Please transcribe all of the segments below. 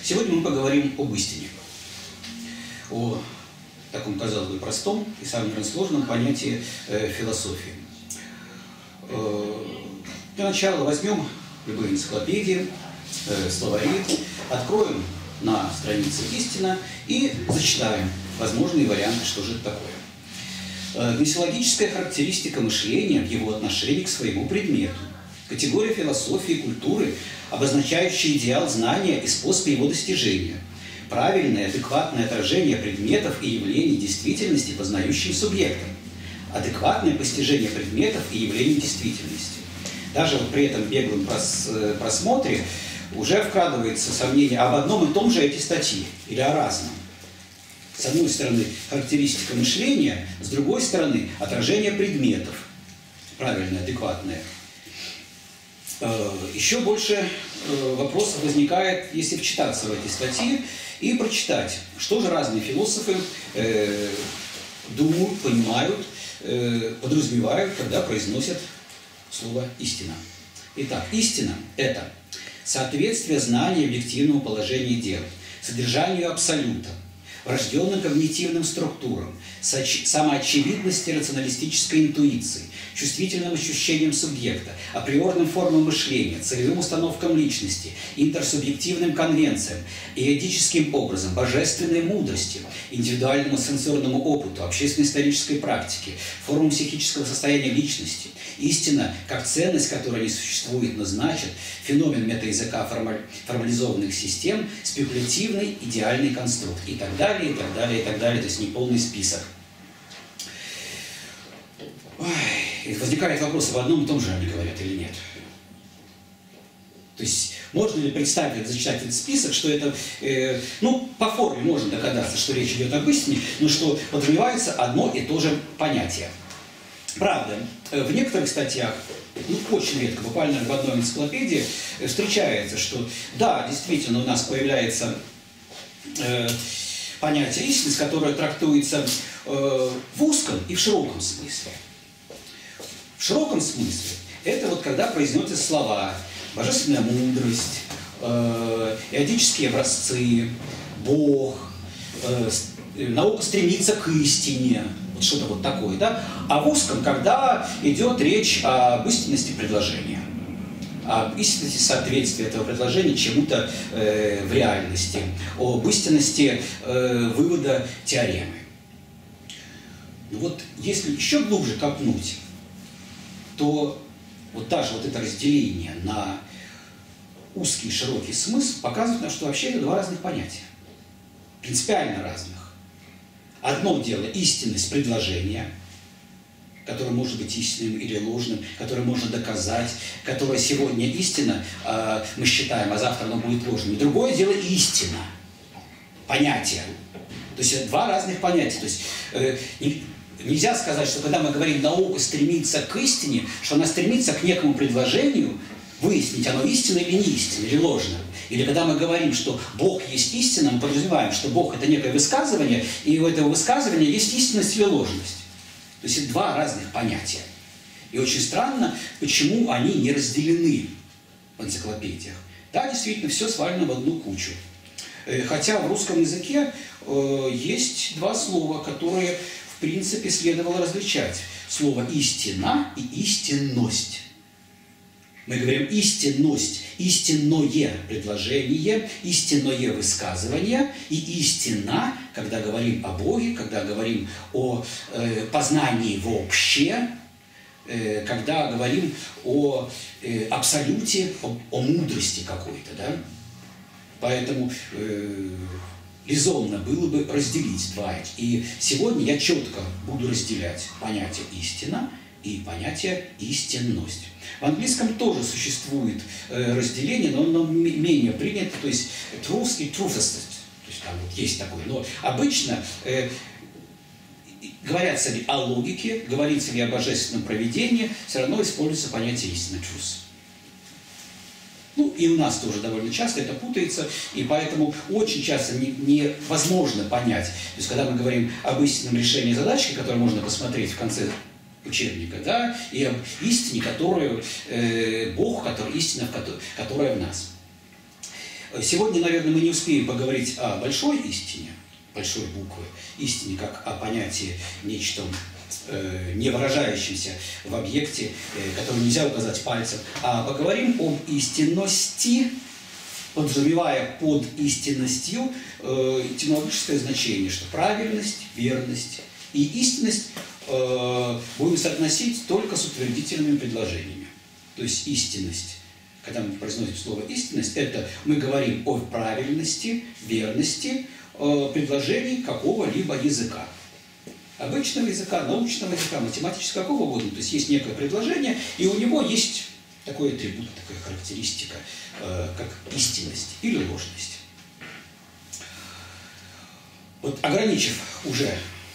Сегодня мы поговорим об истине, о таком, казалось бы, простом и самом сложном понятии философии. Для начала возьмем любые энциклопедии, словари, откроем на странице «Истина» и зачитаем возможные варианты, что же это такое. Гносеологическая характеристика мышления в его отношении к своему предмету. Категория философии и культуры, обозначающая идеал знания и способ его достижения. Правильное, адекватное отражение предметов и явлений действительности познающим субъектом. Адекватное постижение предметов и явлений действительности. Даже вот при этом беглом просмотре уже вкрадывается сомнение об одном и том же эти статьи или о разном. С одной стороны, характеристика мышления, с другой стороны, отражение предметов. Правильное, адекватное. Еще больше вопросов возникает, если вчитаться в эти статьи и прочитать, что же разные философы думают, понимают, подразумевают, когда произносят слово «истина». Итак, истина – это соответствие знания объективному положению дел, содержанию абсолюта, врожденным когнитивным структурам, самоочевидности рационалистической интуиции, чувствительным ощущениям субъекта, априорным формам мышления, целевым установкам личности, интерсубъективным конвенциям, эодическим образом, божественной мудрости, индивидуальному сенсорному опыту, общественно-исторической практике, формам психического состояния личности. Истина, как ценность, которая не существует, но значит, феномен метаязыка формализованных систем, спекулятивный идеальный конструкт и так далее, и так далее, и так далее. То есть неполный список. И возникает вопрос, об одном и том же они говорят или нет. То есть можно ли представить, зачитать этот список, что это, по форме можно догадаться, что речь идет об истине, но что подразумевается одно и то же понятие. Правда, в некоторых статьях, очень редко, буквально в одной энциклопедии, встречается, что да, действительно у нас появляется понятие истины, которое трактуется в узком и в широком смысле. В широком смысле это вот когда произносятся слова «божественная мудрость», «эодические образцы», «Бог», «наука стремится к истине», вот что-то вот такое, да? А в узком, когда идет речь об истинности предложения, об истинности соответствия этого предложения чему-то в реальности, об истинности вывода теоремы. Но вот если еще глубже копнуть, то вот даже вот это разделение на узкий и широкий смысл показывает нам, что вообще это два разных понятия, принципиально разных. Одно дело истинность предложения, которое может быть истинным или ложным, которое можно доказать, которое сегодня истина, мы считаем, а завтра оно будет ложным. И другое дело истина, понятие. То есть это два разных понятия. То есть нельзя сказать, что когда мы говорим «наука стремится к истине», что она стремится к некому предложению, выяснить, оно истинно или не истинно, или ложно. Или когда мы говорим, что Бог есть истина, мы подразумеваем, что Бог – это некое высказывание, и у этого высказывания есть истинность или ложность. То есть это два разных понятия. И очень странно, почему они не разделены в энциклопедиях. Да, действительно, все свалено в одну кучу. Хотя в русском языке есть два слова, которые, в принципе, следовало различать. Слово «истина» и «истинность». Мы говорим истинность, истинное предложение, истинное высказывание и истина, когда говорим о Боге, когда говорим о познании вообще, когда говорим о абсолюте, о мудрости какой-то. Да? Поэтому резонно было бы разделить два эти. И сегодня я четко буду разделять понятие «истина» и понятие «истинность». В английском тоже существует разделение, но оно менее принято, то есть truth и truthist, то есть там вот есть такое. Но обычно говорятся ли о логике, говорится ли о божественном провидении, все равно используется понятие истины, truth. И у нас тоже довольно часто это путается, и поэтому очень часто невозможно понять. То есть когда мы говорим об истинном решении задачки, которую можно посмотреть в конце учебника, да, и об истине, которую Бог, истина, которая в нас. Сегодня, наверное, мы не успеем поговорить о большой истине, большой буквы, истине как о понятии нечто не выражающемся в объекте, который нельзя указать пальцем, а поговорим об истинности, подразумевая под истинностью этимологическое значение, что правильность, верность и истинность будем соотносить только с утвердительными предложениями. То есть истинность, когда мы произносим слово истинность, это мы говорим о правильности, верности предложений какого-либо языка. Обычного языка, научного языка, математического, какого угодно. То есть есть некое предложение, и у него есть такой атрибут, такая характеристика, как истинность или ложность. Вот ограничив уже,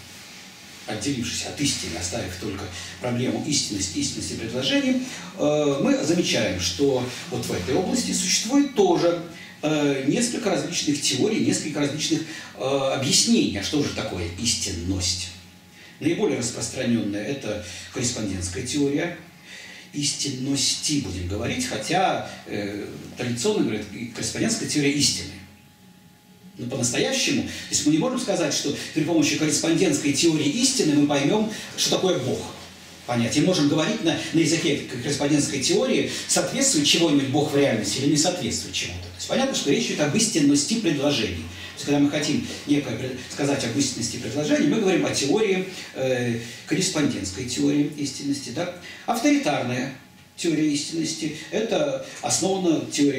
отделившись от истины, оставив только проблему истинности предложений, мы замечаем, что вот в этой области существует тоже несколько различных теорий, несколько различных объяснений, что же такое истинность. Наиболее распространенная – это корреспондентская теория истинности, будем говорить, хотя традиционно говорят, корреспондентская теория истины. Но по-настоящему, то есть мы не можем сказать, что при помощи корреспондентской теории истины мы поймем, что такое Бог. Понятие. И можем говорить на языке корреспондентской теории, соответствует чего-нибудь Бог в реальности или не соответствует чему-то. То есть понятно, что речь идет об истинности предложений. То есть, когда мы хотим сказать об истинности предложений, мы говорим о теории, корреспондентской теории истинности. Да? Авторитарная теория истинности – это основано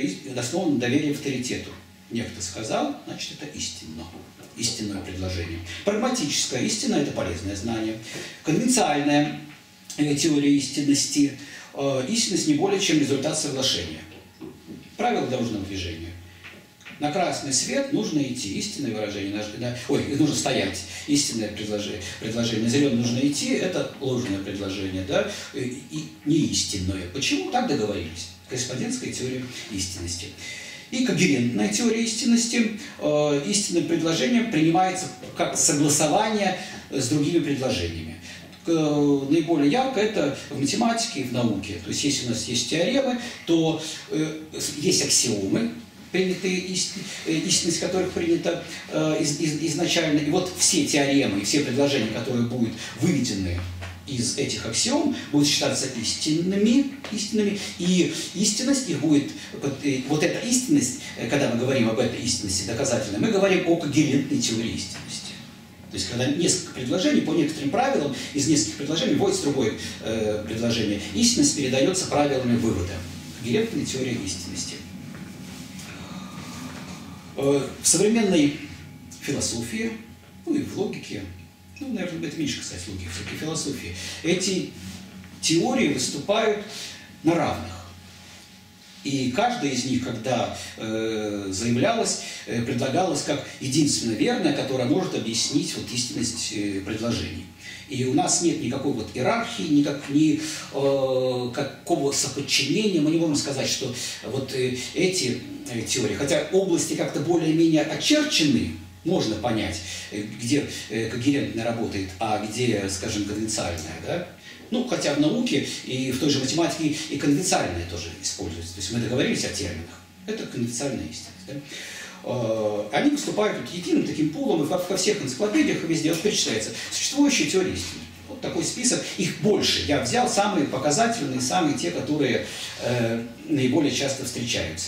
на доверии авторитету. Некто сказал, значит, это истинно. Истинное предложение. Прагматическая истина – это полезное знание. Конвенциальная теория истинности. Истинность не более чем результат соглашения. Правила дорожного движения. На красный свет нужно идти. Истинное выражение. Нужно стоять. Истинное предложение. На зеленый нужно идти. Это ложное предложение. Да? И не истинное. Почему? Так договорились. Корреспондентская теория истинности. И когерентная теория истинности. Истинное предложение принимается как согласование с другими предложениями. Наиболее ярко это в математике и в науке. То есть, если у нас есть теоремы, то есть аксиомы, принятые истинность которых принята изначально. И вот все теоремы и все предложения, которые будут выведены из этих аксиом, будут считаться истинными, и истинность их будет, вот эта истинность, когда мы говорим об этой истинности доказательной, мы говорим о когерентной теории истинности. То есть, когда несколько предложений по некоторым правилам, из нескольких предложений вводится другое предложение, истинность передается правилами вывода. Когерентная теория истинности. В современной философии, ну и в логике, ну, наверное, это меньше, кстати, логики, все-таки философии, эти теории выступают на равных. И каждая из них, когда заявлялась, предлагалась как единственно верная, которая может объяснить вот истинность предложений. И у нас нет никакой вот иерархии, никакого соподчинения. Мы не можем сказать, что вот эти теории, хотя области как-то более-менее очерчены, можно понять, где когерентная работает, а где, скажем, конвенциальная, да? Ну, хотя в науке и в той же математике и конвенциальная тоже используется. То есть мы договорились о терминах. Это конвенциальная истинность. Да? Они выступают вот единым таким пулом, и во всех энциклопедиях и везде вот перечисляется существующие теории истины. Вот такой список. Их больше. Я взял самые показательные, самые те, которые наиболее часто встречаются.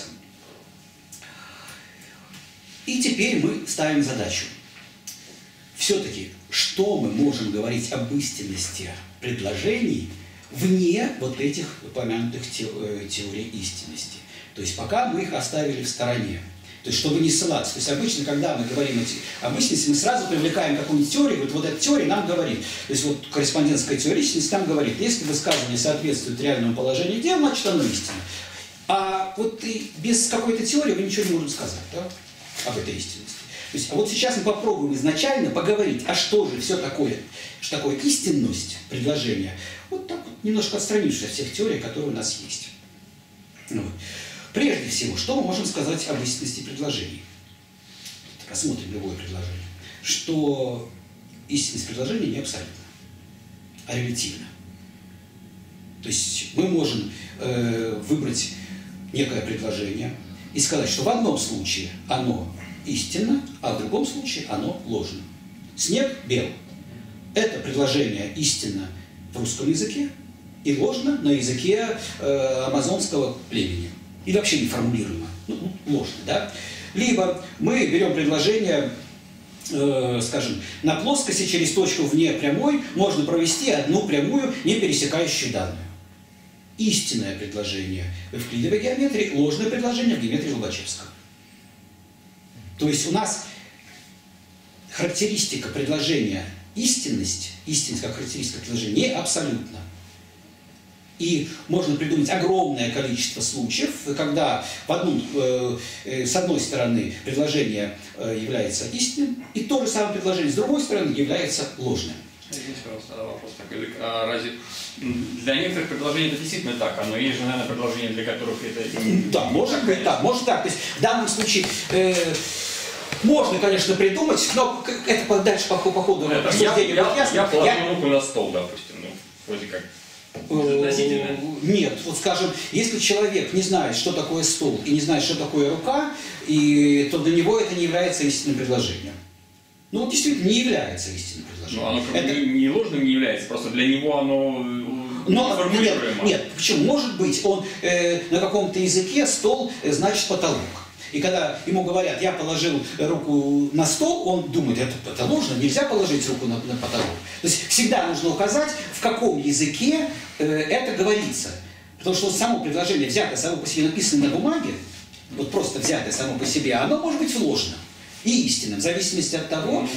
И теперь мы ставим задачу. Все-таки, что мы можем говорить об истинности предложений вне вот этих упомянутых теорий истинности? То есть пока мы их оставили в стороне. То есть чтобы не ссылаться. То есть обычно, когда мы говорим об истинности, мы сразу привлекаем какую-нибудь теорию, вот эта теория нам говорит. То есть вот корреспондентская теория истинности нам говорит, если высказывание соответствует реальному положению дел, значит оно истинно. А вот и без какой-то теории мы ничего не можем сказать, да, об этой истинности. То есть, а вот сейчас мы попробуем изначально поговорить, а что же все такое, что такое истинность предложения, вот так вот, немножко отстранившись от всех теорий, которые у нас есть. Вот. Прежде всего, что мы можем сказать об истинности предложений? Рассмотрим любое предложение. Что истинность предложения не абсолютна, а релятивна. То есть мы можем выбрать некое предложение, и сказать, что в одном случае оно истинно, а в другом случае оно ложно. Снег бел. Это предложение истинно в русском языке и ложно на языке амазонского племени. Или вообще неформулируемо. Ну, ложно, да? Либо мы берем предложение, скажем, на плоскости через точку вне прямой можно провести одну прямую, не пересекающую данную. Истинное предложение в эвклидовой геометрии, ложное предложение в геометрии Лобачевского. То есть у нас характеристика предложения истинность как характеристика предложения не абсолютна. И можно придумать огромное количество случаев, когда с одной стороны предложение является истинным, и то же самое предложение с другой стороны является ложным. Извините, пожалуйста, вопрос такой. Разве для некоторых предложений это действительно так, но есть же, наверное, предложения, для которых это... Да, может быть так, может так. То есть в данном случае можно, конечно, придумать, но это дальше по ходу обсуждения будет ясно. Я положу руку на стол, допустим, вроде как. Нет, вот скажем, если человек не знает, что такое стол, и не знает, что такое рука, то для него это не является истинным предложением. Ну, вот действительно не является истинным предложением. Но оно не ложным не является, просто для него оно неформулируемо. Нет, почему? Может быть, он на каком-то языке стол значит потолок. И когда ему говорят, я положил руку на стол, он думает, это ложно, нельзя положить руку на потолок. То есть всегда нужно указать, в каком языке это говорится. Потому что само предложение, взятое само по себе, написанное на бумаге, вот просто взятое само по себе, оно может быть ложным и истинным, в зависимости от того,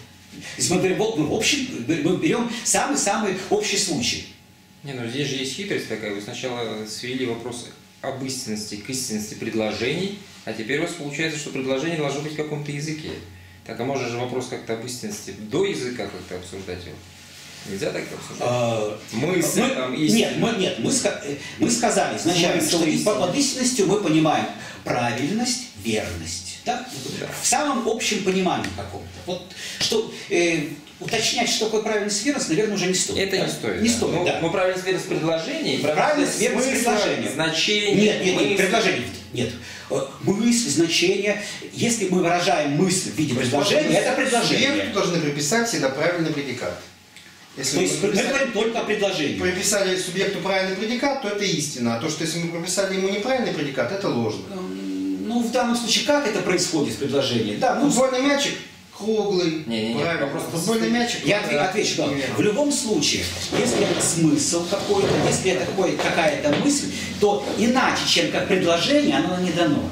мы берем самый-самый общий случай. Не, ну здесь же есть хитрость такая, вы сначала свели вопросы об истинности к истинности предложений, а теперь у вас получается, что предложение должно быть в каком-то языке. Так, а можно же вопрос как-то об истинности до языка как-то обсуждать его? Нельзя так обсуждать? Нет, мы сказали изначально, что под истинностью мы понимаем правильность, верность. Да? Да. В самом общем понимании каком-то. Вот, что, уточнять, что такое правильность, верность, наверное, уже не стоит. Это не стоит. Не стоит, да. Но правильность, верность предложений, правильность, верность предложения. Значение. Нет, предложение. Нет. Мысль, значение. Если мы выражаем мысль в виде предложения, это предложение. Субъекту должны приписать всегда правильный предикат. Если то есть мы говорим только о предложении. Приписали субъекту правильный предикат, то это истина. А то, что если мы прописали ему неправильный предикат, это ложно. Ну, в данном случае, как это происходит в предложении? Да, футбольный мячик круглый. Правильно. Футбольный мячик. Я отвечу, да. В любом случае, если это смысл какой-то, если это какая-то мысль, то иначе, чем как предложение, оно не дано.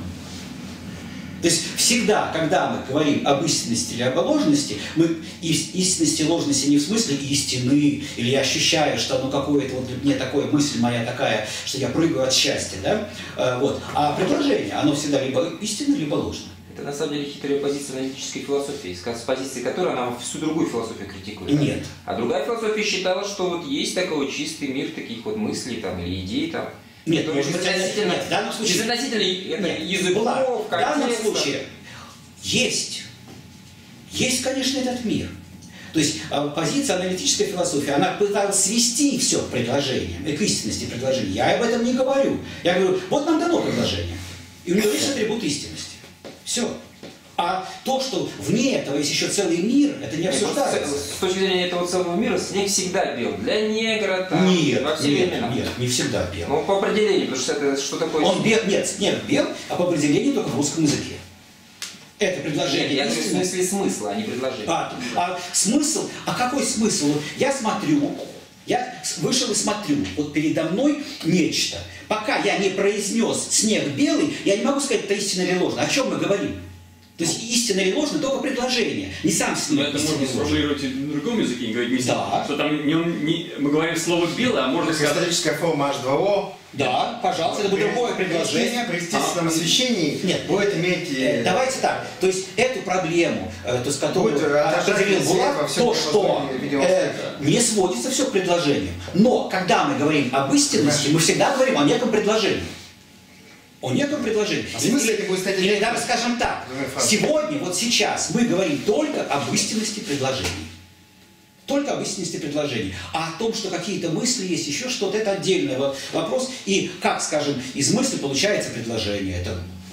То есть всегда, когда мы говорим об истинности или об ложности, мы истинности и ложности не в смысле истины, или я ощущаю, что оно какое-то, вот мне такое, мысль моя такая, что я прыгаю от счастья, да? Вот. А предложение, оно всегда либо истинно, либо ложно. Это на самом деле хитрая позиция аналитической философии, с позиции которой она всю другую философию критикует. Нет. А другая философия считала, что вот есть такой чистый мир таких вот мыслей там, или идей там. Нет, может быть, в данном случае... Безотносительно языков, в данном случае есть, конечно, этот мир. То есть позиция аналитической философии, она пыталась свести все к предложениям, к истинности предложения. Я об этом не говорю. Я говорю, вот нам дано предложение, и у него есть атрибут истинности. Все. А то, что вне этого есть еще целый мир, это не обсуждается. С точки зрения этого целого мира снег всегда бел. Для негра там, во все времена. Нет, не всегда бел. Ну, по определению, потому что это что такое... Он бел, нет, снег бел, а по определению только в русском языке. Это предложение. Нет, я говорю в смысле смысла, а не предложение. Смысл? А какой смысл? Я смотрю, я вышел и смотрю, вот передо мной нечто. Пока я не произнес «снег белый», я не могу сказать, это истинно или ложно. О чем мы говорим? То есть истинно или ложно только предложение, не сам снег. Но это можно сформулировать и в другом языке, не говорить не да. Что там мы говорим слово «белое», а можно сказать... Кристаллическая форма H2O. Да, пожалуйста, это будет другое предложение. При естественном освещении будет иметь... Давайте так, то есть эту проблему, то есть, которую определил Булат, то, что не сводится все к предложению. Но когда мы говорим об истинности, мы всегда говорим о неком предложении. О неком предложении. Или даже скажем так, сегодня, вот сейчас мы говорим только об истинности предложений. Только об истинности предложений. А о том, что какие-то мысли есть, еще что-то, это отдельный вопрос. И как, скажем, из мысли получается предложение. Это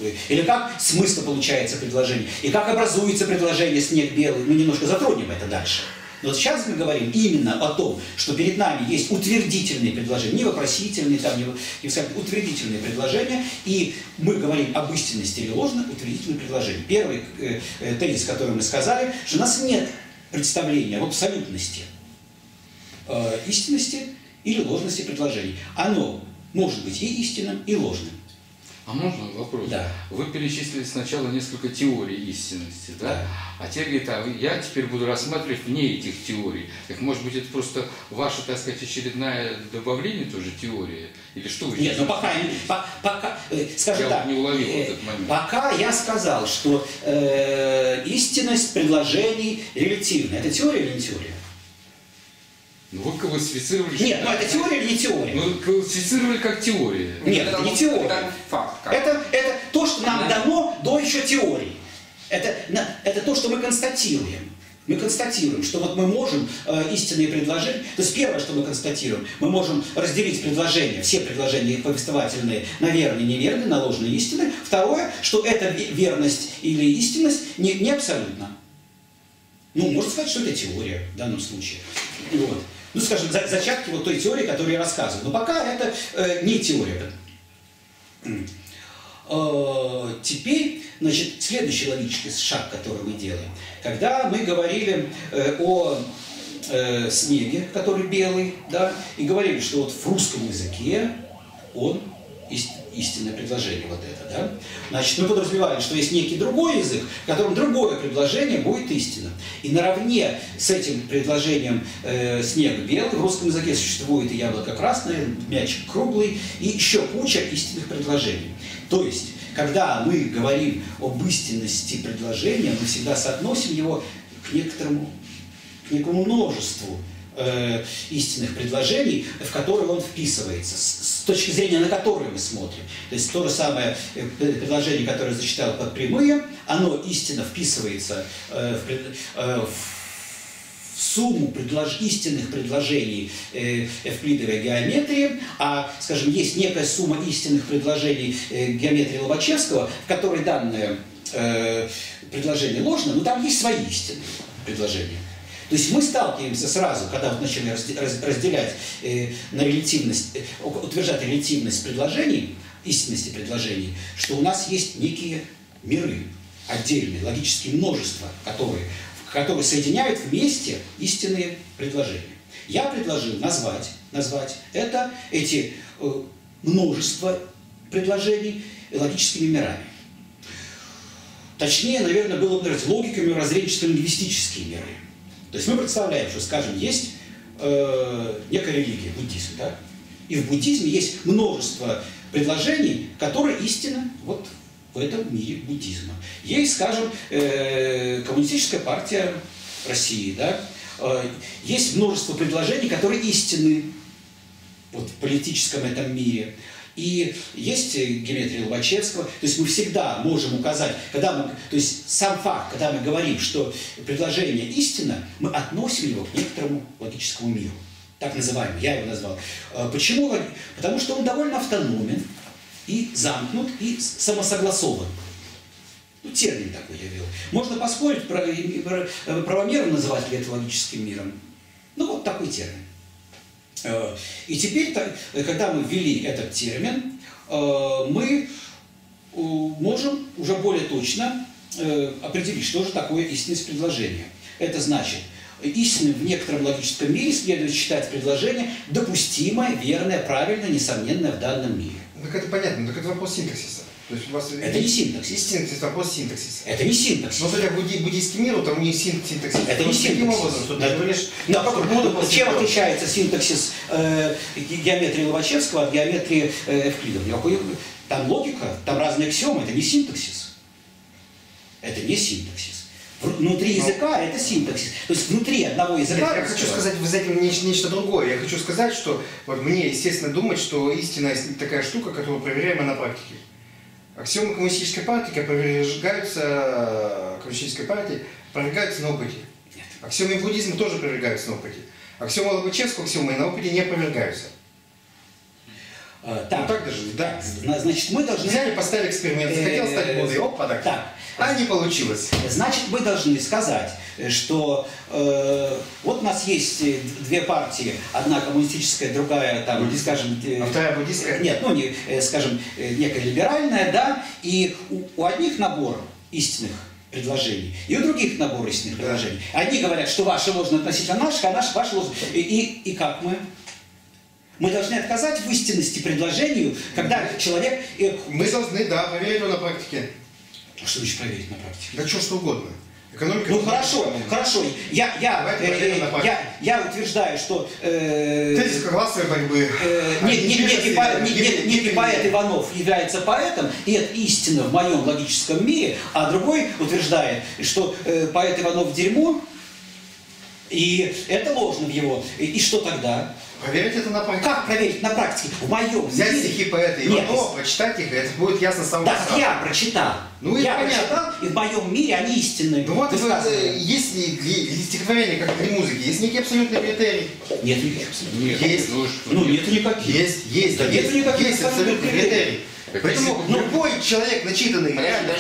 Или как смысл получается предложение, и как образуется предложение «снег белый». Мы немножко затронем это дальше. Но вот сейчас мы говорим именно о том, что перед нами есть утвердительные предложения, не вопросительные, там, не сказать, утвердительные предложения, и мы говорим об истинности или ложных утвердительных предложений. Первый тезис, который мы сказали, что у нас нет представления об абсолютности истинности или ложности предложений. Оно может быть и истинным, и ложным. А можно вопрос? Да. Вы перечислили сначала несколько теорий истинности, да? Да. А теперь говорит, я теперь буду рассматривать вне этих теорий. Так может быть это просто ваше, так сказать, очередное добавление тоже теории? Или что вы Нет, сейчас... ну пока скажем Я так, вот не уловил этот момент. пока я сказал, что истинность предложений релятивна. Это теория или не теория? Ну вы классифицировали... Нет, ну это теория или не теория? Ну классифицировали как теория. Нет, это не теория. Это факт. Это то, что нам дано до еще теории. Это то, что мы констатируем. Мы констатируем, что вот мы можем истинные предложения, то есть первое, что мы констатируем, мы можем разделить предложения, все предложения повествовательные на верные и неверные, на ложные и истинные. Второе, что эта верность или истинность не абсолютна. Ну, можно сказать, что это теория в данном случае. Вот. Ну, скажем, зачатки вот той теории, которую я рассказываю. Но пока это не теория. Теперь, значит, следующий логический шаг, который мы делаем. Когда мы говорили о снеге, который белый, да, и говорили, что вот в русском языке он истинное предложение, вот это, да, значит, мы подразумевали, что есть некий другой язык, в котором другое предложение будет истинным. И наравне с этим предложением снег белый в русском языке существует и яблоко красное, мячик круглый, и еще куча истинных предложений. То есть, когда мы говорим об истинности предложения, мы всегда соотносим его к некому множеству истинных предложений, в которые он вписывается, с точки зрения, на которые мы смотрим. То есть то же самое предложение, которое я зачитал под прямые, оно истинно вписывается в сумму истинных предложений эвклидовой геометрии, а, скажем, есть некая сумма истинных предложений геометрии Лобачевского, в которой данное предложение ложно, но там есть свои истинные предложения. То есть мы сталкиваемся сразу, когда вот начали разделять на релятивность, утверждать релятивность предложений, истинности предложений, что у нас есть некие миры отдельные, логические множества, которые соединяют вместе истинные предложения. Я предложил назвать эти множества предложений логическими мирами. Точнее, наверное, было бы называть логиками мировоззренческо-лингвистические миры. То есть мы представляем, что, скажем, есть некая религия, буддизм, да? И в буддизме есть множество предложений, которые истинны вот в этом мире буддизма. Есть, скажем, Коммунистическая партия России, да? Есть множество предложений, которые истинны вот в политическом этом мире. И есть геометрия Лобачевского, то есть мы всегда можем указать, то есть сам факт, когда мы говорим, что предложение истинно, мы относим его к некоторому логическому миру, так называемый, я его назвал. Почему? Потому что он довольно автономен и замкнут, и самосогласован. Ну, термин такой я ввел. Можно поспорить, правомерно называть ли это логическим миром. Ну, вот такой термин. И теперь, когда мы ввели этот термин, мы можем уже более точно определить, что же такое истинность предложения. Это значит, истинным в некотором логическом мире следует считать предложение допустимое, верное, правильное, несомненное в данном мире. Так это понятно, так это вопрос синтаксиса. То есть у вас это не синтаксис. Синтаксис, вопрос синтаксиса. Это не синтаксис. Но судя по буддийскому миру, там не синтаксис. Это не синтаксис. Чем отличается синтаксис геометрии Лобачевского от геометрии Эвклида? Там логика, там разные аксиомы, это не синтаксис. Это не синтаксис. Внутри языка это синтаксис. То есть внутри одного языка... Нет, я хочу сказать за этим нечто другое. Я хочу сказать, что вот мне естественно думать, что истина такая штука, которую проверяем на практике. Аксиомы коммунистической партии опровергаются на опыте. Аксиомы буддизма тоже опровергаются на опыте. Аксиомы Лобачевского аксиомы на опыте не опровергаются. Так, так даже, да. Значит, мы должны... Взяли, поставили эксперимент, захотел стать модой, опа, так. Так. А не получилось. Значит, мы должны сказать, что вот у нас есть две партии, одна коммунистическая, другая, там, скажем... А вторая буддистская? Нет, ну, скажем, некая либеральная, да, и у одних набор истинных предложений, и у других набор истинных предложений. Одни говорят, что ваши ложны относительно наших, а наши ваши ложны. И как мы? Мы должны отказать в истинности предложению, когда человек... Мы должны, да, проверить его на практике. Что значит проверить на практике? Да что угодно. Экономика... Ну хорошо. Я утверждаю, что... Тезис классовой борьбы. Некий поэт Иванов является поэтом, и это истина в моем логическом мире, а другой утверждает, что поэт Иванов дерьмо, и это ложно в его. И что тогда? Проверить это на практике. Как проверить на практике? В моем взять мире... стихи поэта Иванова, прочитать их, и это будет ясно с самого начала. Так я прочитал. Ну, и я прочитал, и в моем мире они истинные. Ну вот, есть ли стихотворение, как для музыки, есть некий абсолютный критерий? Нет никаких абсолютных. Есть. Ну, нет никаких. Есть. Да нет никаких есть абсолютный критерий. Поэтому любой человек, начитанный, реально,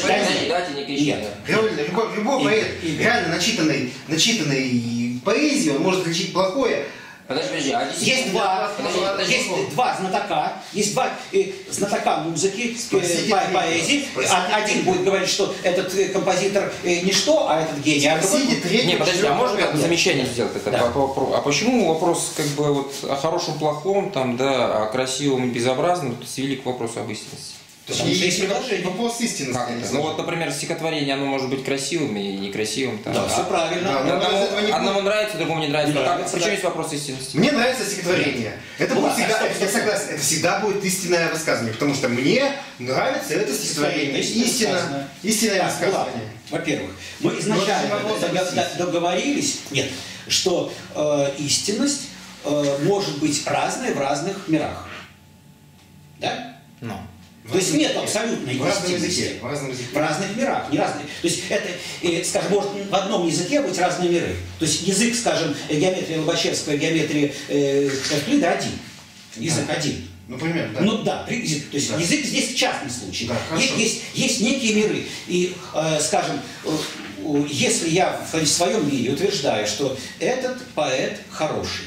любой поэт, реально начитанный поэзией, он может отличить плохое. Подожди, есть два знатока, есть два знатока музыки, поэзии. Один будет говорить, что этот композитор ничто, а этот гений. Не, подожди, а можно я замечание сделать? Да. А почему вопрос как бы вот о хорошем, плохом, там, да, о красивом и безобразном свели к вопросу об истинности? Вопрос истины. Ну вот, например, стихотворение, оно может быть красивым и некрасивым. Там, да, все правильно. Одному нравится, другому не нравится. Причем есть вопрос истинности? Мне нравится стихотворение. Это будет всегда, я согласен, это всегда будет истинное высказывание, потому что мне нравится это стихотворение. Истинное высказывание. Во-первых, мы изначально договорились, что истинность может быть разной в разных мирах. Да? То есть нет абсолютной истинности. В разных мирах, не разные. То есть это, скажем, может в одном языке быть разные миры. То есть язык, скажем, геометрия Лобачевского, геометрия Эвклида один. Язык один. Ну, примерно, да. Ну да, то есть язык здесь частный случай. Да, есть некие миры. И, скажем, если я в своем мире утверждаю, что этот поэт хороший,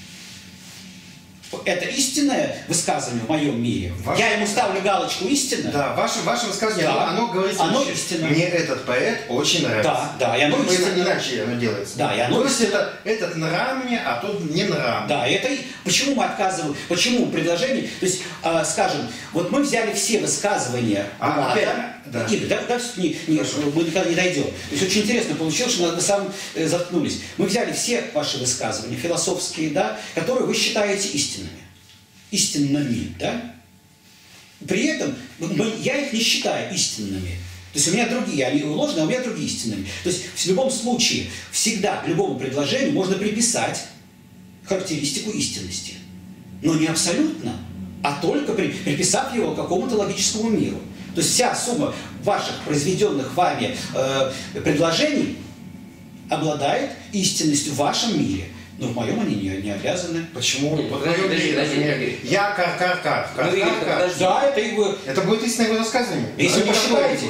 это истинное высказывание в моем мире. Я ему ставлю галочку истинно. Да, ваше высказывание, да, оно говорит, оно истинно. Мне этот поэт очень нравится. Да, и оно истинно. Иначе оно делается. Да, и оно то есть этот нрав мне, а тот не нрав. Да, это почему мы отказываем, почему предложение, то есть, скажем, вот мы взяли все высказывания, Игорь, мы никогда не дойдем. То есть очень интересно получилось, что на самом заткнулись. Мы взяли все ваши высказывания, философские, да, которые вы считаете истинными, да? При этом я их не считаю истинными. То есть у меня другие, они ложные, а у меня другие истинными. То есть в любом случае, всегда к любому предложению можно приписать характеристику истинности. Но не абсолютно, а только приписав его к какому-то логическому миру. То есть вся сумма ваших произведенных вами предложений обладает истинностью в вашем мире. Но в моем они не обязаны. Почему? Подожди. Я кар-кар-кар. Да, это и вы. Это будет истинное его высказывание. Если вы посчитаете.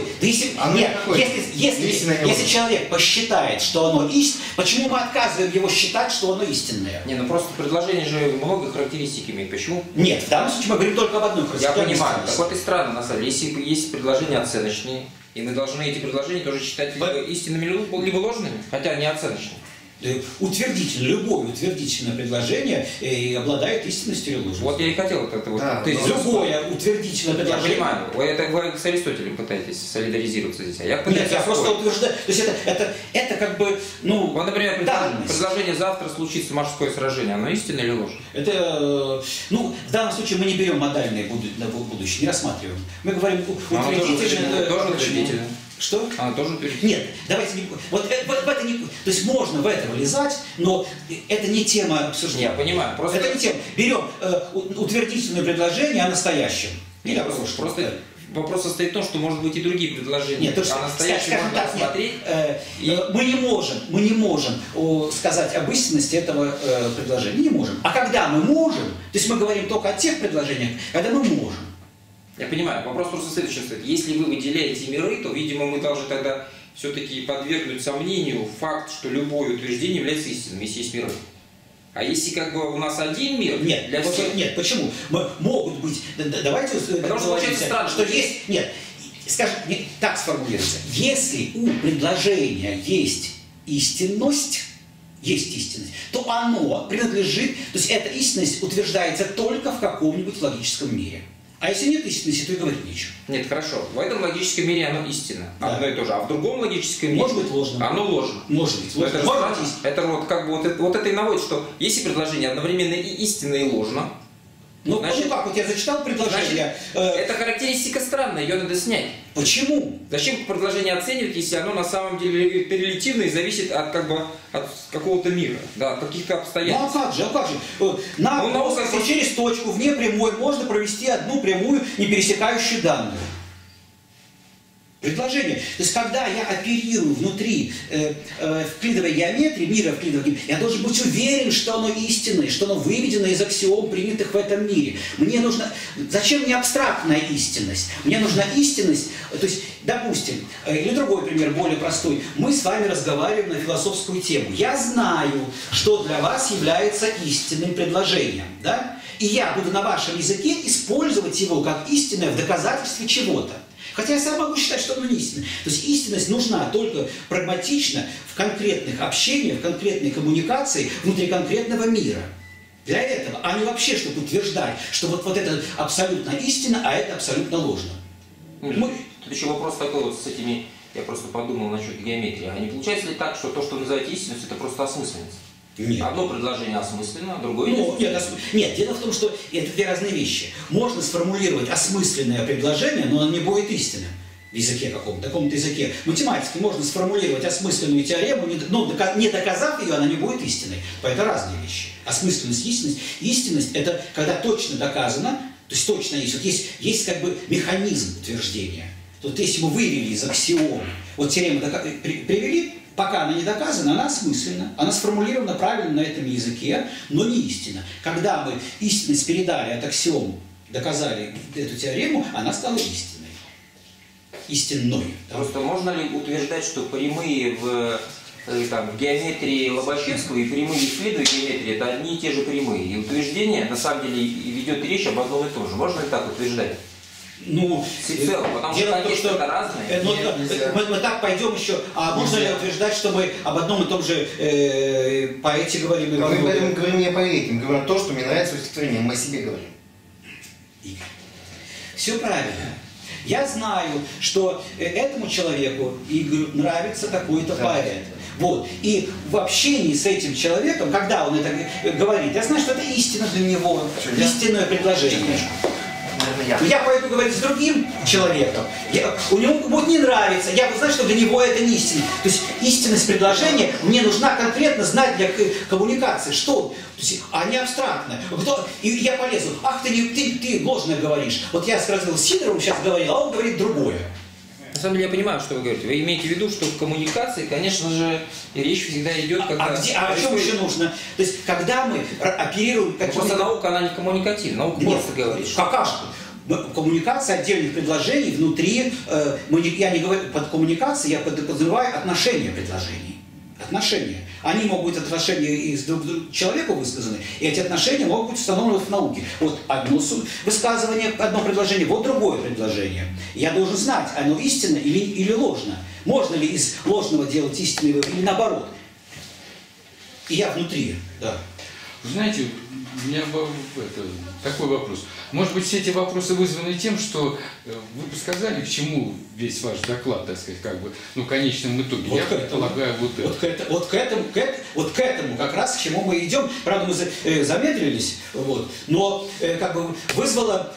Если человек посчитает, что оно истинное, почему мы отказываем его считать, что оно истинное? Не, ну просто предложение же много характеристик имеет. Почему? Нет, в данном случае мы говорим только об одной характеристике. Я понимаю. Так вот и странно, на самом деле. Если есть предложения оценочные, и мы должны эти предложения тоже считать либо истинными, либо ложными, хотя не оценочными. Утвердительное, любое утвердительное предложение обладает истинностью или ложностью. Вот я и хотел это вот. Да, любое утвердительное предложение. Я понимаю, вы с Аристотелем пытаетесь солидаризироваться здесь, а я пытаюсь. Нет, я просто утверждаю. То есть это как бы, ну, вот, например, предложение завтра случится морское сражение, оно истинное или ложное? Это, ну, в данном случае мы не берем модальное будущее, не рассматриваем. Мы говорим утвердительное. Тоже утвердительное. Что? Она тоже утвердительная. Нет, давайте не... Вот в это не... То есть можно в это вылезать, но это не тема обсуждения. Я понимаю. Просто... Это не тема. Берем утвердительное предложение о настоящем. Или просто вопрос состоит в том, что может быть и другие предложения. Нет, то есть, а настоящее скажем можно так, рассмотреть. мы не можем сказать об истинности этого предложения. Не можем. А когда мы можем, то есть мы говорим только о тех предложениях, когда мы можем. Я понимаю, вопрос просто в следующем стоит. Если вы выделяете миры, то, видимо, мы должны тогда все-таки подвергнуть сомнению факт, что любое утверждение является истинным, если есть миры. А если как бы у нас один мир нет, для всех... Нет, почему? Могут быть... Давайте... Потому что получается странно. Что есть... Нет, скажем, так сформулируется. Если у предложения есть истинность, то оно принадлежит... То есть эта истинность утверждается только в каком-нибудь логическом мире. А если нет истинности, то и говорить нечего. Нет, хорошо. В этом логическом мире оно истинно. Да. Одно и то же. А в другом логическом мире... Может быть ложно. Оно ложно. Может быть ложно. Это вот как бы вот это и наводит, что если предложение одновременно и истинно, и ложно... Ну, значит, как, вот я зачитал предложение... Это характеристика странная, ее надо снять. Почему? Зачем предложение оценивать, если оно на самом деле релятивно и зависит от, как бы, от какого-то мира, да, от каких-то обстоятельств? Ну а как же? На плоскости через точку вне прямой можно провести одну прямую, не пересекающую данную. Предложение. То есть, когда я оперирую внутри вклидовой геометрии, мира вклидовой геометрии, я должен быть уверен, что оно истинное, что оно выведено из аксиом, принятых в этом мире. Мне нужно... Зачем мне абстрактная истинность? Мне нужна истинность... То есть, допустим, или другой пример, более простой. Мы с вами разговариваем на философскую тему. Я знаю, что для вас является истинным предложением. Да? И я буду на вашем языке использовать его как истинное в доказательстве чего-то. Хотя я сам могу считать, что оно не истинно. То есть истинность нужна только прагматично в конкретных общениях, в конкретной коммуникации внутри конкретного мира. Для этого, а не вообще, чтобы утверждать, что вот это абсолютно истинно, а это абсолютно ложно. Тут еще вопрос такой вот с этими, я просто подумал насчет геометрии. А не получается ли так, что то, что вы называете истинностью, это просто осмысленность? Нет. Одно предложение осмысленно, другое нет, дело в том, что это две разные вещи. Можно сформулировать осмысленное предложение, но оно не будет истинным в языке каком-то языке. Математически можно сформулировать осмысленную теорему, но не доказав ее, она не будет истинной. Это разные вещи. Осмысленность, истинность. Истинность – это когда точно доказано, то есть точно есть. Вот есть как бы механизм утверждения. Вот если мы вывели из аксиом, вот теорему привели, пока она не доказана, она осмысленна, она сформулирована правильно на этом языке, но не истинна. Когда мы истинность передали от аксиом, доказали эту теорему, она стала истинной. Истинной. Просто можно ли утверждать, что прямые в геометрии Лобачевского и прямые в Вклидовой геометрии это одни и те же прямые? И утверждение на самом деле ведет речь об одном и том же. Можно ли так утверждать? Ну, потому что, конечно, это разные. Мы так пойдем еще. А можно ли утверждать, что мы об одном и том же поэте говорим? Мы говорим не о поэте, мы говорим о том, что мне нравится в стихотворении, мы о себе говорим. Все правильно. Я знаю, что этому человеку, Игорю, нравится такой-то поэт. Вот. И в общении с этим человеком, когда он это говорит, я знаю, что это истина для него, истинное предложение. Я пойду говорить с другим человеком, у него будет не нравиться, я буду знать, что для него это не истина. То есть истинность предложения мне нужна конкретно знать для коммуникации, что, а не абстрактно. И я полезу, ах, ты ложно говоришь. Вот я с Сидоровым сейчас говорил, а он говорит другое. На самом деле я понимаю, что вы говорите. Вы имеете в виду, что в коммуникации, конечно же, речь всегда идет, когда... о чем еще нужно? То есть, когда мы оперируем... Просто наука, она не коммуникативна, наука просто говорит. Коммуникация отдельных предложений внутри... Я не говорю под коммуникацией, я подразумеваю отношения предложений. Отношения. Они могут быть отношения и друг к человеку высказаны, и эти отношения могут быть установлены в науке. Вот одно высказывание, одно предложение, вот другое предложение. Я должен знать, оно истинно или ложно. Можно ли из ложного делать истинное или наоборот. И я внутри, да. Вы знаете, у меня такой вопрос. Может быть, все эти вопросы вызваны тем, что вы бы сказали, к чему весь ваш доклад, так сказать, в конечном итоге. Вот я предполагаю вот к этому как раз к чему мы идем. Правда, мы замедлились, но вызвало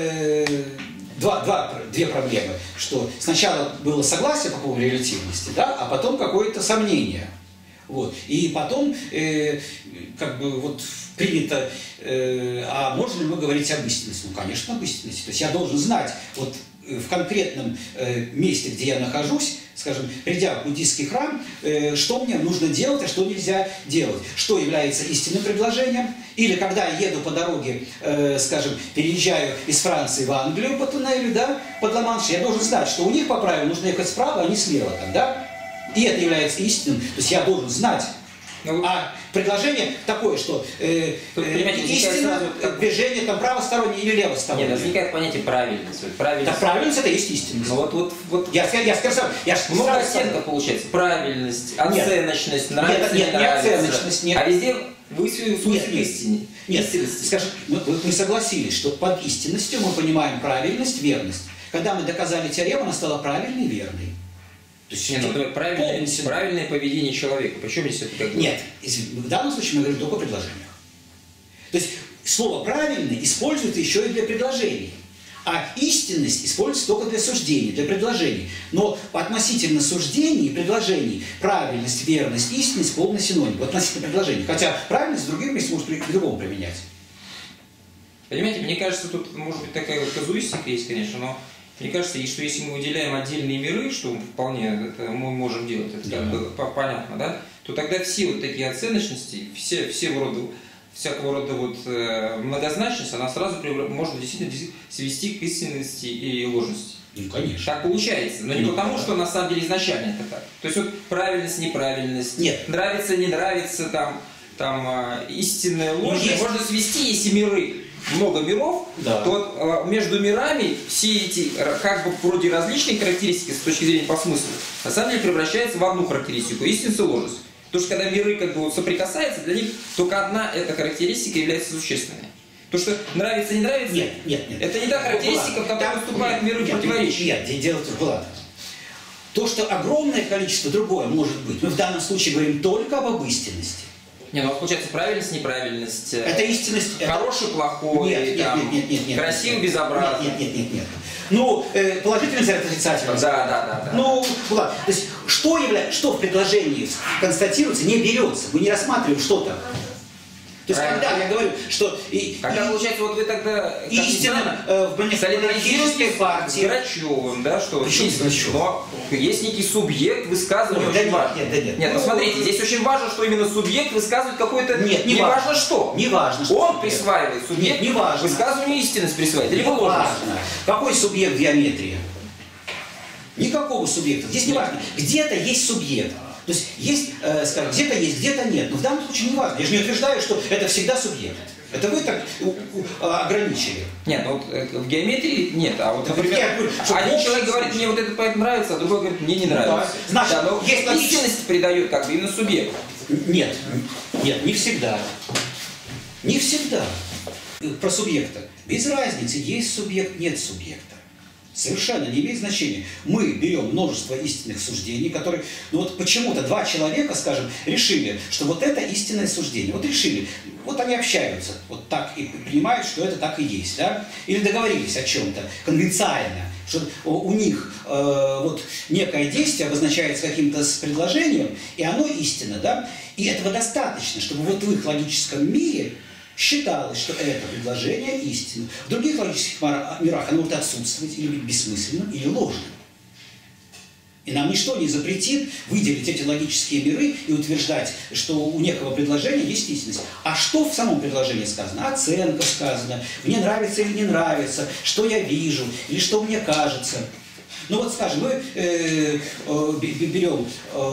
две проблемы. Что сначала было согласие по поводу релятивности, да, а потом какое-то сомнение. Вот. И потом, как бы вот принято, а можно ли мы говорить об истинности? Ну, конечно, об истинности. То есть я должен знать, вот в конкретном месте, где я нахожусь, скажем, придя в буддийский храм, что мне нужно делать, а что нельзя делать. Что является истинным предложением. Или когда я еду по дороге, скажем, переезжаю из Франции в Англию по туннелю, да, под Ла-Манш, я должен знать, что у них по правилу нужно ехать справа, а не слева. Там, да? И это является истинным. То есть я должен знать. А предложение такое, что истина, движение там правостороннее или левостороннее. Нет, возникает понятие правильность. Так правильность это и есть истинность. Ну вот я сказал, много оттенков получается. Правильность, оценочность, нравится, нет, не оценочность, нет. А везде вы сводите к истине. Нет, скажем, мы согласились, что под истинностью мы понимаем правильность, верность. Когда мы доказали теорему, она стала правильной и верной. То есть, например, правильное поведение человека. Причем здесь это как бы... Нет, в данном случае мы говорим только о предложениях. То есть слово «правильный» используется еще и для предложений. А истинность используется только для суждений, для предложений. Но относительно суждений и предложений правильность, верность, истинность полный синоним относительно предложений. Хотя правильность в других местах может по-другому применять. Понимаете, мне кажется, тут может быть такая вот казуистика есть, конечно, но мне кажется, что если мы выделяем отдельные миры, что вполне это мы можем делать, это как бы понятно, да, то тогда все вот такие оценочности, всякого рода вот многозначность, она сразу может действительно свести к истинности и ложности. Ну, конечно. Так получается, но не потому, что на самом деле изначально это так. То есть вот правильность, неправильность, нет. Нравится, не нравится, там истинное, ложное, можно свести, если миры. Много миров, да. То между мирами все эти как бы вроде различные характеристики с точки зрения по смыслу на самом деле превращаются в одну характеристику – истинность и ложность. Потому что когда миры как бы вот соприкасаются, для них только одна эта характеристика является существенной. То, что нравится, не нравится, нет. Это не та характеристика, в которой выступают миры противоречия. Нет, дело в том, то, что огромное количество другое может быть, мы в данном случае говорим только об истинности. Не, ну получается правильность, неправильность. Это истинность. Хороший, плохой, нет. Красивый, безобразный. Нет. Ну, положительный заряд, отрицательный. Да. Ну, ладно. То есть, что в предложении констатируется, не берется. Мы не рассматриваем что-то. То есть, когда я говорю, что... Когда, получается, вот вы тогда... Истинно в монархической партии... С Грачевым, да, что... Почему с Грачевым? Но есть некий субъект высказывания очень важно. Нет, посмотрите, здесь очень важно, что именно субъект высказывает какой-то... Нет, не важно что. Не важно, что. Он присваивает субъект. Нет, не важно. Высказыванию истинность присваивает. Либо ложность. Важно. Какой субъект в геометрии? Никакого субъекта. Здесь не важно. Где-то есть субъект. То есть есть, скажем, где-то есть, где-то нет. Но в данном случае не важно. Я же не утверждаю, что это всегда субъект. Это вы так ограничили. Нет, ну вот в геометрии нет. А вот, например, один человек говорит, мне вот этот поэт нравится, а другой говорит, мне не нравится. Да. Значит, но есть истинность придает как бы именно субъект. Нет, не всегда. Не всегда. Про субъекта. Без разницы, есть субъект, нет субъекта. Совершенно не имеет значения. Мы берем множество истинных суждений, которые... Ну вот почему-то два человека, скажем, решили, что вот это истинное суждение. Вот решили. Вот они общаются. Вот так и принимают, что это так и есть. Да? Или договорились о чем-то конвенциально. Что у них вот некое действие обозначается каким-то предложением, и оно истинно. Да? И этого достаточно, чтобы вот в их логическом мире... считалось, что это предложение истинно. В других логических мирах оно может отсутствовать или быть бессмысленным, или ложным. И нам ничто не запретит выделить эти логические миры и утверждать, что у некого предложения есть истинность. А что в самом предложении сказано? Оценка сказана, мне нравится или не нравится, что я вижу, или что мне кажется. Ну вот, скажем, мы берем,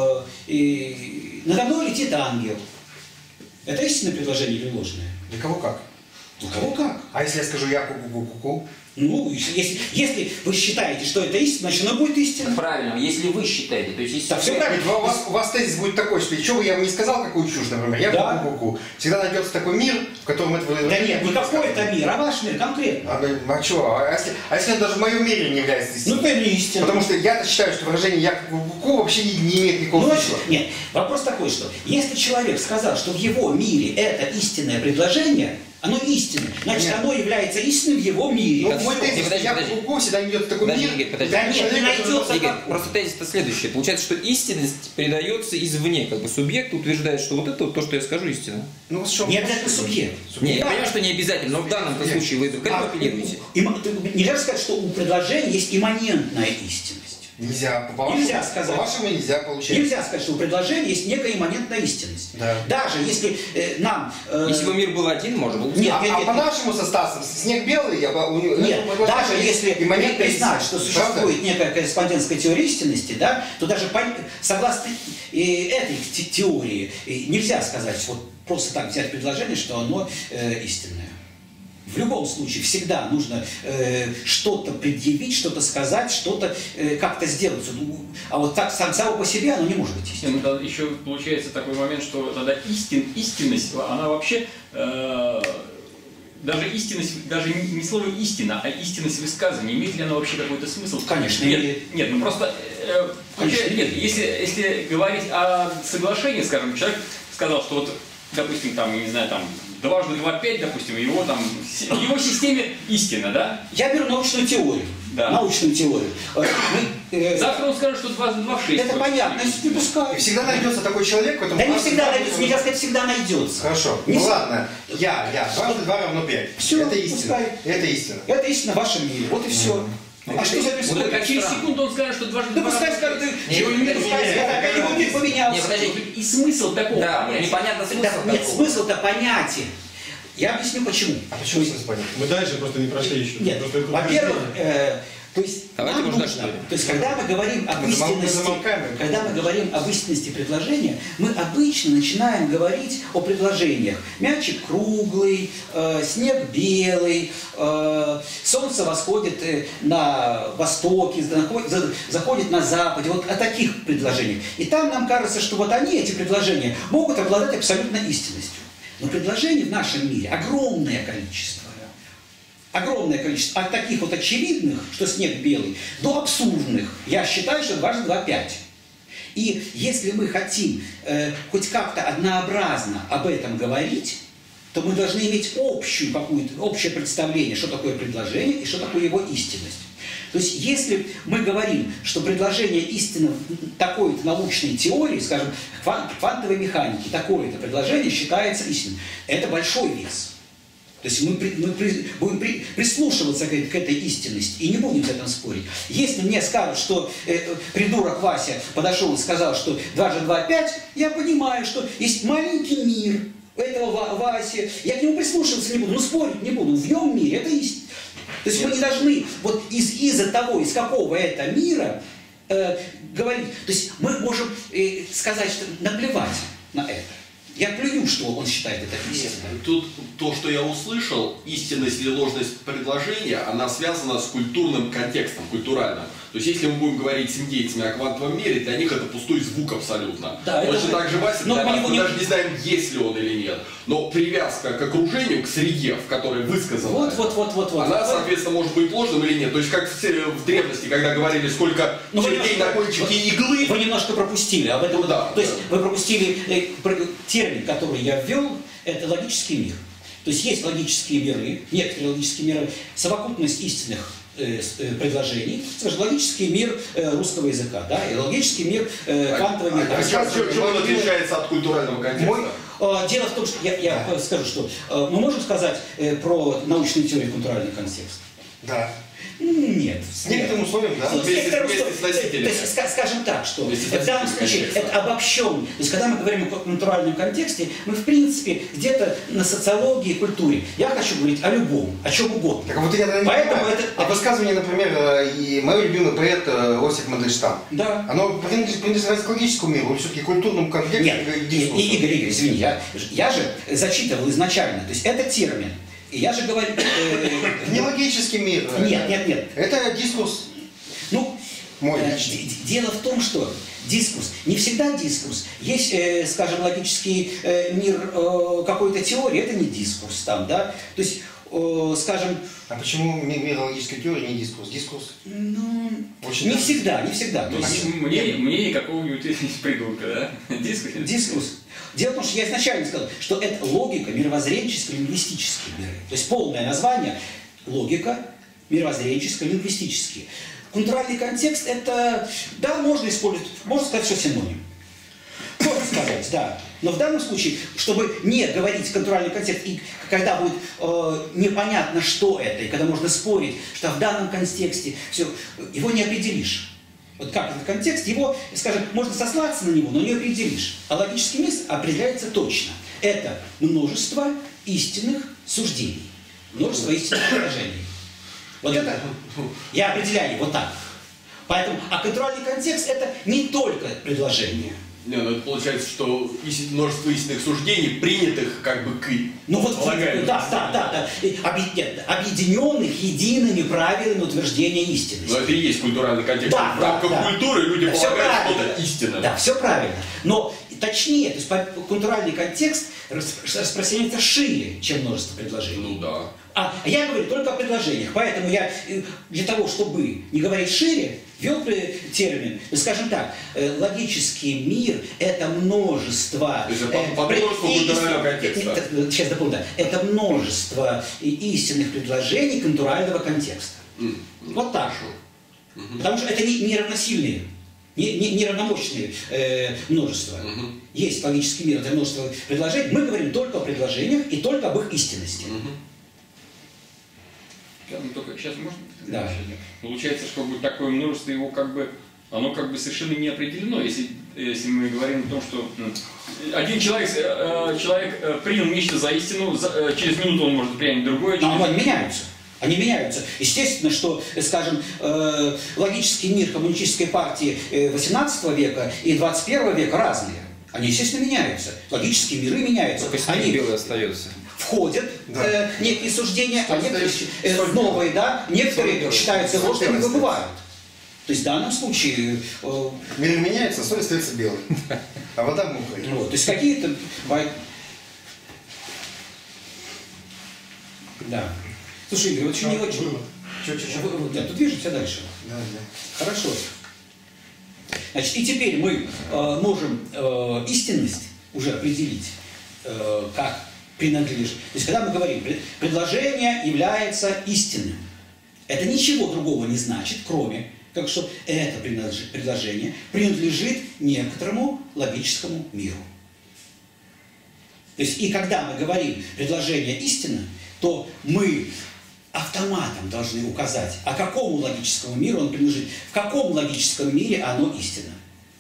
надо мной летит ангел. Это истинное предложение или ложное? Для кого как? Для кого как? А если я скажу я ку-ку-ку-ку? Ну, если вы считаете, что это истина, значит, оно будет истинно. Правильно, если вы считаете. То есть, если все правильно. У вас тезис будет такой, что что бы я не сказал какую чушь, например, я ку-ку-ку-ку. Всегда найдется такой мир, в котором это... Да нет, не какой-то мир, а ваш мир конкретно. А что? А если даже в моем мире не является истиной? Ну, это не истина. Потому что я считаю, что выражение я ку-ку-ку вообще не имеет никакого смысла. Нет, вопрос такой, что если человек сказал, что в его мире это истинное предложение, Оно истинное. Значит, оно является истинным в его мире. Ну, мой тезис, я глубоко всегда идет такой мир. Да нет, не найдется. Игорь, просто тезис-то следующее. Получается, что истинность передается извне. Как бы субъект утверждает, что вот это вот то, что я скажу, истина. Ну, Не обязательно субъект. Не, я понимаю, что не обязательно, но в данном случае вы к этому апеллируете. Нельзя сказать, что у предложения есть имманентная истинность. Нельзя. Нельзя сказать. По-вашему нельзя получать. Нельзя сказать, что у предложения есть некая имманентная истинность. Да. Даже если нам... Если бы мир был один, может быть. Нет, А по-нашему со Стасом снег белый, Нет, даже если признать, что существует Правда? некая корреспондентская теория истинности, да, то даже согласно этой теории нельзя сказать, вот просто так взять предложение, что оно истинное. В любом случае всегда нужно что-то предъявить, что-то сказать, что-то как-то сделать. А вот так само по себе оно не может быть истинным. Ну, еще получается такой момент, что тогда истинность, она вообще даже истинность, даже не слово истина, а истинность высказывания, имеет ли она вообще какой-то смысл? Конечно, нет, ну просто нет, если говорить о соглашении, скажем, человек сказал, что вот, допустим, там, я не знаю, там, 2 × 2 = 5, допустим, в его системе истина, да? Я беру научную теорию. Да. Научную теорию. Завтра он скажет, что 2 × 2 = 6. Это понятно, если не пускай. И всегда найдется такой человек в этом Да не классе, всегда найдется, нельзя сказать, всегда найдется. Хорошо. Не Ну всегда. ладно. 2 × 2 = 5. Всё, Это истина. пускай. Это истина. Это истина в вашем мире. Вот и все. А что за Вот так через секунду он скажет, что 2 × 2 Да пускай скажет, его мир Не, поменялся. подожди. И смысл такого Да, понятия. непонятно смысл Да, нет, такого. смысл-то понятен. Я объясню почему. А почему смысл понятен? Мы дальше просто не прошли еще. Нет, Просто это во-первых, утверждение. то есть Давайте, нам может, нужно, дальше то есть когда мы говорим об Мы истинности, замолкаем. когда мы говорим об истинности предложения, мы обычно начинаем говорить о предложениях. Мячик круглый, снег белый, солнце восходит на востоке, заходит на западе. Вот о таких предложениях. И там нам кажется, что вот они, эти предложения, могут обладать абсолютной истинностью. Но предложений в нашем мире огромное количество. Огромное количество. От таких вот очевидных, что снег белый, до абсурдных. Я считаю, что 2 × 2 = 5. И если мы хотим хоть как-то однообразно об этом говорить, то мы должны иметь общее представление, что такое предложение и что такое его истинность. То есть, если мы говорим, что предложение истины такой-то научной теории, скажем, квантовой механики, такое-то предложение считается истинным, это большой вес. То есть мы будем прислушиваться к этой истинности и не будем с этим спорить. Если мне скажут, что придурок Вася подошел и сказал, что 2 × 2 = 5, я понимаю, что есть маленький мир у этого Васи. Я к нему прислушиваться не буду, но спорить не буду. В нем мире это истина. То есть мы не должны вот из-за того, из какого это мира говорить. То есть мы можем сказать, что наплевать на это. Я плюю, что он считает это истиной. Тут то, что я услышал, истинность или ложность предложения, она связана с культурным контекстом, культуральным. То есть, если мы будем говорить с индейцами о квантовом мире, для них это пустой звук абсолютно. Да, точно так же Вася, но для нас, мы не... даже не знаем, есть ли он или нет. Но привязка к окружению, к среде, в которой высказана, она, соответственно, может быть ложным или нет. То есть, как в древности, когда говорили, сколько чертей на кончике иглы. Вы немножко пропустили об этом. Ну, да, то есть, вы пропустили термин, который я ввел, это логический мир. То есть, есть логические миры, некоторые логические миры, совокупность истинных предложений, скажем, логический мир русского языка, да, и логический мир квантового мира. Чем он отличается от культурального контекста? Дело в том, что я скажу, что мы можем сказать про научную теорию культуральный контекст? Да. Нет. С некоторым условием, да. Вместе с носителями. То есть, скажем так, что в данном случае это обобщен. То есть, когда мы говорим о культуральном контексте, мы, в принципе, где-то на социологии, культуре. Я хочу говорить о любом, о чем угодно. Так вот я не Поэтому понимаю. это... высказывание, например, и мой любимый поэт Осип Мандельштам. Да. Оно принадлежит к логическому миру, или все-таки культурному контексту? Нет, Игорь, извини, я же зачитывал изначально. То есть, это термин. И я же говорю... Не логический мир. Нет. Это дискурс. Ну, мой личный. Дело в том, что дискурс, не всегда дискурс. Есть, скажем, логический мир какой-то теории, это не дискурс там, да? То есть, скажем... А почему мир логической теории не дискурс? Дискурс? Ну, очень не всегда. То есть, Мнение какого-нибудь придурка, да? Дискурс. Дискурс. дело в том, что я изначально сказал, что это логика мировоззренческо-лингвистические миры. То есть полное название – логика мировоззренческо-лингвистические. Культуральный контекст – это, да, можно использовать, можно сказать, что синоним. Можно сказать, да. Но в данном случае, чтобы не говорить культуральный контекст, и когда будет непонятно, что это, и когда можно спорить, что в данном контексте все, его не определишь. Вот как этот контекст, его, скажем, можно сослаться на него, но не определишь. А логический мир определяется точно. Это множество истинных суждений, множество истинных предложений. Вот это я определяю вот так. Поэтому, а культуральный контекст – это не только предложение. Не, ну это получается, что множество истинных суждений, принятых как бы к... Ну вот, да. Объединенных едиными правилами утверждения истинности. Но это и есть культуральный контекст. Да, в рамках культуры люди полагают, что это истина. Да, все правильно. Но точнее, то есть культуральный контекст распространяется шире, чем множество предложений. Ну да. А я говорю только о предложениях, поэтому я для того, чтобы не говорить шире, ввел термин, скажем так, логический мир – это множество… Сейчас дополню, да. Это множество истинных предложений культурального контекста. Вот так. Потому что это не равносильные, не равномощные множества. Есть логический мир, это множество предложений. Мы говорим только о предложениях и только об их истинности. Ну, только сейчас можно? Да. Получается, что такое множество его оно совершенно не определено. Если мы говорим о том, что один человек принял нечто за истину, через минуту он может принять другое. Но они меняются. Они меняются. Естественно, что, скажем, логический мир коммунистической партии 18 века и 21 века разные. Они, естественно, меняются. Логические миры меняются. Они белые остаются. Входят некие суждения, а некоторые новые, да, некоторые считаются ложными и выбывают. То есть в данном случае… Мир меняется, соль остается белой, а вода мокрой. То есть какие-то… Да. Слушай, Игорь, вот еще не очень… Да, тут движемся дальше. Да. Хорошо. Значит, и теперь мы можем истинность уже определить как принадлежит. То есть, когда мы говорим, предложение является истинным, это ничего другого не значит, кроме как что это предложение принадлежит некоторому логическому миру. То есть, и когда мы говорим предложение истинно, то мы автоматом должны указать, а какому логическому миру он принадлежит, в каком логическом мире оно истинно.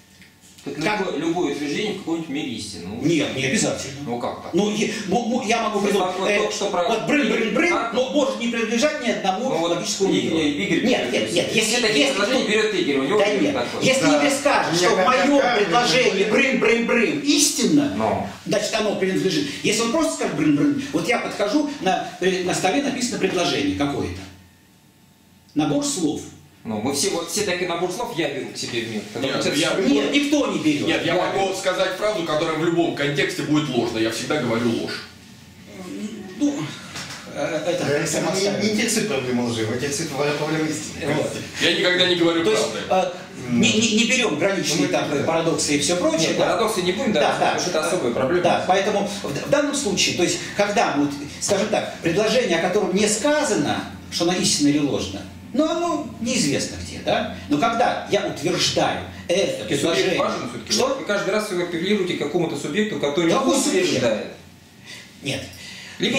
Любое утверждение в каком-нибудь мире истины. Нет, не обязательно. Ну как так? Я могу придумать, вот брын, но может не принадлежать ни одному логическому миру. Нет, если предложение берет Игорь, у него если Игорь скажет, что в моем предложении брын истинно, значит оно принадлежит. Если он просто скажет брын, вот я подхожу, на столе написано предложение какое-то. Набор слов. Ну, мы все такие набор слов я беру к себе в мир. Нет, никто не берет. Нет, я могу сказать правду, которая в любом контексте будет ложной. Я всегда говорю ложь. Ну, это не интересует проблема лжи, а интересует проблема истины. Я никогда не говорю правды. Не берем граничные парадоксы и все прочее. Парадоксы не будем, потому что это особая проблема. Да, поэтому в данном случае, то есть, когда, скажем так, предложение, о котором не сказано, что оно истинно или ложно, но оно неизвестно где, да? Но когда я утверждаю это предложение… Что? Вы каждый раз вы апеллируете к какому-то субъекту, который утверждает. Нет. Либо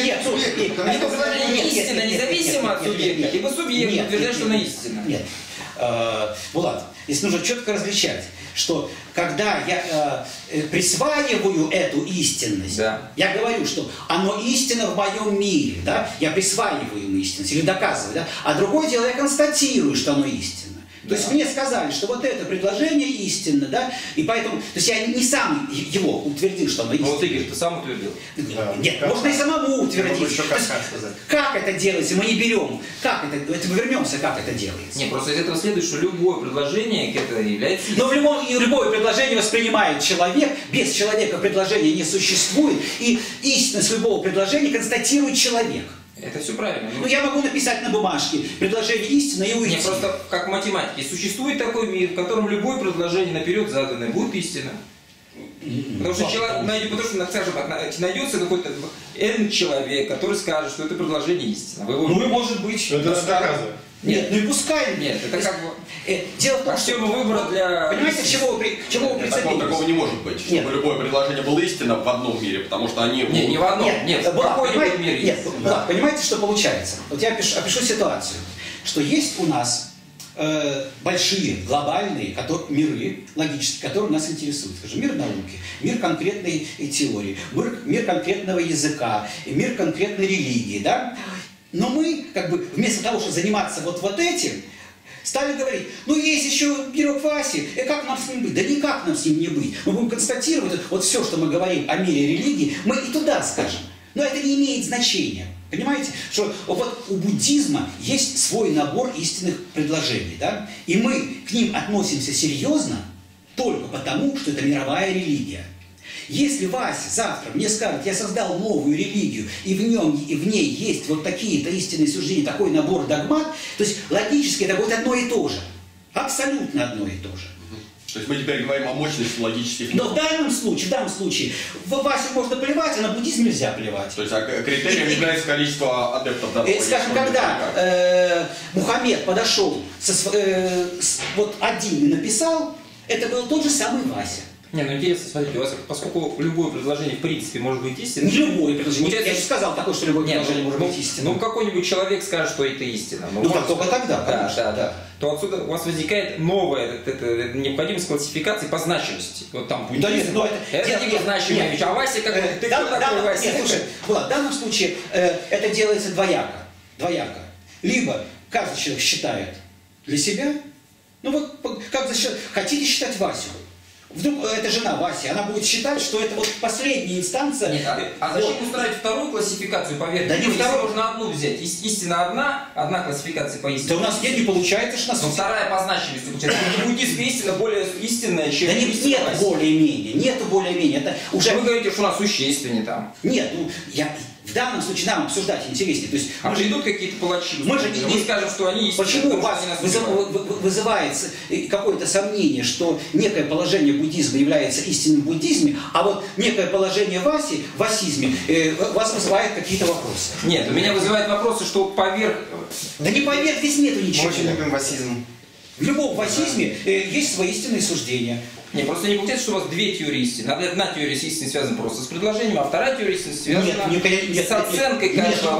предложение истина независимо от субъекта, либо субъект утверждает, что она истина. Нет. Булат, здесь нужно четко различать, что когда я присваиваю эту истинность, я говорю, что оно истинно в моем мире, да? Я присваиваю ему истинность или доказываю, да? А другое дело, я констатирую, что оно истинно. То есть мне сказали, что вот это предложение истинно, да, и поэтому, то есть я не сам его утвердил, что оно истинно. Ну вот Игорь, ты сам утвердил? Нет, можно и самому утвердить. Как это делается, мы не берем, как это мы вернемся, как это делается. Нет, просто из этого следует, что любое предложение это является истиной. Но любое предложение воспринимает человек, без человека предложения не существует, и истинность любого предложения констатирует человек. Это все правильно. Ну, я могу написать на бумажке предложение истины и уйти. Нет, просто как в математике. Существует такой мир, в котором любое предложение наперед заданное будет истина. Потому что найдется какой-то N человек, который скажет, что это предложение истина. Ну и может быть. Это доказывает. Нет, ну и пускай. Нет, это как бы... Дело в том, что выбора для... Понимаете, к чему вы прицепились? Такого не может быть, чтобы любое предложение было истинно в одном мире, потому что они... Не в одном, нет, в какой-нибудь мире есть. Понимаете, что получается? Вот я опишу ситуацию, что есть у нас большие, глобальные миры логические, которые нас интересуют. Скажем, мир науки, мир конкретной теории, мир конкретного языка, мир конкретной религии, да? Но мы, как бы, вместо того, чтобы заниматься вот этим, стали говорить, ну есть еще пирог Васи, и как нам с ним быть? Да никак нам с ним не быть. Мы будем констатировать вот все, что мы говорим о мире религии, мы и туда скажем. Но это не имеет значения. Понимаете, что вот у буддизма есть свой набор истинных предложений, да? И мы к ним относимся серьезно только потому, что это мировая религия. Если Вася завтра мне скажет, я создал новую религию, и в ней есть вот такие-то истинные суждения, такой набор догмат, то есть логически это будет одно и то же. Абсолютно одно и то же. То есть мы теперь говорим о мощности логических... Но в данном случае, в Васю можно плевать, а на буддизм нельзя плевать. То есть критерием является количество адептов данного. Скажем, когда Мухаммед подошел, вот один и написал, это был тот же самый Вася. Не, ну интересно, смотрите, у вас, поскольку любое предложение в принципе может быть истинным... Не любое предложение. Я же сказал такое, что любое предложение может быть истинным. Ну какой-нибудь человек скажет, что это истина. Ну только тогда, конечно. Да. То отсюда у вас возникает новая необходимость классификации по значимости. Вот там будет. Да нет, ну это типа значимая вещь. А Вася как бы... Ты кто такой Вася? Нет, слушай, в данном случае это делается двояко. Либо каждый человек считает для себя, ну вот как хотите считать Васю. Вдруг эта жена Вася, она будет считать, что это вот последняя инстанция. Нет, а зачем устраивать вторую классификацию по вере? Да не вторую. Можно одну взять. Истина одна классификация по истине. Да у нас не получается, что нас... Но вторая по значимости получается. Буддизм истина более истинная, чем... Да нет более-менее. Это уже... Вы говорите, что у нас существеннее там. Нет, ну в данном случае нам обсуждать интереснее. То есть мы же идут какие-то палачи. Мы же не скажем, что они истинные. Почему у вас вызывается какое-то сомнение, что некое положение буддизма является истинным в буддизме, а вот некое положение Васи в васизме вас вызывает какие-то вопросы? Нет, у меня вызывает вопросы, что поверх... Да не поверх, здесь нету ничего. Мы очень любим васизм. В любом васизме есть свои истинные суждения. Не, просто не получается, что у вас две теории истины. Одна теория истины связана просто с предложением, а вторая теория истины связана с оценкой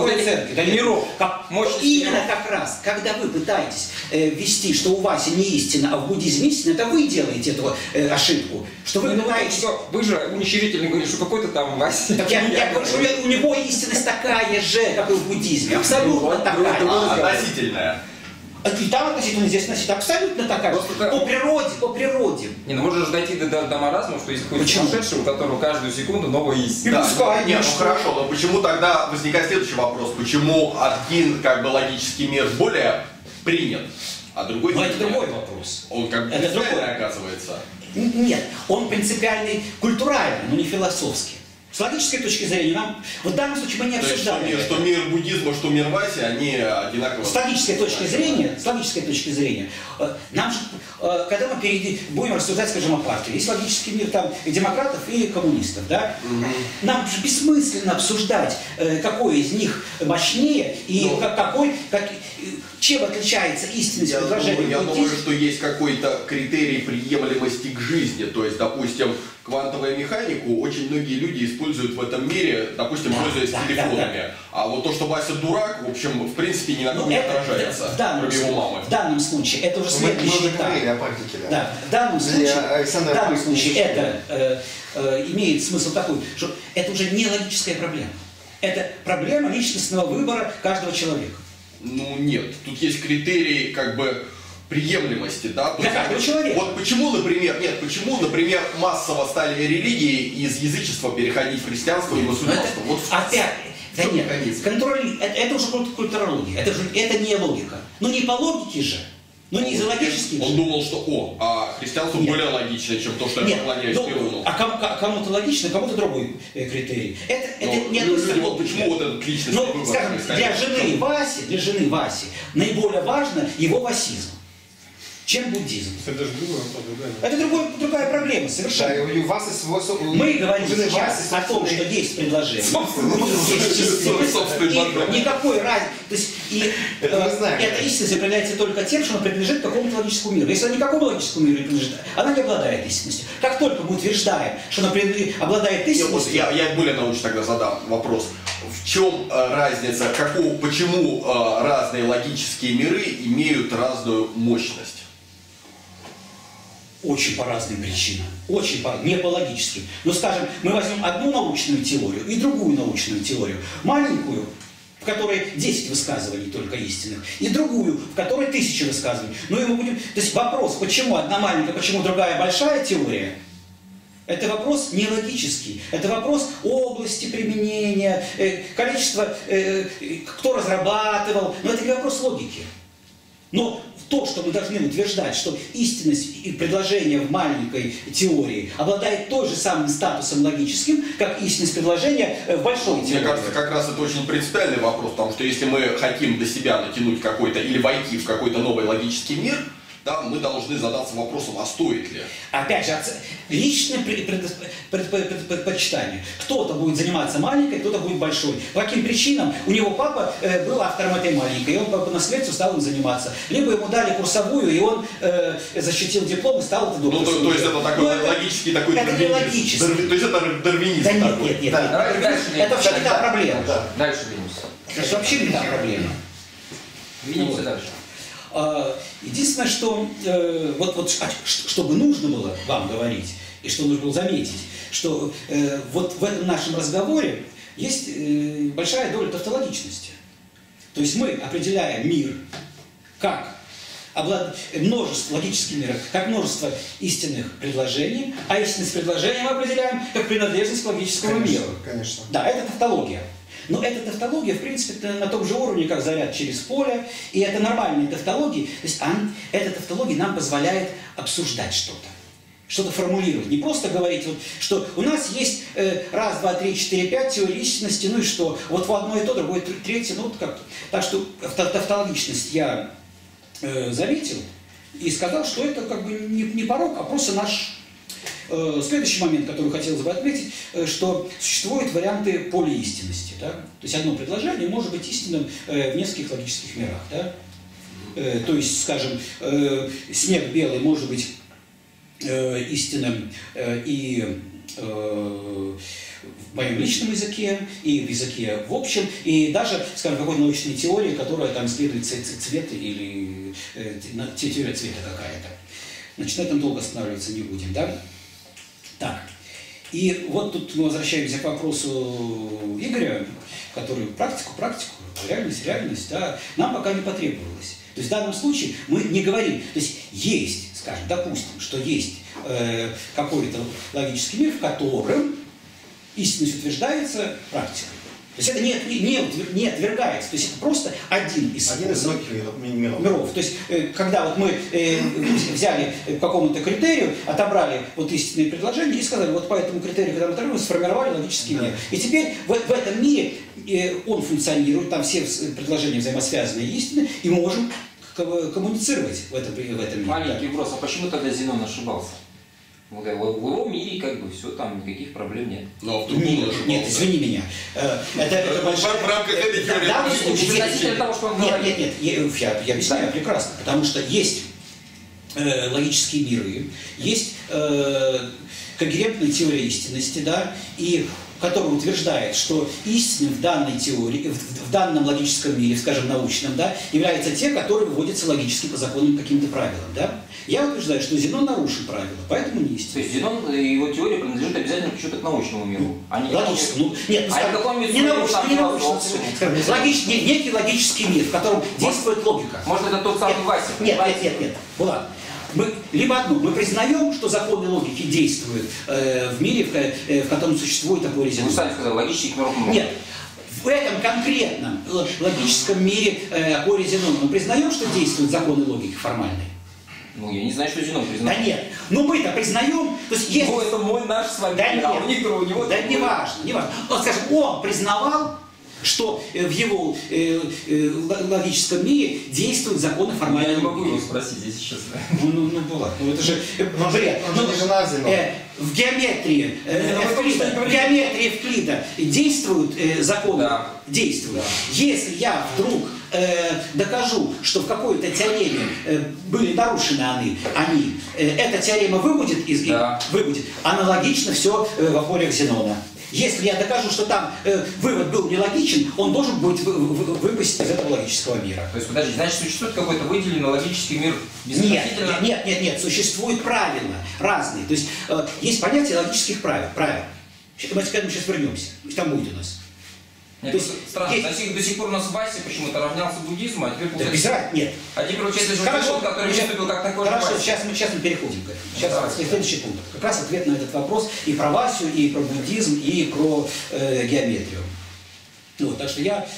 миров. Именно как раз, когда вы пытаетесь ввести, что у Васи не истина, а в буддизме истина, это вы делаете эту ошибку. Что вы пытаетесь... Вы же уничтожительно говорите, что какой-то там Вася. Я говорю, что у него истинность такая же, как и в буддизме. Абсолютно такая. Относительная. И там относительно здесь относительно абсолютно такая же. По природе. Не, ну можно же дойти до маразма, что есть какой-то сумасшедший, у которого каждую секунду новая истина. Да, нет, ну хорошо, но почему тогда возникает следующий вопрос? Почему один как бы логический мир более принят, а другой но нет? Это другой вопрос. Он как бы принципиальный оказывается. Нет, он принципиальный культуральный, но не философский. С логической точки зрения, нам в данном случае мы не обсуждали. Что мир буддизма, что мир Васи, они одинаково. С логической точки зрения, нам же, когда мы будем рассуждать, скажем, о партии, есть логический мир там и демократов, и коммунистов, да? Нам же бессмысленно обсуждать, какой из них мощнее и чем отличается истинность предложения. Я думаю, что есть какой-то критерий приемлемости к жизни. То есть, допустим, квантовую механику очень многие люди используют в этом мире, допустим, пользуясь телефонами. А вот то, что Вася дурак, в общем, в принципе, ни на ком не отражается, кроме его мамы. В данном случае это уже следующий этап. Мы говорили о практике, да. Да, в данном случае это имеет смысл такой, что это уже не логическая проблема. Это проблема личностного выбора каждого человека. Ну нет, тут есть критерии как бы приемлемости, да? Для каждого человека. Вот почему, например, массово стали религии из язычества переходить в христианство и мусульманство? Опять, да нет, это уже культурология, это не логика. Ну не по логике же. Ну не из-за логических. Он думал, что христианство более логичное, чем то, что я поклоняюсь Перуну. А кому-то логично, кому-то другой критерий. Это не относится. Почему вот этот личностный выбор? Скажем, для жены Васи наиболее важно его васизм. чем буддизм. Это даже другой вопрос, Это другая проблема совершенно. Да, и у вас есть свой... Мы говорим сейчас о том, что есть предложение. Никакой разницы. Эта истинность определяется только тем, что она принадлежит какому-то логическому миру. Если она никакому логическому миру не принадлежит, она не обладает истинностью. Как только мы утверждаем, что она обладает истинностью... Я более научно тогда задам вопрос. В чем разница, почему разные логические миры имеют разную мощность? Очень по разным причинам, не по логическим. Но, скажем, мы возьмем одну научную теорию и другую научную теорию. Маленькую, в которой 10 высказываний только истинных, и другую, в которой 1000 высказываний. Ну и мы будем... То есть вопрос, почему одна маленькая, почему другая большая теория, это вопрос не логический. Это вопрос области применения, количества, кто разрабатывал. Но это не вопрос логики. Но то, что мы должны утверждать, что истинность и предложение в маленькой теории обладает той же самым статусом логическим, как истинность предложения в большой теории. Мне кажется, как раз это очень принципиальный вопрос, потому что если мы хотим до себя натянуть какой-то или войти в какой-то новый логический мир, да, мы должны задаться вопросом, а стоит ли? Опять же, личное предпочитание. Кто-то будет заниматься маленькой, кто-то будет большой. По каким причинам? У него папа был автором этой маленькой, и он по наследству стал им заниматься. Либо ему дали курсовую, и он защитил диплом и стал это доктором. Ну, то есть это такой логический такой дарвинизм. Это не логический. То есть это дарвинизм. Да нет. Это вообще не та проблема. Дальше двинемся. Это вообще не та проблема. Двинемся дальше. Единственное, что чтобы нужно было вам говорить, и что нужно было заметить, что вот в этом нашем разговоре есть большая доля тавтологичности. То есть мы определяем мир как множество логических миров, как множество истинных предложений, а истинность предложения мы определяем как принадлежность к логическому миру. Конечно. Да, это тавтология. Но эта тавтология, в принципе, на том же уровне, как заряд через поле, и это нормальные тавтологии. То есть эта тавтология нам позволяет обсуждать что-то формулировать. Не просто говорить, что у нас есть 1, 2, 3, 4, 5 теорий истинности, ну и что? Вот в одно и то, другое, третье, ну вот как-то. Так что тавтологичность я заметил и сказал, что это как бы не порок, а просто наш... Следующий момент, который хотелось бы отметить, что существуют варианты полиистинности. Да? То есть одно предложение может быть истинным в нескольких логических мирах. Да? То есть, скажем, снег белый может быть истинным и в моем личном языке, и в языке в общем, и даже, скажем, какой-то научной теории, которая там исследует цвет или теория цвета какая-то. Значит, на этом долго останавливаться не будем, да? Так, и вот тут мы возвращаемся к вопросу Игоря, который практику, реальность, да, нам пока не потребовалось. То есть в данном случае мы не говорим, то есть, скажем, допустим, что есть какой-то логический мир, в котором истинность утверждается практикой. То есть это не отвергается, то есть это просто один из миров. То есть когда вот мы взяли по какому-то критерию, отобрали вот истинные предложения и сказали, вот по этому критерию, когда мы отобрали, сформировали логический мир. И теперь в этом мире он функционирует, там все предложения взаимосвязаны и истинны, и мы можем коммуницировать в этом мире. Маленький вопрос, а почему тогда Зенон ошибался? В его мире как бы все, там никаких проблем нет. Но в другом нет, извини меня. Это большая... В рамках этой теории... Нет, я объясняю прекрасно. Потому что есть логические миры, есть когерентная теория истинности, да, и который утверждает, что истинным в данной теории, в данном логическом мире, скажем, научном, да, являются те, которые выводятся логически по законам каким-то правилам. Да? Я утверждаю, что Зенон нарушил правила, поэтому не истинно. То есть Зенон и его теория принадлежит обязательно почему-то к научному миру, а не логическому. Нет, не научному. Некий логический мир, в котором действует логика. Может, это тот самый Вася? Нет. Влад. Мы признаем, что законы логики действуют в мире, в котором существует такой резонанс. Вы сами сказали, логических миров много. Нет. В этом конкретном логическом мире Апори Зенона мы признаем, что действуют законы логики формальные? Ну, я не знаю, что Зенон признает. Да нет. Ну, мы-то признаем. То есть, это мой наш с вами. Да нет. А у них у него... Да не важно. Вот, скажем, он признавал что в его логическом мире действуют законы формального мира. Я не могу его спросить, если честно. Ну, ладно, это же бред. В геометрии, в геометрии Евклида действуют законы? Да. Действуют. Если я вдруг докажу, что в какой-то теореме были нарушены они, эта теорема выводит из да. выводит. Аналогично все в апориях Зенона. Если я докажу, что там вывод был нелогичен, он должен быть выпустить из этого логического мира. То есть, подожди, значит, существует какой-то выделенный логический мир безотносительно? Нет, существуют правила разные. То есть, есть понятие логических правил. Мы к этому сейчас вернемся. Там будет у нас. Нет, то есть, странно, есть... до сих пор у нас Вася почему-то равнялся буддизму, а теперь получается... Да, нет. А теперь получается, что Хорошо, который выступил как такой же Хорошо, Вася. сейчас мы переходим к этому. Сейчас следующий пункт. Как раз ответ на этот вопрос и про Васю, и про буддизм, и про геометрию. Вот, так что я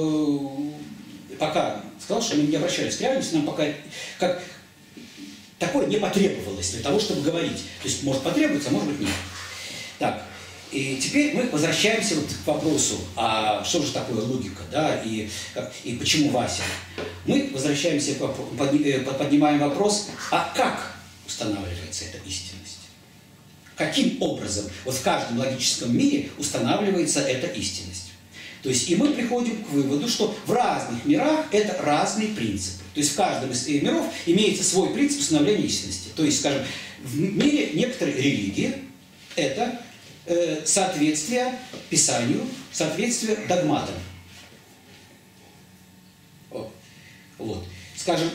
пока сказал, что мы не обращались к реальности, нам пока как такое не потребовалось для того, чтобы говорить. То есть, может потребуется, а может быть нет. Так. И теперь мы возвращаемся вот к вопросу, а что же такое логика, да, и почему Вася. Мы возвращаемся, поднимаем вопрос, а как устанавливается эта истинность? Каким образом вот в каждом логическом мире устанавливается эта истинность? То есть и мы приходим к выводу, что в разных мирах это разные принципы. То есть в каждом из миров имеется свой принцип установления истинности. То есть, скажем, в мире некоторые религии это соответствие Писанию, соответствие догматам. Вот. Скажем,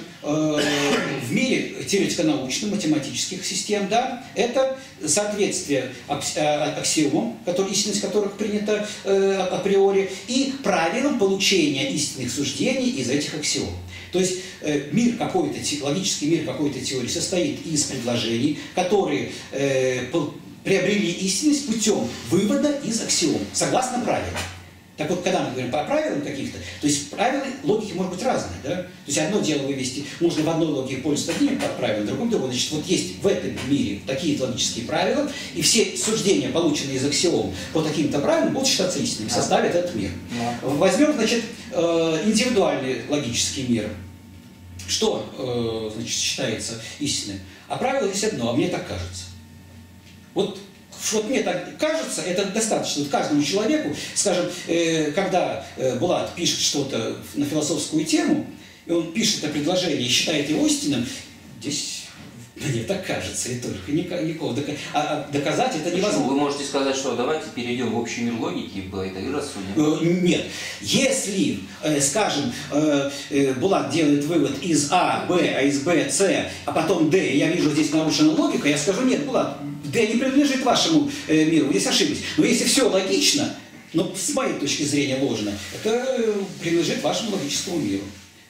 в мире теоретико-научных, математических систем, да, это соответствие аксиомам, истинность которых принята априори, и правилам получения истинных суждений из этих аксиом. То есть мир какой-то, логический мир какой-то теории состоит из предложений, которые приобрели истинность путем вывода из аксиом, согласно правилам. Так вот, когда мы говорим по правилам каких-то, то есть правила логики может быть разные, да? То есть одно дело вывести, можно в одной логике пользоваться одним правилом, в другом другом. Значит, вот есть в этом мире такие логические правила, и все суждения, полученные из аксиом по таким-то правилам, будут считаться истинными, составят этот мир. Возьмем, значит, индивидуальный логический мир. Что, значит, считается истинным? А правило здесь одно, а мне так кажется. Вот мне так кажется, это достаточно. Вот каждому человеку, скажем, когда Булат пишет что-то на философскую тему, и он пишет это предложение и считает его истинным, здесь мне так кажется, и только никого. Доказать это невозможно. Вы можете сказать, что давайте перейдем в общий мир логики, и рассудим. Нет. Если, скажем, Булат делает вывод из А, Б, а из Б, С, а потом Д, я вижу, здесь нарушена логика, я скажу, нет, Булат, Д не принадлежит вашему миру, вы здесь ошиблись. Но если все логично, но с моей точки зрения ложно, это принадлежит вашему логическому миру.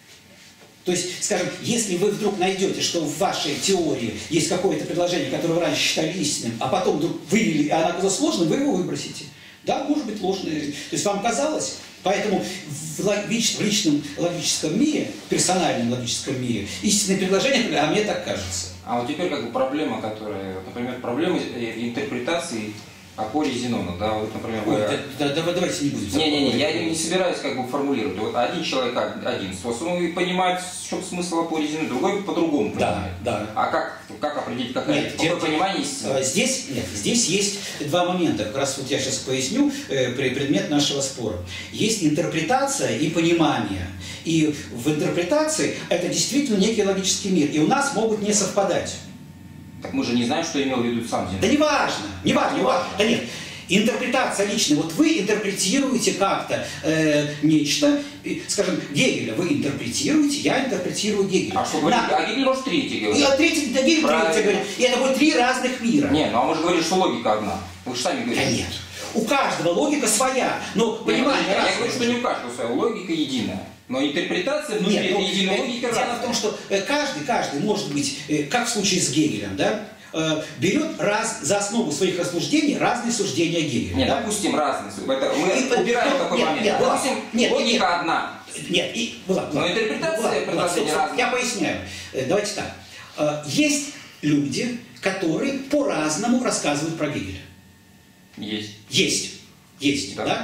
То есть, скажем, если вы вдруг найдете, что в вашей теории есть какое-то предложение, которое вы раньше считали истинным, а потом вдруг вывели, а оно оказалось ложным, вы его выбросите. Да, может быть ложное. То есть вам казалось, поэтому в личном логическом мире, персональном логическом мире, истинное предложение, а мне так кажется. А вот теперь как бы проблема, которая, например, проблема интерпретации апории Зенона, да, вот, например... Давайте не будем... Не, я не собираюсь как бы формулировать. Вот один человек один способ, он понимает, в чем смысл апории Зенона, другой по-другому понимает. Да. А как определить, какое понимание истины? Здесь есть два момента, как раз вот я сейчас поясню, предмет нашего спора. Есть интерпретация и понимание. И в интерпретации это действительно некий логический мир, и у нас могут не совпадать. Так мы же не знаем, что имел в виду сам Зенон. Да не важно. Да нет. Интерпретация личная. Вот вы интерпретируете как-то нечто, скажем, Гегеля вы интерпретируете, я интерпретирую Гегеля. А что говорит? А Гегель может третий говорит. Гегель третий говорит. И это будет три разных мира. Не, ну а мы же говорим, что логика одна. Вы же сами говорите. Да нет. У каждого логика своя. Но, понимаете, я говорю, что не у каждого своя. Логика единая. Но интерпретация внутри этой единой логики разная. Дело в том, что каждый может быть, как в случае с Гегелем, да, берет за основу своих рассуждений разные суждения Гегеля. Нет, да? Допустим, разные. Мы убираем такой момент. Допустим, логика одна. Нет, но интерпретация предложения разная. Я поясняю. Давайте так. Есть люди, которые по-разному рассказывают про Гегеля. Есть, да?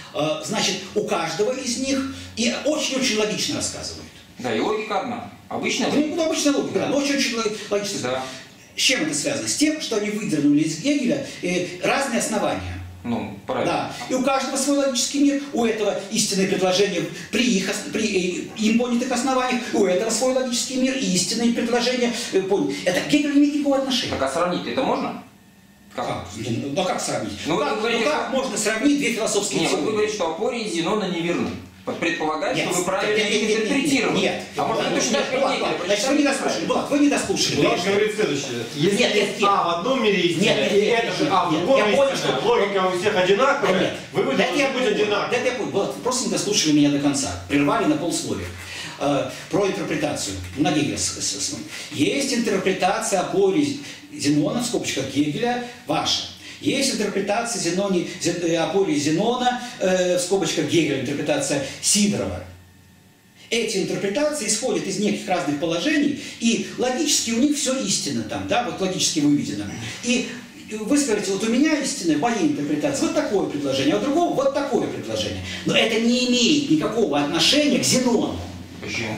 значит, у каждого из них и очень-очень логично рассказывают. Да, и логика одна. Обычная логика. Ну, обычная логика, да. Но очень-очень логично. Да. С чем это связано? С тем, что они выдернули из Гегеля разные основания. Ну, правильно. Да. И у каждого свой логический мир, у этого истинное предложение при им понятых основаниях, у этого свой логический мир и истинные предложения. Это к Гегелю не имеет никакого отношения. Так а сравнить это можно? Как? Ну как сравнить? Ну, как можно сравнить две философские теории? Вы говорите, что Апорий и Зенона неверны. Предполагает, что вы правильно их интерпретировали. Нет. А может, это точно так, как Гегель. Значит, вы не дослушали. Булат, вы не дослушали. Булат говорит следующее. Если нет. А в одном мире истина, и это же А в другом истина, логика у всех одинаковая, вы должны быть одинаковы. Это я понял. Булат, вы просто не дослушали меня до конца. Прервали на полсловия. Про интерпретацию. На Гегеля. Есть интерпретация Апорий Зенона, в скобочках Гегеля, ваша. Есть интерпретация Апория Зенона, в скобочках Гегеля, интерпретация Сидорова. Эти интерпретации исходят из неких разных положений, и логически у них все истинно там, да, вот логически выведено. И вы скажете, вот у меня истинная, моя интерпретация, вот такое предложение, а у другого вот такое предложение. Но это не имеет никакого отношения к Зенону. Почему?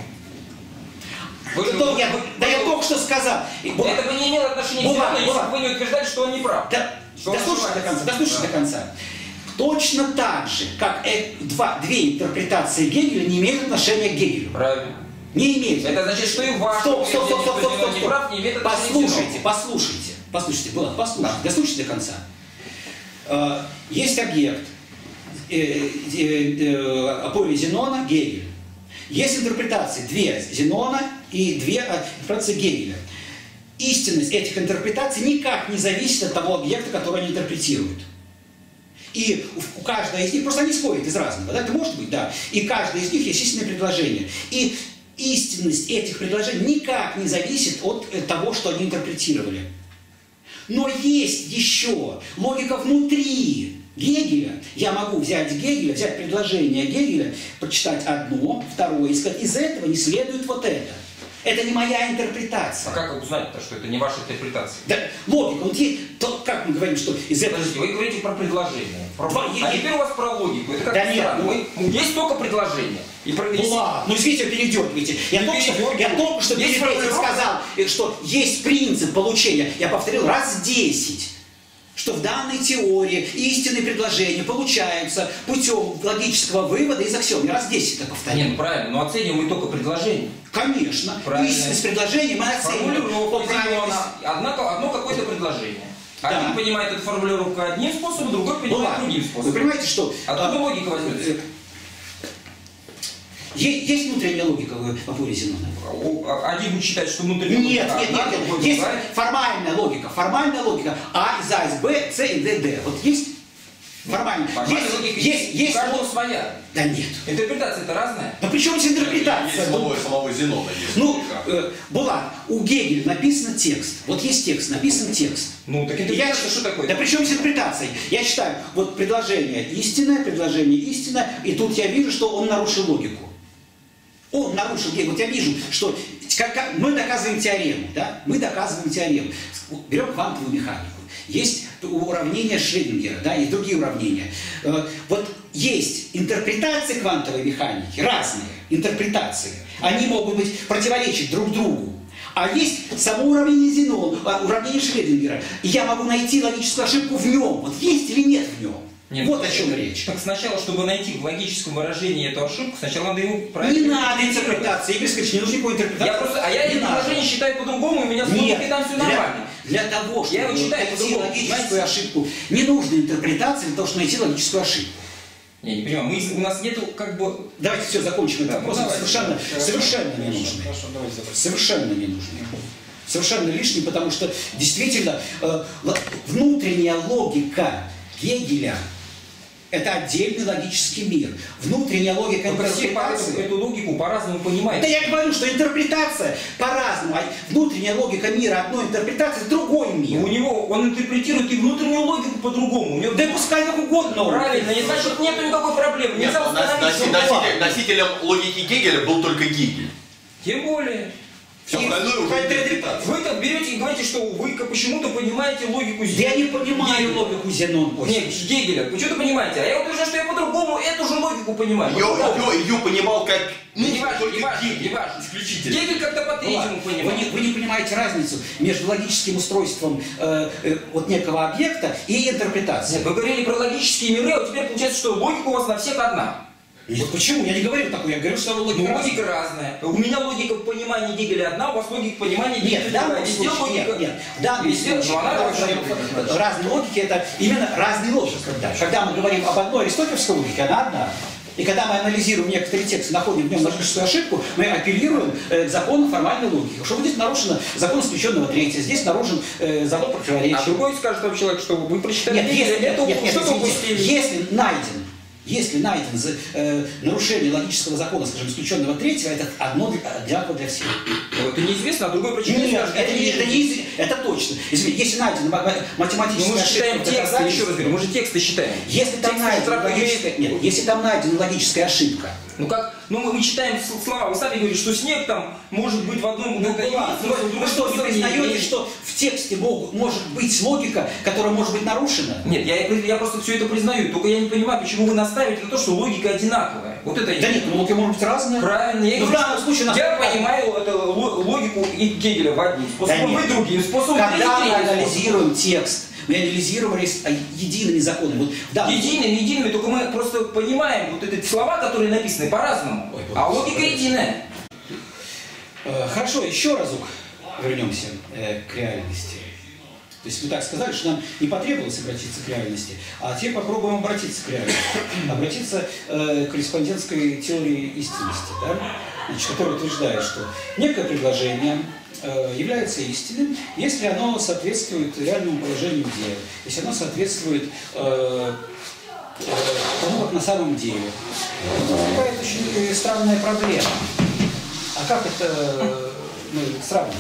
Я только что сказал. Это бы не имело отношения к Зенону, если бы вы не утверждали, что он не прав. Дослушайте до конца. Точно так же, как две интерпретации Гегеля не имеют отношения к Гегелю. Правильно. Не имеют. Это значит, что и ваш Стоп. не прав, не имеет отношения к Послушайте, Булат, послушайте. Дослушайте до конца. Есть объект Апория Зенона, Гегель. Есть интерпретации, две Зенона и две интерпретации Гегеля. Истинность этих интерпретаций никак не зависит от того объекта, который они интерпретируют. И у каждой из них, просто они исходят из разного, да, это может быть, да, и каждое из них есть истинное предложение. И истинность этих предложений никак не зависит от того, что они интерпретировали. Но есть еще логика внутри Гегеля. Я могу взять предложение Гегеля, прочитать одно, второе, и сказать, из этого не следует вот это. Это не моя интерпретация. А как узнать-то, что это не ваша интерпретация? Да, логика. Вот как мы говорим, что из этого... Подождите, вы говорите про предложение. А теперь у вас про логику. Это как да странно. Есть только предложение. Ну, извините, передергиваете. Я только что перед этим сказал, что есть принцип получения. Я повторил раз 10. Что в данной теории истинные предложения получаются путем логического вывода из аксиом. Я раз 10 это повторил. Нет, правильно, но оцениваем мы только предложение. Конечно. Истинность предложения мы оцениваем по правильности. Одно какое-то предложение. Один понимает эту формулировку одним способом, другой понимает другим способом. Вы понимаете, что... Откуда логика возьмется? Есть внутренняя логика в Апории Зенона? Один будет считать, что внутренняя логика... Нет. Есть формальная логика. А из А, из Б, С и Д, Д. Вот есть формальная. Есть каждого своя. Да нет. Интерпретация-то разная. Да при чем здесь интерпретация? Самого Зенона есть. Ну, Булат, у Гегеля написан текст. Вот есть текст, написан текст. Ну, так интерпретация что такое? Да при чем здесь интерпретация? Я читаю, вот предложение истинное, и тут я вижу, что он нарушил логику. Он нарушил Гегель. Вот я вижу, что мы доказываем теорему, да? Берем квантовую механику. Есть уравнение Шрёдингера, да, есть другие уравнения. Вот есть интерпретации квантовой механики, разные интерпретации. Они могут быть противоречить друг другу. А есть само уравнение Зенона, уравнение Шрёдингера. И я могу найти логическую ошибку в нем. Вот есть или нет в нем. Нет, вот о чем речь. Так сначала, чтобы найти в логическом выражении эту ошибку, сначала надо его правильно... Не надо интерпретации. Игорь Скачевич, не нужно никакой интерпретации. Я это выражение считаю по-другому, у меня с логикой там все нормально. Для того, чтобы найти логическую ошибку, не нужно интерпретации для того, чтобы найти логическую ошибку. Я не понимаю, у нас нету как бы... Давайте все закончим этот вопрос. Совершенно не нужны. Совершенно не нужны. Совершенно лишний, потому что действительно внутренняя логика Гегеля — это отдельный логический мир. Внутренняя логика интерпретации... Эту логику по-разному понимает. Да я говорю, что интерпретация по-разному, а внутренняя логика мира одной интерпретации — другой мир. У него, он интерпретирует и внутреннюю логику по-другому. Да пускай как угодно. Правильно, не значит, нету никакой проблемы. Нет, носителем логики Гегеля был только Гегель. Тем более. Все остальное уже интерпретация. Вы так берете и говорите, что вы почему-то понимаете логику Зенона. Я не понимаю логику Зенона. Нет, Гегеля, вы что-то понимаете, а я утверждаю, что я по-другому эту же логику понимаю. Ее понимал как... Не важно. Исключительно. Гегель как-то по-третьему понимал. Вы не понимаете разницу между логическим устройством вот некого объекта и интерпретацией. Нет, вы говорили про логические миры, а теперь получается, что логика у вас на всех одна. Нет, почему? Я не говорю такое, я говорю, что логика разная. Логика разная. У меня логика понимания Гегеля одна, у вас логика понимания Гегеля нет, в данном везде случае, логика. нет. В данном случае, разные логики, это именно разные логики. Когда мы говорим об одной аристотелевской логике, она одна. И когда мы анализируем некоторые тексты, находим в нем логическую ошибку, мы апеллируем к закону формальной логики. Что здесь нарушено закон исключенного третьего, здесь нарушен закон противоречия. А другой скажет вам человек, что вы прочитали Гегеля, что вы упустили? Если найден нарушение логического закона, скажем, исключенного третьего, это одно одинаково для всех. Это неизвестно, а другой прочитает. Нет, это точно. Извините, если найден математическая мы же читаем тексты, еще раз говорю, мы же тексты считаем. Если там найдена логическая ошибка. Мы читаем слова, вы сами говорите, что снег там может быть в одном Вы что, не признаете, что в тексте может быть логика, которая может быть нарушена? Нет, я просто все это признаю, только я не понимаю, почему вы настаиваете на то, что логика одинаковая. Вот это да нет, логика может быть разная. Правильно, я понимаю логику Гегеля в одним способом, вы другим способом. Когда мы анализируем текст, мы анализируем едиными законами. Едиными, только мы просто понимаем вот эти слова, которые написаны по-разному. А логика единая. Хорошо, еще разок вернемся к реальности. То есть вы так сказали, что нам не потребовалось обратиться к реальности, а теперь попробуем обратиться к реальности. Обратиться к корреспондентской теории истинности, да? Значит, которая утверждает, что некое предложение является истинным, если оно соответствует реальному положению дел, если оно соответствует тому, как на самом деле. Возникает очень странная проблема. А как это сравнивать?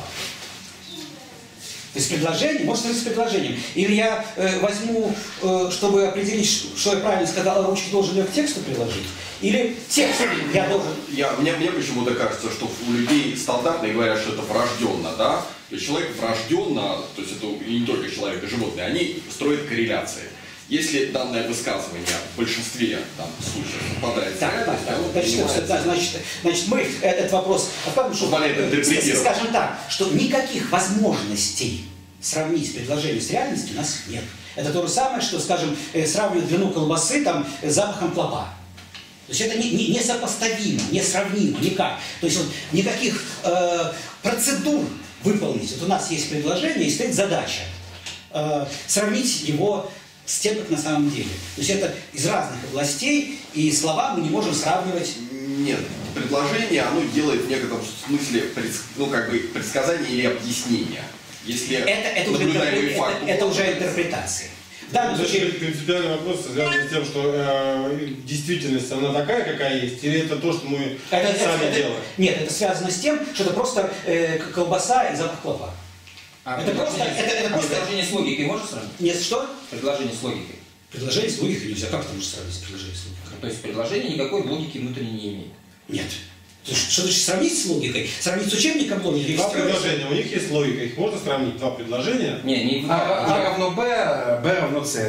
То есть предложение, может быть, с предложением. Или я возьму, чтобы определить, что я правильно сказал, ручки должен ее к тексту приложить. Или текст я должен... Мне почему-то кажется, что у людей стандартно говорят, что это врожденно, да? То есть человек врожденно, то есть это и не только человек, и животные, они строят корреляции. Если данное высказывание в большинстве случаев попадает в реальность, значит, мы этот вопрос интерпретировать. Скажем так, что никаких возможностей сравнить предложение с реальностью у нас нет. Это то же самое, что, скажем, сравнивать длину колбасы с запахом клопа. То есть это несопоставимо, несравнимо, никак. То есть вот никаких процедур выполнить. Вот у нас есть предложение и стоит задача сравнить его с тем, как на самом деле. То есть это из разных областей, и слова мы не можем сравнивать. Нет, предложение, оно делает в некотором смысле предсказание или объяснение. Если наблюдаемый факт... Это уже интерпретация. Да, принципиальный вопрос связан с тем, что действительность она такая, какая есть, или это то, что мы сами делаем? Нет, это связано с тем, что это просто колбаса и запах клопа. Это просто предложение с логикой можно сравнить? Нет, что? Предложение с логикой. Предложение с логикой нельзя. Как ты можешь сравнить с предложением с логикой? То есть предложение никакой логики внутренней не имеет? Нет. Что значит сравнить с логикой? Сравнить с учебником логики? Два предложения, у них есть логика, их можно сравнить, два предложения? Не А равно Б, Б равно С.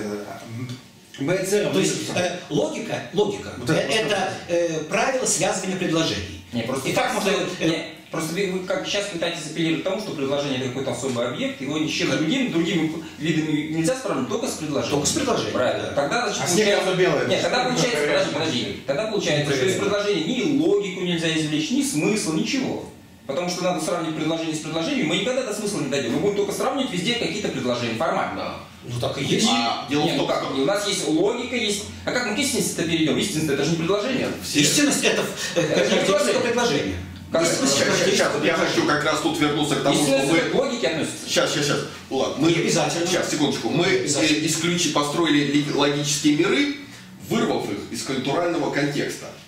Б и С равно. То есть логика это правило связывания предложений. Не, просто и как можно... Просто вы как сейчас пытаетесь апеллировать к тому, что предложение это какой-то особый объект, его ни с чем другими видами нельзя сравнить, только с предложением. Только с предложением. Правильно. Тогда, значит, получается... белое. Нет, тогда получается, подожди. Тогда получается, что из предложения ни логику нельзя извлечь, ни смысл, ничего. Потому что надо сравнивать предложение с предложением, мы никогда до смысла не дойдем. Мы будем только сравнивать везде какие-то предложения, формально. Ну так и есть. У нас есть логика, есть... А как мы к истинности-то перейдем? Истинность это же не предложение. Истинность это предложение. Сейчас, я хочу как раз тут вернуться к тому, что мы... к логике относится. Сейчас, Влад, мы... Обязательно. Сейчас, секундочку. Мы построили логические миры, вырвав их из культурального контекста.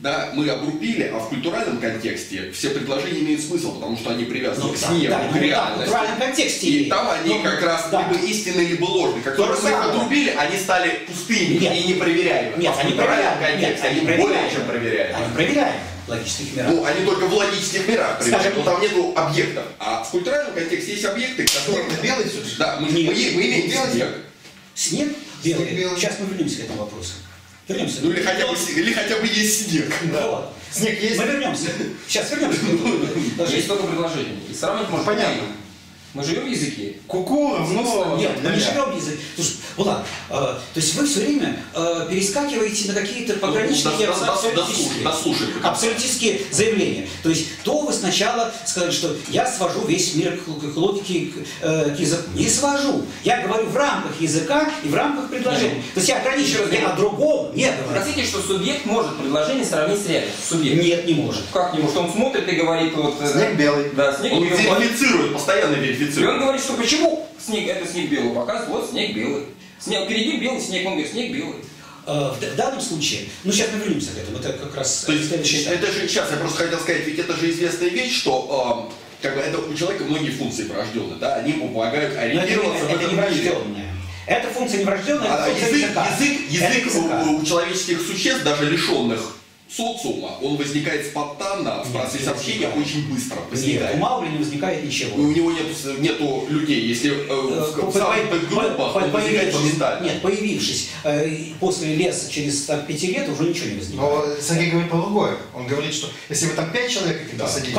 да, мы обрубили, а в культуральном контексте все предложения имеют смысл, потому что они привязаны к ней, к реальности. В культуральном контексте. И там они как раз либо истинные, либо ложные. Как только мы их отрубили, они стали пустыми и непроверяемыми. Нет, а в культуральном контексте они более чем проверяемы. Они проверяемы в логических мирах. Ну, они только в логических мирах проверяют, но там нету объектов. А в культуральном контексте есть объекты, которые... Белый, да, мы имеем снег. Снег белый. Сейчас мы вернемся к этому вопросу. Вернемся. Ну или хотя бы есть снег. Да. Вот. Снег есть. Мы вернемся. Сейчас вернемся. Есть только предложение. И сравнить можно. Понятно. Мы живем в языке. Куку, но... Нет, мы не живем в языке. Слушай, Влад, то есть вы все время перескакиваете на какие-то пограничные абсолютистские заявления. То есть то вы сначала сказали, что я свожу весь мир к логике, к языку. Не свожу. Я говорю в рамках языка и в рамках предложения. То есть я ограничиваю, я о другом не говорю. Простите, что субъект может предложение сравнить с реальностью. Субъект. Нет, не может. Как не может? Он смотрит и говорит вот... Снег белый. Да, снег он белый. верифицирует, постоянно верифицирует. И он говорит, что почему снег, это снег белый, показывает, вот снег белый. Снег, перед ним белый снег, он говорит, снег белый. В данном случае, ну сейчас мы вернемся к этому, это как раз... То есть, это же, сейчас я просто хотел сказать, ведь это же известная вещь, что как бы это у человека многие функции врожденные, да, они ему помогают ориентироваться в этом не врожденная. Эта функция не врожденная, это функция язык у человеческих существ, даже лишенных социума, он возникает спонтанно в процессе общения очень быстро. Нет, у Маугли не возникает ничего. У него нету людей, если в самых группах он возникает моментально. Нет, появившись после леса через 5 лет, уже ничего не возникает. Но Сергей говорит по-другому. Он говорит, что если вы там 5 человек каких-то посадили...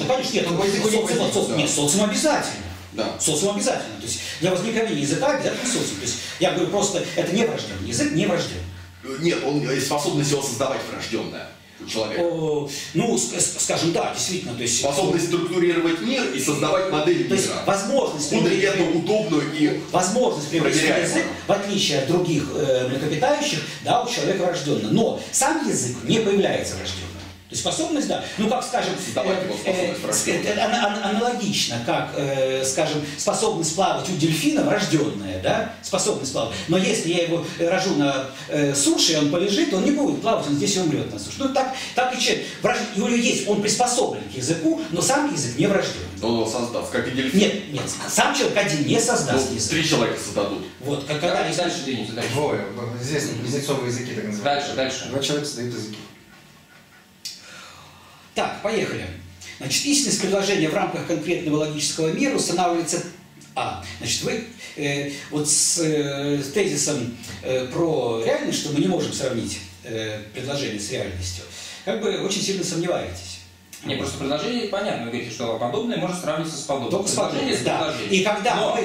Конечно, нет, социум обязательно. Да. Социум обязательно. То есть для возникновения языка обязательно социум. То есть я говорю просто, это не врожденный язык, не врожденный. Нет, способность его создавать врожденная у человека. Ну, скажем, да, действительно. То есть, способность структурировать мир и создавать модель мира. То есть возможность удобную и возможность приобрести язык, в отличие от других млекопитающих, да, у человека врожденна. Но сам язык не появляется врожденным. То есть способность, да, ну как, скажем, аналогично, как, скажем, способность плавать у дельфина врожденная, да, способность плавать. Но если я его рожу на суше, и он полежит, он не будет плавать, он здесь и умрет на суше. Ну так и человек. У него есть, он приспособлен к языку, но сам язык не врожденный. Он его создаст, как и дельфин. Нет, сам человек один не создаст язык. 3 человека создадут. Вот, когда дальше двинемся, дальше. Двое, известные близнецовые языки, так называемые. Дальше. 2 человека создают языки. Так, поехали. Значит, истинность предложения в рамках конкретного логического мира устанавливается... Значит, вы вот с тезисом про реальность, что мы не можем сравнить предложение с реальностью, как бы очень сильно сомневаетесь. Не, просто предложение понятно, вы говорите, что подобное может сравниться с подобным. Только с подобным, да. И когда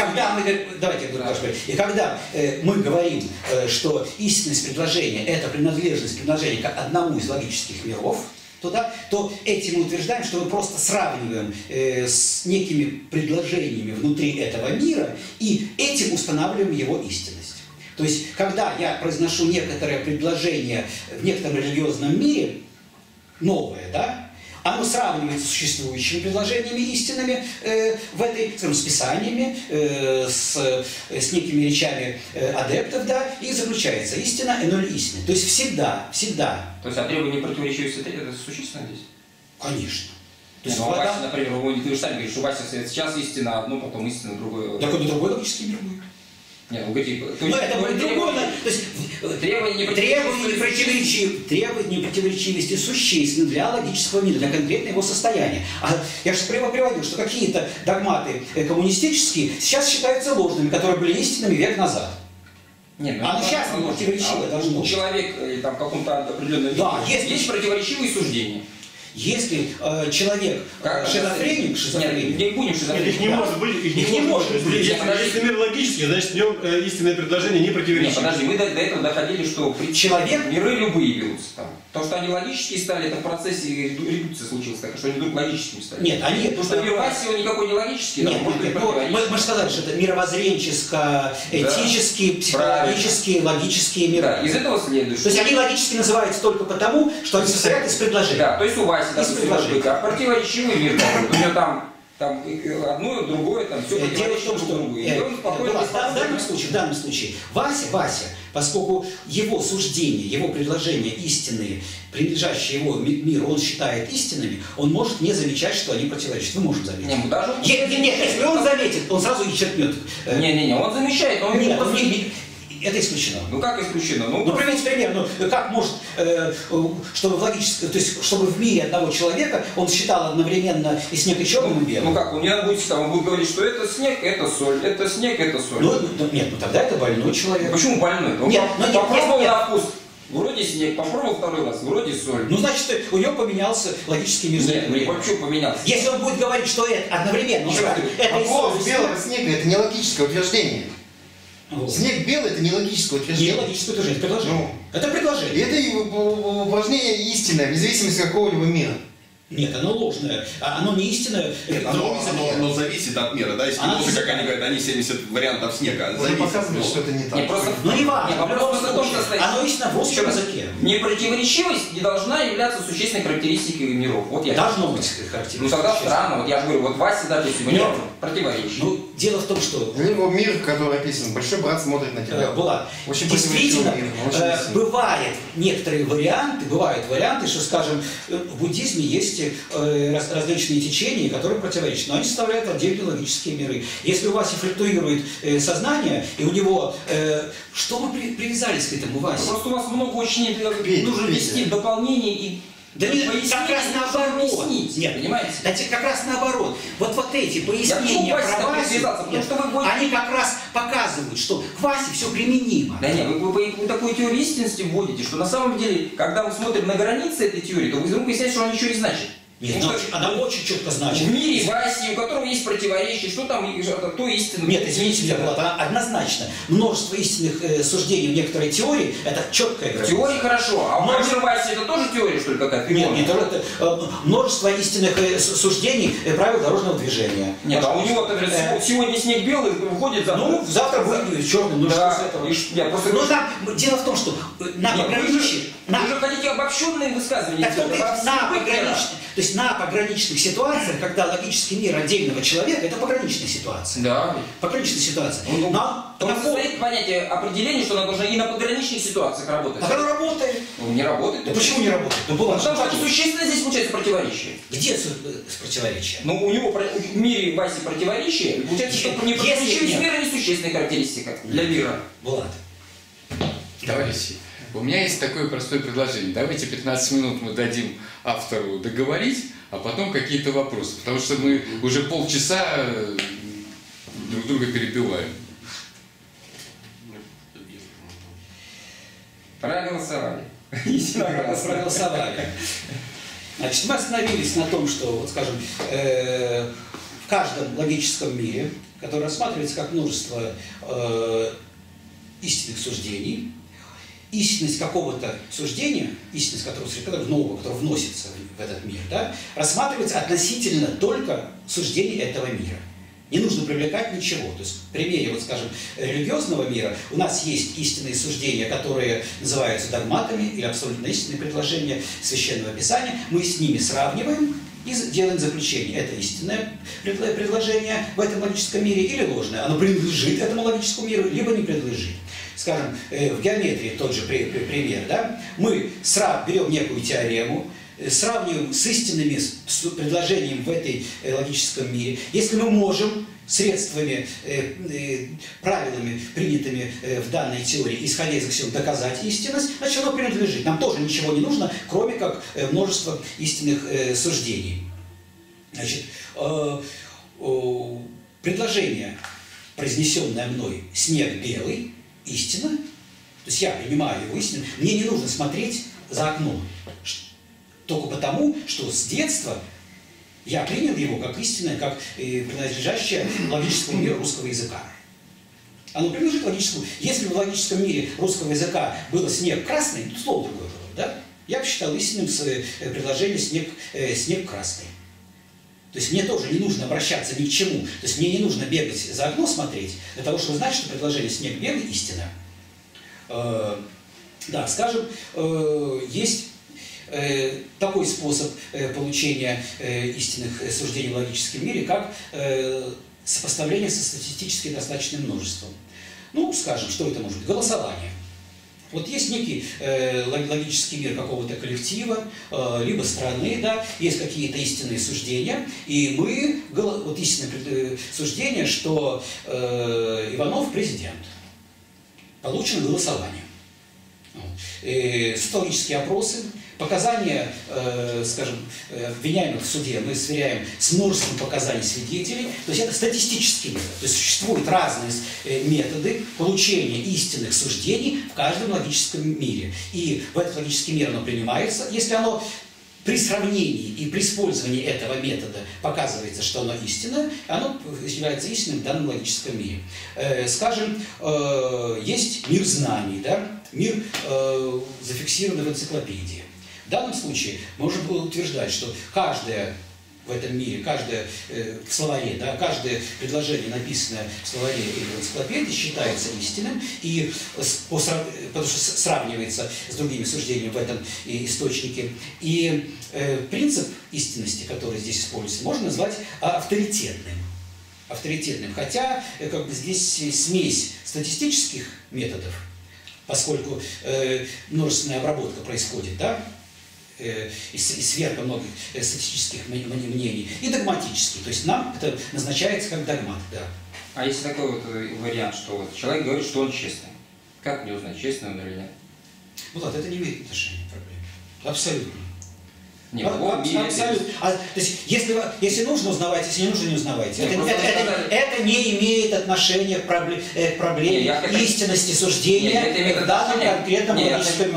мы говорим, что истинность предложения – это принадлежность предложения к одному из логических миров, то этим мы утверждаем, что мы просто сравниваем с некими предложениями внутри этого мира и этим устанавливаем его истинность. То есть, когда я произношу некоторое предложение в некотором религиозном мире, новое, да, оно сравнивается с существующими предложениями истинными в этой, скажем, с писаниями, с некими речами адептов, да, и заключается истина и ноль истины. То есть всегда. То есть требование противоречивости это существенно здесь? Конечно. То есть, Вася, например, вы же сами говорите, что Вася сейчас истина одно, потом истина другое. Так это другой логический мир будет. Нет, вы говорите, это будет другое. То есть требования непротиворечивости существенны для логического мира, для конкретного его состояния. А я же прямо приводил, что какие-то догматы коммунистические сейчас считаются ложными, которые были истинными век назад. Нет, сейчас не противоречивое должно быть. У человека там в каком-то определенном виде есть противоречивые суждения. Если человек шизофреник, не будем шизофреник. Их не может быть. Если мир логический, значит в нем истинное предложение не противоречит. Нет, подожди, мы до этого доходили, что миры любые берутся там. То, что они логические стали, это в процессе редукции случилось, так что они вдруг логическими стали. Нет, они... Потому что мир Васи, он никакой не логический. Нет, мы же сказали, что это мировоззренческо, этические, психологические, логические миры. Да, из этого следует. То есть они логически называются только потому, что они состоят из предложений. Да, то есть у Васи, допустим, может быть, противоречивый мир какой-то. У него там там одно, другое, там все Дело в том, что в данном случае Вася, поскольку его суждения, его предложения истинные, принадлежащие его миру, он считает истинными, он может не замечать, что они противоречат. Мы можем заметить. Нет, если он заметит, он сразу их черкнет. Не, он замечает, но он не. Это исключено. Ну как исключено? Ну приведите пример. Как может, чтобы в логическом, то есть чтобы в мире одного человека он считал одновременно и снег, и черным, и белым? Ну как, он будет говорить, что это снег, это соль, это снег, это соль. Нет, тогда это больной человек. Почему больной? Нет, попробовал на вкус. Вроде снег, попробовал второй раз, вроде соль. Ну, значит, у него поменялся логический мир. Нет, почему поменялся? Если он будет говорить, что это одновременно, вопрос белого снега – это не логическое утверждение. Снег белый – это не логическое утверждение. Не логическое утверждение, это предложение. Это предложение. Это упражнение истинное, вне зависимости от какого-либо мира. Нет, оно ложное, оно не истинное. Оно зависит от мира, да? Если музыка, как они говорят, они 70 вариантов снега. Вы показываете, что это не так. Ну не важно, оно истинно в русском языке. Непротиворечивость не должна являться существенной характеристикой миров. Должно быть характеристикой. Ну тогда странно, вот я же говорю, вот Вася, допустим, у него противоречие. Ну, дело в том, что... У него мир, который описан, большой брат смотрит на тебя. Была. Очень действительно, бывают варианты, что, скажем, в буддизме есть различные течения, которые противоречат, но они составляют отдельные логические миры. Если у Васи флуктуирует сознание, и у него... Что мы привязались к этому, Васе? Просто у вас много очень нужно вести дополнений и... Да нет, как раз наоборот. Нет, понимаете? Да как раз наоборот. Вот эти пояснения про Васю, они как раз показывают, что к Васе все применимо. Да нет, вы такую теорию истинности вводите, что на самом деле, когда мы смотрим на границы этой теории, то вы вдруг выясняете, что она ничего не значит. Нет, она очень четко значит. В мире Васи, у которого есть противоречие, что там, то истинно. Нет, извините меня, Влад, однозначно. Множество истинных суждений в некоторой теории – это четкая граница. Теория хорошо, а мир Васи – это тоже теория, что ли, какая-то? Нет, это множество истинных суждений правил дорожного движения. Нет, а у него сегодня снег белый, выходит завтра. Ну, завтра будет черный, ну что с этого? Ну, там, дело в том, что на пограничье... Вы же хотите обобщенные высказывания. То есть на пограничных ситуациях, когда логический мир отдельного человека, это пограничная ситуация. Да. Пограничная ситуация. Он состоит понятие определения, что она должна и на пограничных ситуациях работать. А она работает. Ну, не работает. Да почему не работает? Потому что существенно здесь получается противоречие. Где противоречие? Ну, у него в мире Васи противоречие, получается, что не противоречивость мира несущественная характеристика для мира. Влад. Товарищи, у меня есть такое простое предложение. Давайте 15 минут мы дадим автору договорить, а потом какие-то вопросы. Потому что мы уже полчаса друг друга перебиваем. Проголосовали. Проголосовали. Значит, мы остановились на том, что, вот, скажем, в каждом логическом мире, который рассматривается как множество истинных суждений, истинность какого-то суждения, истинность которого нового, которое вносится в этот мир, да, рассматривается относительно только суждений этого мира. Не нужно привлекать ничего. То есть в примере, вот, скажем, религиозного мира у нас есть истинные суждения, которые называются догматами или абсолютно истинные предложения Священного Писания. Мы с ними сравниваем и делаем заключение. Это истинное предложение в этом логическом мире или ложное. Оно принадлежит этому логическому миру, либо не принадлежит. Скажем, в геометрии тот же пример. Да? Мы берем некую теорему, сравниваем с истинными предложениями в этой логическом мире. Если мы можем средствами, правилами, принятыми в данной теории, исходя из аксиом, доказать истинность, значит, оно принадлежит. Нам тоже ничего не нужно, кроме как множество истинных суждений. Значит, предложение, произнесенное мной «снег белый», истина, то есть я принимаю его истину, мне не нужно смотреть за окном. Только потому, что с детства я принял его как истинное, как принадлежащее логическому миру русского языка. Оно принадлежит логическому. Если в логическом мире русского языка было снег красный, то слово другое было, да? Я посчитал истинным предложение снег красный. То есть мне тоже не нужно обращаться ни к чему. То есть мне не нужно бегать за окно смотреть, для того, чтобы знать, что предложение снег белый истина. Да, скажем, есть такой способ получения истинных суждений в логическом мире, как сопоставление со статистически достаточным множеством. Ну, скажем, что это может быть? Голосование. Вот есть некий логический мир какого-то коллектива, либо страны, да, есть какие-то истинные суждения, и мы, вот истинное суждение, что Иванов президент, получено голосованием. Социологические опросы, показания, скажем, обвиняемых в суде мы сверяем с множеством показаний свидетелей. То есть это статистический метод. То есть существуют разные методы получения истинных суждений в каждом логическом мире. И в этот логический мир оно принимается, если оно при сравнении и при использовании этого метода показывается, что оно истинное, оно является истинным в данном логическом мире. Скажем, есть мир знаний, да? Мир, зафиксированный в энциклопедии. В данном случае можно было утверждать, что каждое в этом мире, каждое в словаре, да, каждое предложение, написанное в словаре или в энциклопедии, считается истинным, и потому что сравнивается с другими суждениями в этом источнике. И принцип истинности, который здесь используется, можно назвать авторитетным. Хотя как бы здесь смесь статистических методов, поскольку множественная обработка происходит, да, и сверка многих статистических мнений, и догматический. То есть нам это назначается как догмат. Да. А если такой вот вариант, что вот человек говорит, что он честный, как мне узнать, честный он или нет? Влад, это не имеет отношения к проблеме. Абсолютно. Нет, абсолютно. То есть, если нужно, узнавайте, если не нужно, не узнавайте. Это не имеет отношения к проблеме истинности суждения в данном конкретном логическом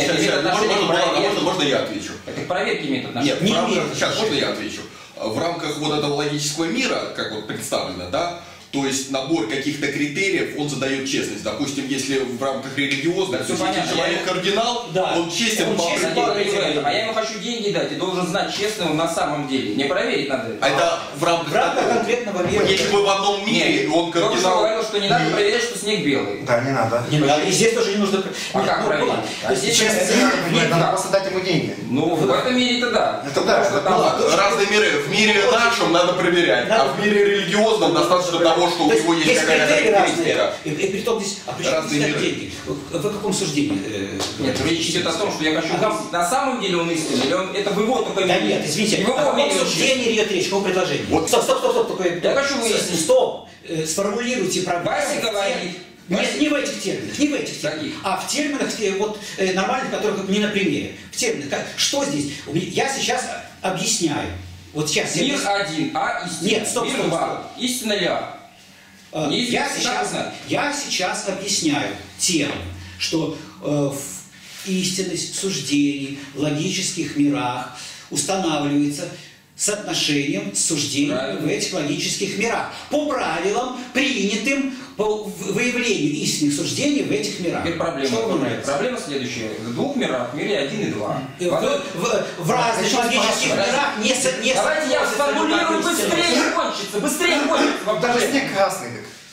мире. Можно я отвечу? Это к проверке имеет отношение. Нет, сейчас можно я отвечу? В рамках вот этого логического мира, как вот представлено, да, то есть набор каких-то критериев, он задает честность. Допустим, если в рамках религиозных, то если человек кардинал, да, он честен по определению. А я ему хочу деньги дать и должен знать, честный он на самом деле. Не проверить надо. А это в рамках конкретного мира. Если мы в одном мире, и он кардинал... Только говорил, что не надо проверять, что снег белый. Да, не надо. Не надо. И здесь тоже не нужно... А как проверить? А здесь честность надо просто дать ему деньги. Ну, в этом мире это да. Это да. Разные миры. В мире нашем надо проверять, а в мире религиозном достаточно того, что у него есть какая-то характеристика. И притом здесь, а почему здесь деньги? В каком суждении? Нет, речь идет о том, что я хочу выяснить, на самом деле он истинный, или он, это в его только... Да нет, извините, о каком суждении идет речь, о каком предложении? Вот. Стоп, я хочу выяснить. Стоп, сформулируйте проблему. Вася говорит. Нет, не в этих терминах, а в терминах, вот, нормальных, которых не на примере. В терминах, что здесь? Я сейчас объясняю. Вот сейчас мир один, а истина. Нет, стоп. Истина ли а? Я сейчас объясняю тем, что истинность суждений в логических мирах устанавливается соотношением суждений в этих логических мирах по правилам, принятым по выявлению истинных суждений в этих мирах. Теперь проблема следующая. В двух мирах, в мире 1 и 2. В разных логических мирах не давайте я сформулирую, быстрее кончится. Даже снег красный.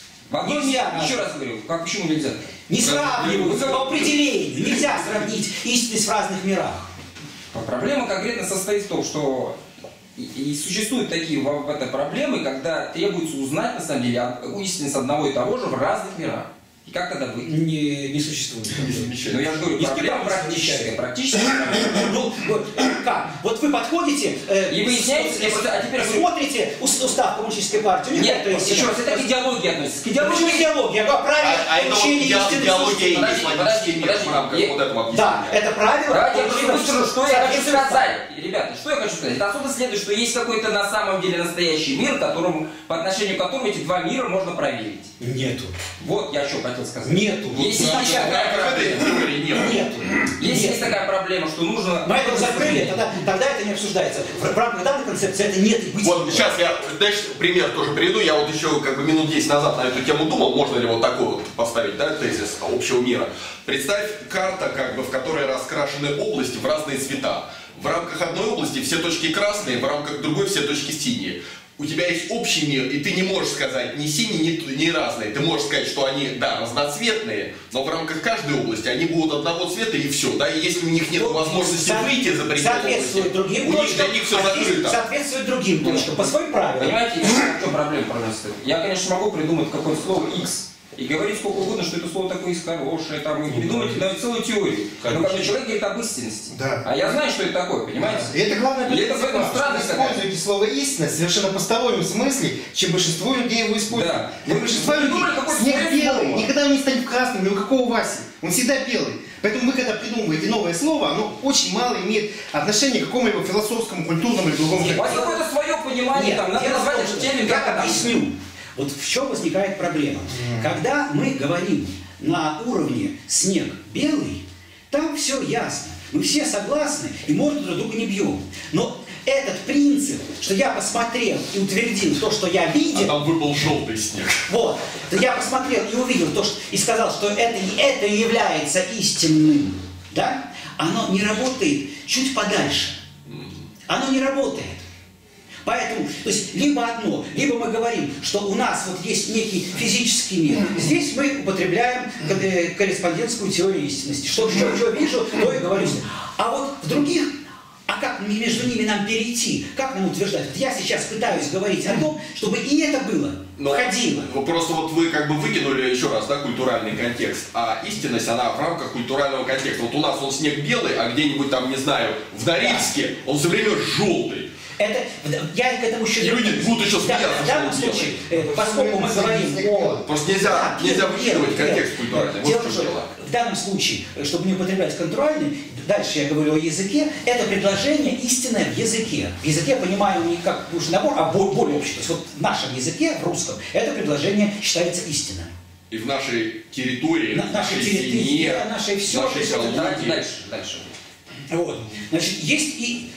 Еще раз говорю, почему нельзя? Не сравниваются по определению. Нельзя сравнить истинность в разных мирах. Проблема конкретно состоит в том, что и существуют такие проблемы, когда требуется узнать на самом деле истинность одного и того же в разных мирах. И как тогда быть? Не существует. Ну я же говорю, проблема практическая. Ну, как? Вот вы подходите и выясняете, а теперь смотрите устав коммунистической партии. Нет, еще раз, это к идеологии относится. К идеологии. Почему идеология? А это идеология и есть в рамках вот этого объяснения. Да, это правило. Давайте я просто выскажу, что я хочу сказать. Ребята, что я хочу сказать? Это отсюда следует, что есть какой-то на самом деле настоящий мир, по отношению к которому эти два мира можно проверить. Нету. Вот я что хотел сказать. Нету. Если есть такая проблема, если есть такая проблема, что нужно... Мы это закрыли, тогда это не обсуждается. В рамках данной концепции это нет и быть. Вот сейчас я, дальше пример тоже приведу. Я вот еще как бы минут 10 назад на эту тему думал, можно ли вот такой вот поставить, да, тезис общего мира. Представь карта, как бы, в которой раскрашены области в разные цвета. В рамках одной области все точки красные, в рамках другой все точки синие. у тебя есть общий мир, и ты не можешь сказать ни синий, ни разные. Ты можешь сказать, что они, да, разноцветные, но в рамках каждой области они будут одного цвета и все. Да, и если у них нет возможности выйти за пределы области, у них для них все закрыто. Соответствует другим точкам, по своим правилам. Понимаете, в чем проблема, пожалуйста? Я, конечно, могу придумать какое-то слово X и говорить сколько угодно, что это слово такое X хорошее, там, и придумать даже целую теорию. Но когда человек говорит об истинности, да. А я знаю, что это такое, понимаете? И это главное, и это в этом странность. Вы используете слово истинность совершенно постороннем смысле, чем большинство людей его используют. Да. Для большинства людей снег белый, никогда не станет красным, ни у какого Васи. Он всегда белый. Поэтому вы, когда придумываете новое слово, оно очень мало имеет отношения к какому-либо философскому, культурному или другому. У вас какое-то свое понимание, там, надо назвать этот термин, я объясню. Вот в чем возникает проблема. Когда мы говорим на уровне снег белый, там все ясно. Мы все согласны и морду друг друга не бьем. Но этот принцип, что я посмотрел и утвердил то, что я видел... А там выпал желтый снег. Вот. То я посмотрел и увидел то, что, и сказал, что это является истинным. Да? Оно не работает чуть подальше. Оно не работает. Поэтому, то есть, либо одно, либо мы говорим, что у нас вот есть некий физический мир. Здесь мы употребляем корреспондентскую теорию истинности. Что вижу, то и говорю. А вот в других, а как между ними нам перейти? Как нам утверждать? Вот я сейчас пытаюсь говорить о том, чтобы и это было, входило. Просто вот вы как бы выкинули еще раз, да, культуральный контекст. А истинность, она в рамках культурального контекста. Вот у нас он снег белый, а где-нибудь там, не знаю, в Норильске он все время желтый. Это, я к этому еще... И люди будут еще смеяться, в данном случае, поскольку мы говорим о... Просто нельзя выкидывать контекст культуральный. Дело в том, что в данном случае, чтобы не употреблять контрольный, дальше я говорю о языке, это предложение истинное в языке. В языке понимаем не как уж набор, а более общий. То есть вот в нашем языке, в русском, это предложение считается истинным. И в нашей территории, в нашей семье, в нашей все. Дальше. Вот. Значит, есть и...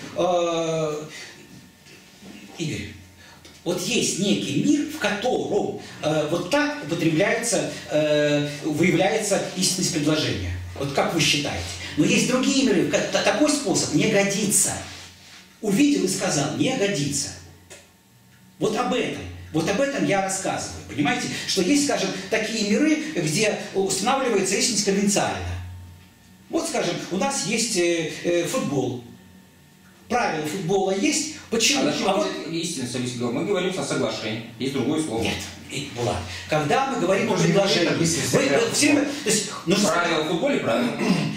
Игорь, вот есть некий мир, в котором вот так употребляется, выявляется истинность предложения. Вот как вы считаете? Но есть другие миры, такой способ не годится. Увидел и сказал, не годится. Вот об этом я рассказываю. Понимаете, что есть, скажем, такие миры, где устанавливается истинность конвенциально. Вот, скажем, у нас есть футбол. Правила футбола есть. Почему? Истинность, мы говорим о соглашении. Есть другое слово. Нет, Булат. Когда мы говорим о предложении, правила в футболе, правильно?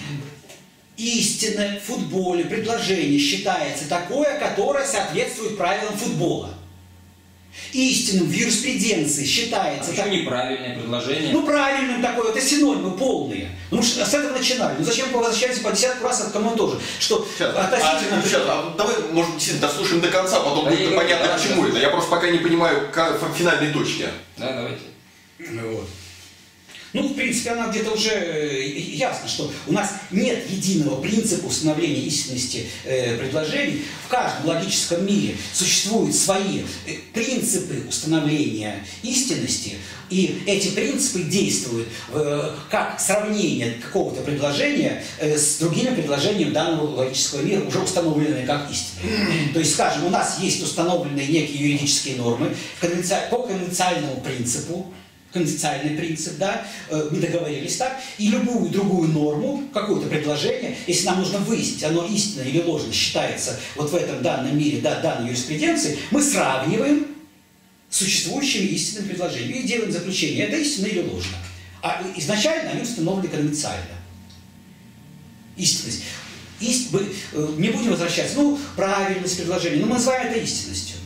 Истинное в футболе предложение считается такое, которое соответствует правилам футбола. Истинным в юриспруденции считается... А почему неправильное предложение? Ну, правильным такое, это синонимы полные. Ну, с этого начинали. Ну, зачем вы возвращаетесь по 10 раз от кому тоже? Что относительно... давай, может, действительно, дослушаем до конца, потом будет понятно, к чему это. Я просто пока не понимаю финальной точки. Да, давайте. Вот. Ну, в принципе, она где-то уже ясно, что у нас нет единого принципа установления истинности предложений. В каждом логическом мире существуют свои принципы установления истинности, и эти принципы действуют как сравнение какого-то предложения с другими предложениями данного логического мира, уже установленные как истинные. То есть, скажем, у нас есть установленные некие юридические нормы по конвенциальному принципу, конвенциальный принцип, да, мы договорились так, и любую другую норму, какое-то предложение, если нам нужно выяснить, оно истинно или ложно считается вот в этом данном мире, да, данной юриспруденции, мы сравниваем с существующими истинными предложениями и делаем заключение, это истинно или ложно. А изначально они установлены конвенциально. Истинность. Не будем возвращаться, правильность предложения, но мы называем это истинностью.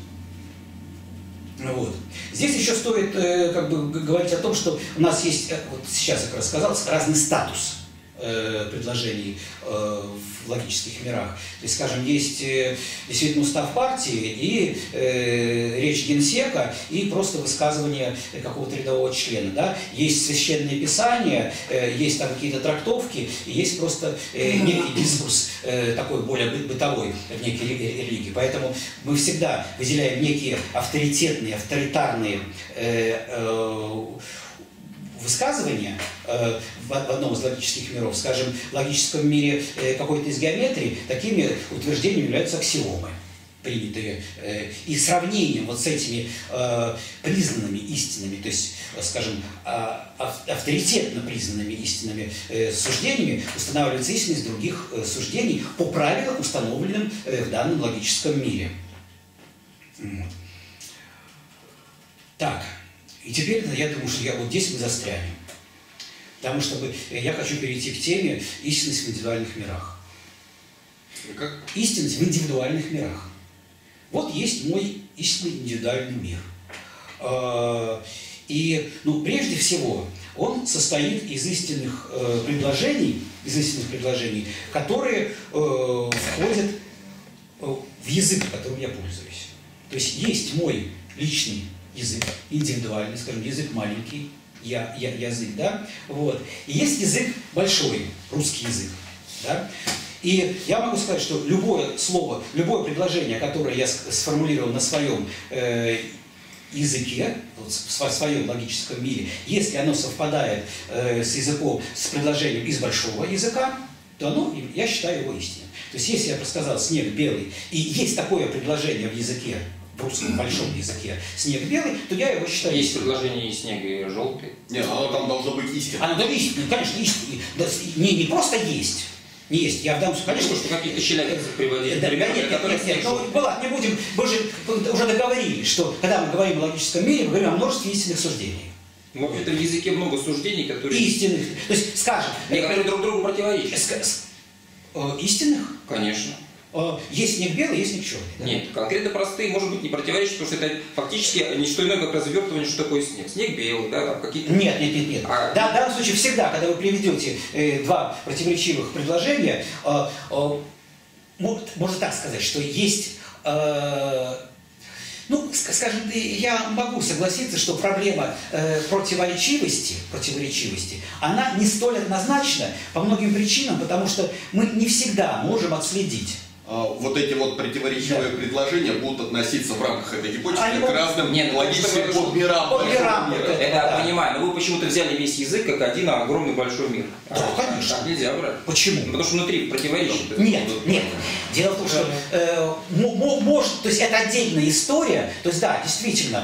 Вот. Здесь еще стоит говорить о том, что у нас есть, вот сейчас я как раз сказал, разный статус предложений в логических мирах. То есть, скажем, есть действительно устав партии и речь генсека, и просто высказывание какого-то рядового члена. Да? Есть священные писания, есть там какие-то трактовки, и есть просто некий дискурс такой более бытовой в некой религии. Поэтому мы всегда выделяем некие авторитетные, авторитарные высказывания в одном из логических миров, скажем, в логическом мире какой-то из геометрии, такими утверждениями являются аксиомы. принятые, и сравнением вот с этими признанными истинами, то есть, скажем, авторитетно признанными истинными суждениями, устанавливается истинность других суждений по правилам, установленным в данном логическом мире. Так, и теперь я думаю, что вот здесь мы застрянем. Потому что я хочу перейти к теме истинность в индивидуальных мирах. Как? Истинность в индивидуальных мирах. Вот есть мой истинный индивидуальный мир. И, прежде всего, он состоит из истинных предложений, которые входят в язык, которым я пользуюсь. То есть есть мой личный язык, индивидуальный, скажем, язык маленький, язык, да, вот. И есть язык большой, русский язык, да. И я могу сказать, что любое слово, любое предложение, которое я сформулировал на своем языке, в своем логическом мире, если оно совпадает с языком, с предложением из большого языка, то я считаю его истинным. То есть если я сказал «снег белый», и есть такое предложение в языке, в русском большом языке «снег белый», то я его считаю есть истинным. предложение «снег желтый». Нет, оно там должно быть истинным. Оно истинным, конечно, истинным. Не просто есть. Не есть. Я в данном случае, конечно, что каких-то челябинцев приводить. Да, нет, не будем, мы же уже договорились, что когда мы говорим о логическом мире, мы говорим о множестве истинных суждений. В общем-то, в языке много суждений, которые... Истинных. То есть, скажем... Некоторые друг другу противоречат. Истинных? Конечно. Есть снег белый, есть снег черный. Да? Нет, конкретно простые, может быть, не противоречат, потому что это фактически не что иное, как развертывание, что такое снег. Снег белый, да, там какие-то... Нет. Да, в данном случае всегда, когда вы приведете два противоречивых предложения, можно так сказать, что есть... скажем, я могу согласиться, что проблема противоречивости, она не столь однозначна по многим причинам, потому что мы не всегда можем отследить. Вот эти вот противоречивые предложения будут относиться в рамках этой гипотезы к разным логическим подмирам. Это я понимаю, но вы почему-то взяли весь язык как один огромный большой мир. Да, конечно. Так нельзя брать. Почему? Потому что внутри противоречит. Нет. Дело в том, что может, то есть это отдельная история, то есть да, действительно,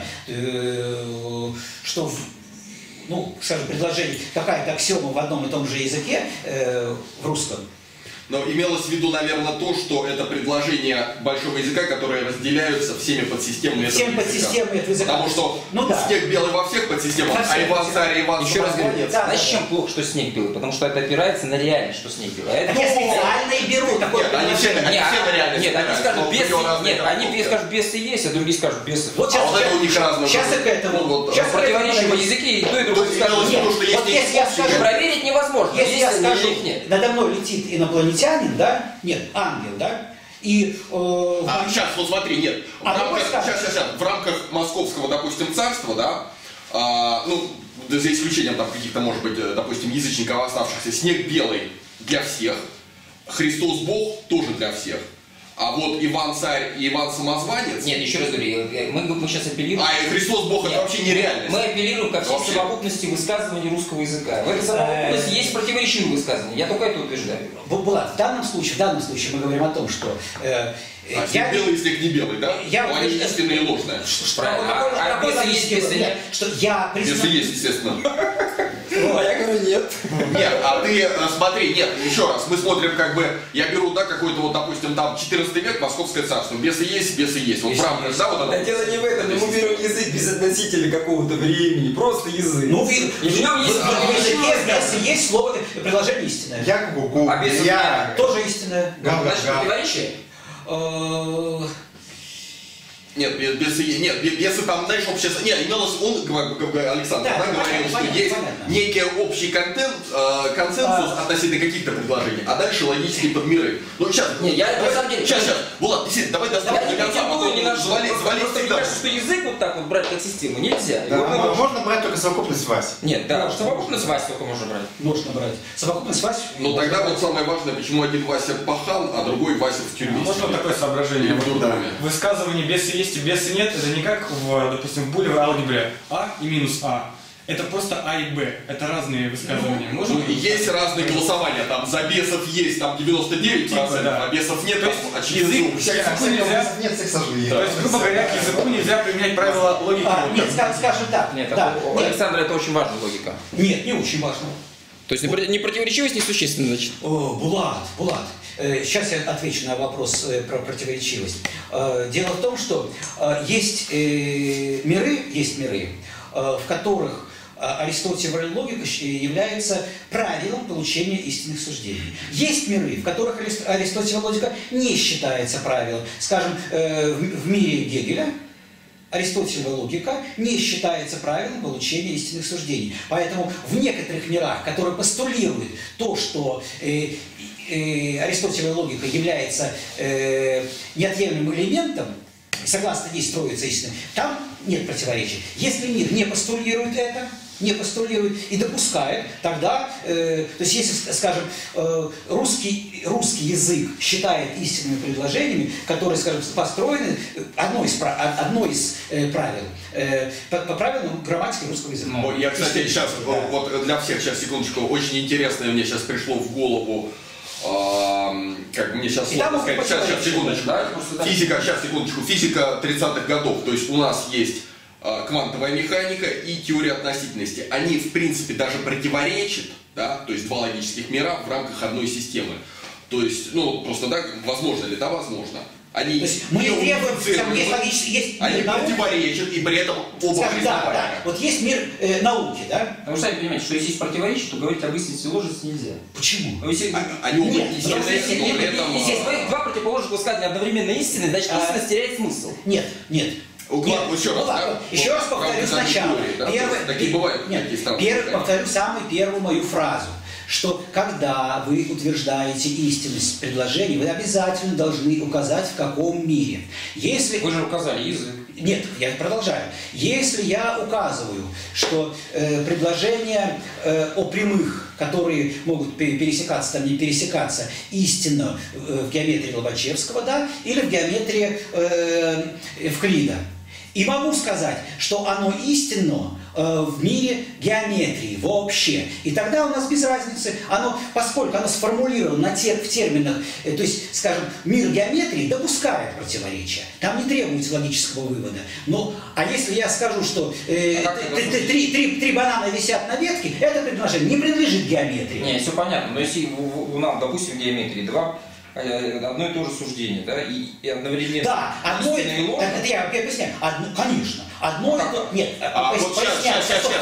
что скажем, предложение, какая-то аксиома в одном и том же языке, в русском. Но имелось в виду, наверное, то, что это предложения большого языка, которые разделяются всеми подсистемами этого языка. Потому что снег белый во всех подсистемах, а Иван Царь и Иван Самозванец. Знаешь, чем плохо, что снег белый? Потому что это опирается на реальность, что снег белый. Я специально и беру такое предложение. Нет, они скажут, бесы, скажут, бесы есть, а другие скажут, бесы. Вот сейчас, у них разные. Сейчас и к этому. Сейчас противоречие в языке, и то, и другое скажут. Вот если я скажу, проверить невозможно. Если я скажу, надо мной летит инопланетянин, да? Нет, ангел, да? И... сейчас, смотри, нет. В рамках московского, допустим, царства, да, за исключением там каких-то, может быть, допустим, язычников оставшихся, снег белый для всех, Христос Бог тоже для всех. А вот Иван Царь и Иван Самозванец... Нет, еще раз говорю, мы сейчас апеллируем... и Христос Бог это вообще нереальность. Мы апеллируем ко всей совокупности высказываний русского языка. В этой совокупности есть противоречивые высказывания. Я только это утверждаю. Булат, в данном случае мы говорим о том, что... снег белый и снег не белый, да? Но они истинные и ложные. Если есть, нет. Что я признаю... Если есть, естественно. А я говорю нет. Нет, а ты смотри, нет, еще раз, мы смотрим я беру, какой-то вот, допустим, там 14 век, Московское царство, бесы есть. Вот в рамках, да, вот это. Дело не в этом, мы берем язык без относителя какого-то времени, просто язык. И в нем есть слово, предложение истинное. Я тоже истинное. Значит, противоречие? Нет, бесы там, знаешь, общее... Нет, имелось, Александр, говорил, что есть некий общий консенсус относительно каких-то предложений, а дальше логические подмиры. Сейчас, Булат, давай доставим до конца, потом звали всегда. Кажется, что язык вот так вот брать как систему нельзя. Можно брать только совокупность Васи. Нет, совокупность Васи только можно брать. Можно брать. Совокупность Васи. Но тогда вот самое важное, почему один Вася пахан, а другой Вася в тюрьме. Можно такое соображение? Высказывание бесы есть и бесы нет, это не как, допустим, в булевой алгебре А и минус А. Это просто А и Б. Это разные высказывания. Можно? Есть разные голосования. Там за бесов есть там 99%, да. а бесов нет. То есть очевидно, Нет секса живее. То есть, грубо говоря, к языку нельзя применять правила логики. Нет, скажем так. Нет, да, у Александра это очень важная логика. Нет, не очень важно. То есть не противоречивость несущественна, значит? Булат. Сейчас я отвечу на вопрос про противоречивость. Дело в том, что есть миры, в которых аристотелевая логика является правилом получения истинных суждений. Есть миры, в которых аристотелевая логика не считается правилом. Скажем, в мире Гегеля аристотелевая логика не считается правилом получения истинных суждений. Поэтому в некоторых мирах, которые постулируют то, что аристотелевая логика является неотъемлемым элементом, согласно ей строится истина, там нет противоречий. Если мир не постулирует это, и допускает, тогда, то есть если, скажем, русский язык считает истинными предложениями, которые, скажем, построены, одно из правил, по правилам грамматики русского языка. Я, кстати, сейчас, вот для всех, сейчас, секундочку, очень интересное мне сейчас пришло в голову, как мне сейчас сложно сказать, сейчас, секундочку, физика 30-х годов, то есть у нас есть квантовая механика и теория относительности. Они, в принципе, даже противоречат, да, то есть два логических мира в рамках одной системы. То есть, ну, просто, да, возможно ли, да, возможно. Они мы требуем, они противоречат, и при этом оба признаваемы. Да. Вот есть мир науки, да? Вы сами понимаете, что если есть противоречие, то говорить об истинности и ложности нельзя. Почему? Они оба истинны, но при этом... Если два противоположных высказывания одновременно истины, значит истинность теряет смысл. Нет. Еще раз повторю сначала. Повторю самую первую мою фразу, что когда вы утверждаете истинность предложений, вы обязательно должны указать, в каком мире. Если... Вы же указали язык. Нет, я продолжаю. Если я указываю, что предложения о прямых, которые могут пересекаться, там не пересекаться, истинно в геометрии Лобачевского, да, или в геометрии Эвклида, и могу сказать, что оно истинно в мире геометрии вообще. И тогда у нас без разницы, поскольку оно сформулировано в терминах, то есть, скажем, мир геометрии допускает противоречия. Там не требуется логического вывода. А если я скажу, что три банана висят на ветке, это предложение не принадлежит геометрии. Не, все понятно. Но если у нас, допустим, в геометрии одно и то же суждение, да, и одновременно... Да, одно и то же. Это я объясняю. Конечно. Одно и то... Нет, поясняю.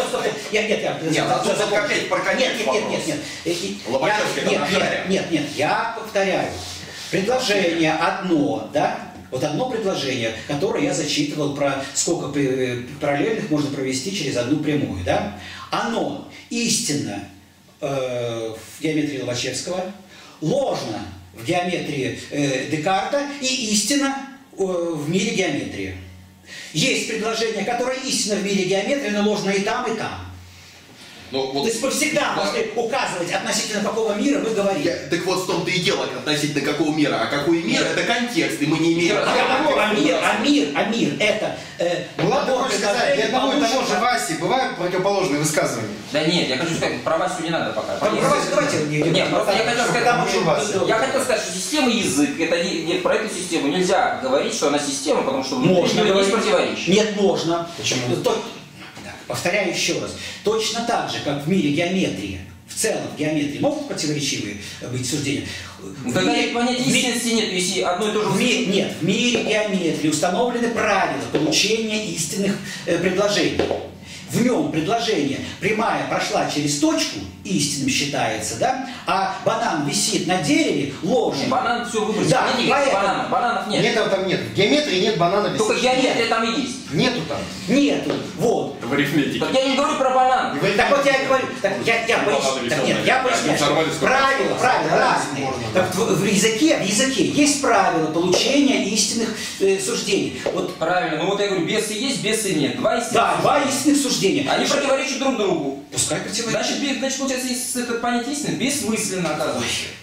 Нет, я повторяю. Предложение одно, да? Вот одно предложение, которое я зачитывал про сколько параллельных можно провести через одну прямую, да? Оно истинно в геометрии Лобачевского, ложно в геометрии Декарта и истина в мире геометрии. Есть предложение, которое истинно в мире геометрии, но ложно и там, и там. То есть вы всегда должны указывать, относительно какого мира вы говорите. Так вот в том-то и дело, относительно какого мира. А какой мир, это контекст, и мы не имеем... Мир это... Была такое сказать, для одного и того же Васи бывают противоположные высказывания. Да нет, я хочу сказать, про Васю не надо пока. Нет, просто я хотел сказать, что система язык, это про эту систему нельзя говорить, что она система, потому что внутри нее есть противоречия. Нет, можно. Почему? Повторяю еще раз. Точно так же, как в мире геометрии, в целом в геометрии могут противоречивые быть суждения. Тогда понятия истинности нет, если одно и то же... Нет, в мире геометрии установлены правила получения истинных предложений. В нем предложение прямая прошла через точку, истинным считается, да? А банан висит на дереве, ложен. Банан все выбросил. Да, бананов нет. Нет, там нет. В геометрии нет банана. Только геометрия там и есть. Нету там. Нету. Вот. В арифметике. Так я не говорю про банан. Так вот я и говорю. Я поясняю. Правила разные. В языке есть правила получения истинных суждений. Вот. Правильно. Ну вот я говорю, бесы есть, бесы нет. Два истинных суждения. Они противоречат друг другу. Пускай противоречат. Значит, получается, это понятие истины бессмысленно оказывается.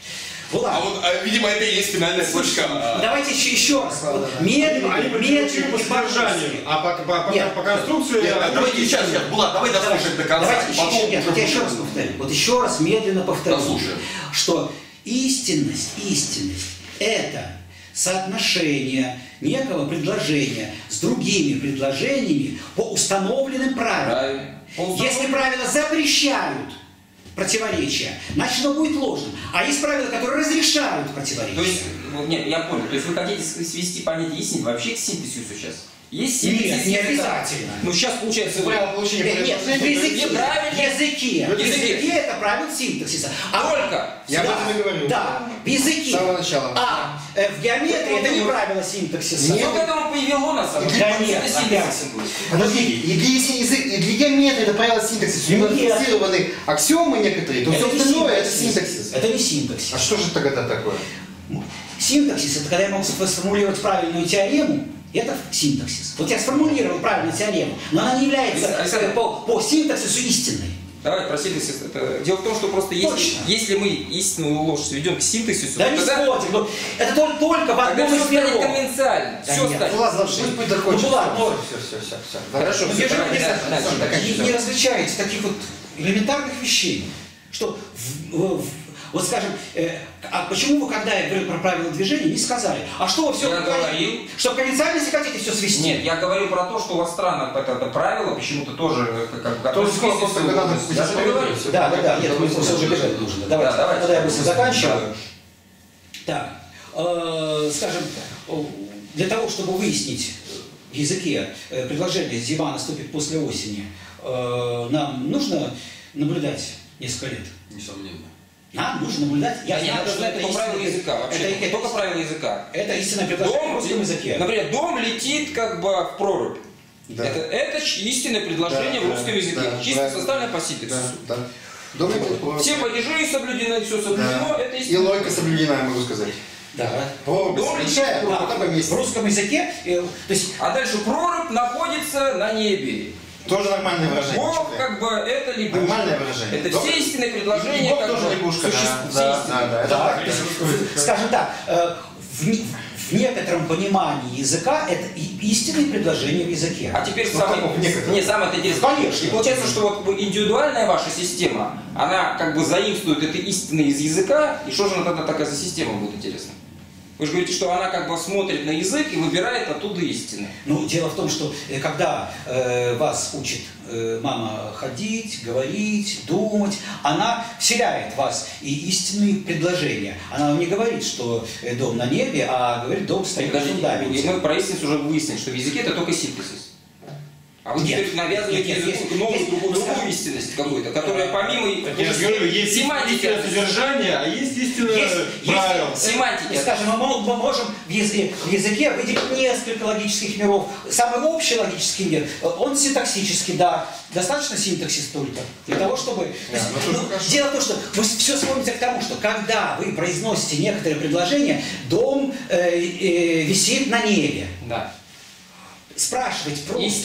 А вот, видимо, это и есть финальная точка. Давайте еще раз. Медленно, по содержанию, а по конструкции... Давайте сейчас, Булат, давай дослушаем до конца. Я еще раз повторю. Вот еще раз медленно повторю. Что истинность – это соотношение некого предложения с другими предложениями по установленным правилам. Если правила запрещают противоречия, значит оно будет ложным. А есть правила, которые разрешают противоречия. То есть, нет, я понял. То есть вы хотите свести понятие истины вообще к синтезису сейчас? Есть синтезис? Нет, не обязательно. Ну сейчас получается... Правило получения в языке это правило синтаксиса. Только. Я об этом и говорю. Да, в языке. С самого начала. А в геометрии это не правило синтаксиса. Что к этому привело нас? Подождите, и для геометрии это правило синтаксиса. Фиксированы аксиомы некоторые, то все остальное это синтаксис. Это не синтаксис. А что же тогда такое? Синтаксис – это когда я могу сформулировать правильную теорему, это синтаксис. Вот я сформулировал правильную теорему, но она не является по синтаксису истинной. Давай про синтаксис. Дело в том, что просто если мы истинную ложь сведем к синтаксису, да, не спорим, но это только в одном из миров. Конвенциально. Да все станет. Все. Хорошо. Не различаете таких вот элементарных вещей, что вот скажем, а почему вы, когда я говорил про правила движения, не сказали? А что вы все говорил? Что в конвенциальности хотите все свести? Нет, я говорил про то, что у вас в странах это правило почему-то тоже как то есть просто когда надо... Я же говорю. Да, нет, мы уже бежать нужно. Давайте, тогда я быстро заканчиваю. Так, скажем, для того, чтобы выяснить в языке предложение «зима наступит после осени», нам нужно наблюдать несколько лет? Несомненно. Нам нужно наблюдать. Я знаю, что это только правила языка. Вообще, только правила языка. Это истинное предложение в русском языке. Например, дом летит как бы в прорубь. Да. Это истинное предложение в русском языке. Чисто составленное по синтаксису. Все падежи соблюдены, все соблюдено. Это и логика соблюдена, я могу сказать. Да. В русском языке. То есть, а дальше прорубь находится на небе. Тоже нормальное выражение. Бог, как бы, это лягушка. Нормальное выражение. Это все истинные предложения. Бог тоже лягушка. Да. Скажем так, в некотором понимании языка это истинные предложения в языке. А теперь самое интересное. Конечно. И получается, что вот индивидуальная ваша система, она как бы заимствует это истинное из языка, и что же она тогда такая за система будет, интересно? Вы же говорите, что она как бы смотрит на язык и выбирает оттуда истины. Ну, дело в том, что когда вас учит мама ходить, говорить, думать, она вселяет в вас и истинные предложения. Она вам не говорит, что дом на небе, а говорит, дом стоит на фундаменте. И мы про истинность уже выяснили, что в языке это только синтезис. А вы теперь навязываете языку новую другую истинность какую-то, которая помимо есть истинное содержание, а есть истинное правило. Семантики. Скажем, мы можем в языке выделить несколько логических миров. Самый общий логический мир, он синтаксический, да. Достаточно синтаксис только для того, чтобы... Дело в том, что вы все сводите к тому, что когда вы произносите некоторые предложения, дом висит на небе. Да. Спрашивать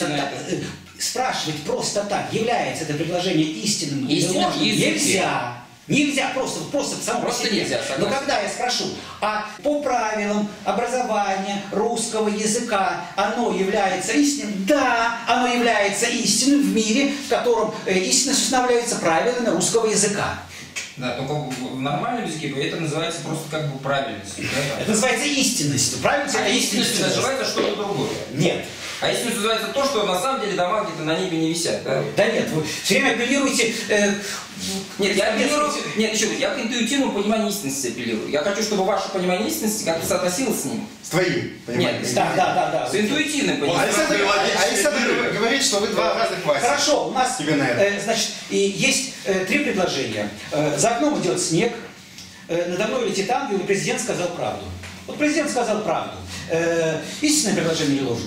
просто так, является это предложение истинным или ложным, нельзя. Нельзя, просто само по себе. Нельзя, но когда я спрошу, а по правилам образования русского языка оно является истинным? Да, оно является истинным в мире, в котором истинность устанавливается правилами русского языка. Да, только в нормальном языке это называется просто как бы правильностью. Да? Это называется истинностью. Правильность это истинность называется что-то другое. Нет. А истинность называется то, что на самом деле дома где-то на небе не висят. Да, да нет, вы все время апеллируете... Нет, я апеллирую... Нет, еще раз, я к интуитивному пониманию истинности апеллирую. Я хочу, чтобы ваше понимание истинности как-то соотносилось с ним. С твоим пониманием. Нет, да. С интуитивным пониманием. Александр говорит, что вы два разных Васи. Хорошо, у нас, значит, есть три предложения. За окном идет снег, надо мной летит ангел, и президент сказал правду. Вот президент сказал правду. Истинное предложение или ложное?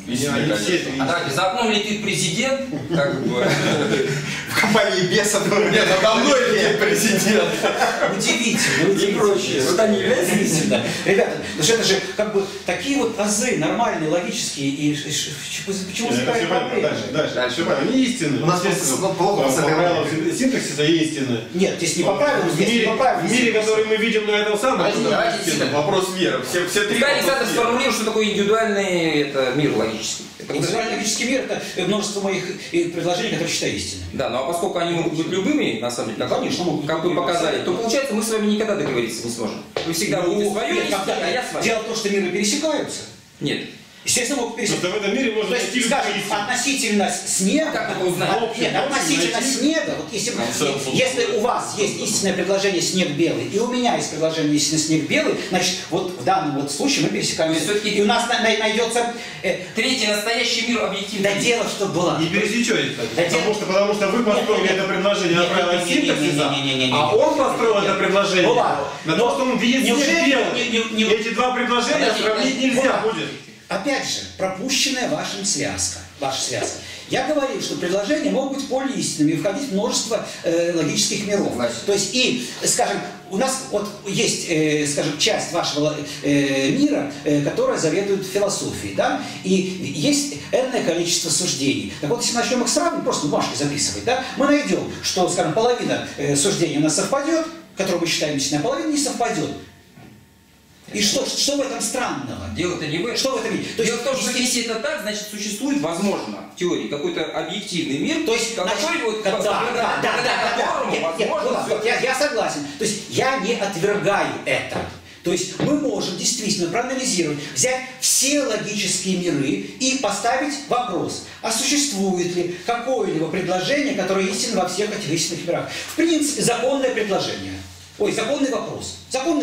истинный, конечно. А давайте, за окном летит президент, как бы... В компании бесов. Нет, надо мной летит президент. Удивительно, удивительно. Вот они являются истинно. Ребята, ну что это же как бы такие вот азы нормальные, логические, и почему возникает проблема? Дальше. Они истинны. У нас плохо по правилам синтаксиса истинны. Нет, здесь не по правилам, В мире, который мы видим на этом самом, Вопрос веры. Все три. Александр сформулирует, что такое индивидуальный мир логический. Индивидуальный логический мир — это множество моих предложений, которые считаю истинными. Да, но а поскольку они могут быть любыми, на самом деле, конечно, могут быть как вы любыми, показали, то получается, мы с вами никогда договориться не сможем. Вы всегда будете свое нести, а я свое. Дело в том, что миры пересекаются. Нет. Естественно, могут пересекаться. Просто в этом мире можно То есть, скажем, относительно снега, как это узнать? Нет, относительно снега, вот если у вас есть истинное предложение снег белый, и у меня есть предложение истинный снег белый, значит, вот в данном вот случае мы пересекаемся. И у нас найдется третий настоящий мир объективный. Да дело, что было. Не пересечетесь, потому что вы построили это предложение на правилах синтаксиса, а он построил это предложение на то, что он видит снег белый. Эти два предложения сравнить нельзя будет. Опять же, пропущенная ваша связка. Я говорил, что предложения могут быть полиистинными и входить в множество логических миров. То есть, и, скажем, у нас вот есть, скажем, часть вашего мира, которая заведует философией, да, и есть энное количество суждений. Так вот, если мы начнем их сравнивать, просто бумажкой записывать, да, мы найдем, что, скажем, половина суждений у нас совпадет, которую мы считаем истинной, а половина не совпадет. И что в этом странного? Дело-то не в этом. Что в этом? То есть, в том, что если это так, значит существует, возможно, в теории какой-то объективный мир, то есть, я согласен. То есть я не отвергаю это. То есть мы можем действительно проанализировать, взять все логические миры и поставить вопрос, а существует ли какое-либо предложение, которое истинно во всех этих истинных мирах. В принципе, законное предложение. Законный вопрос.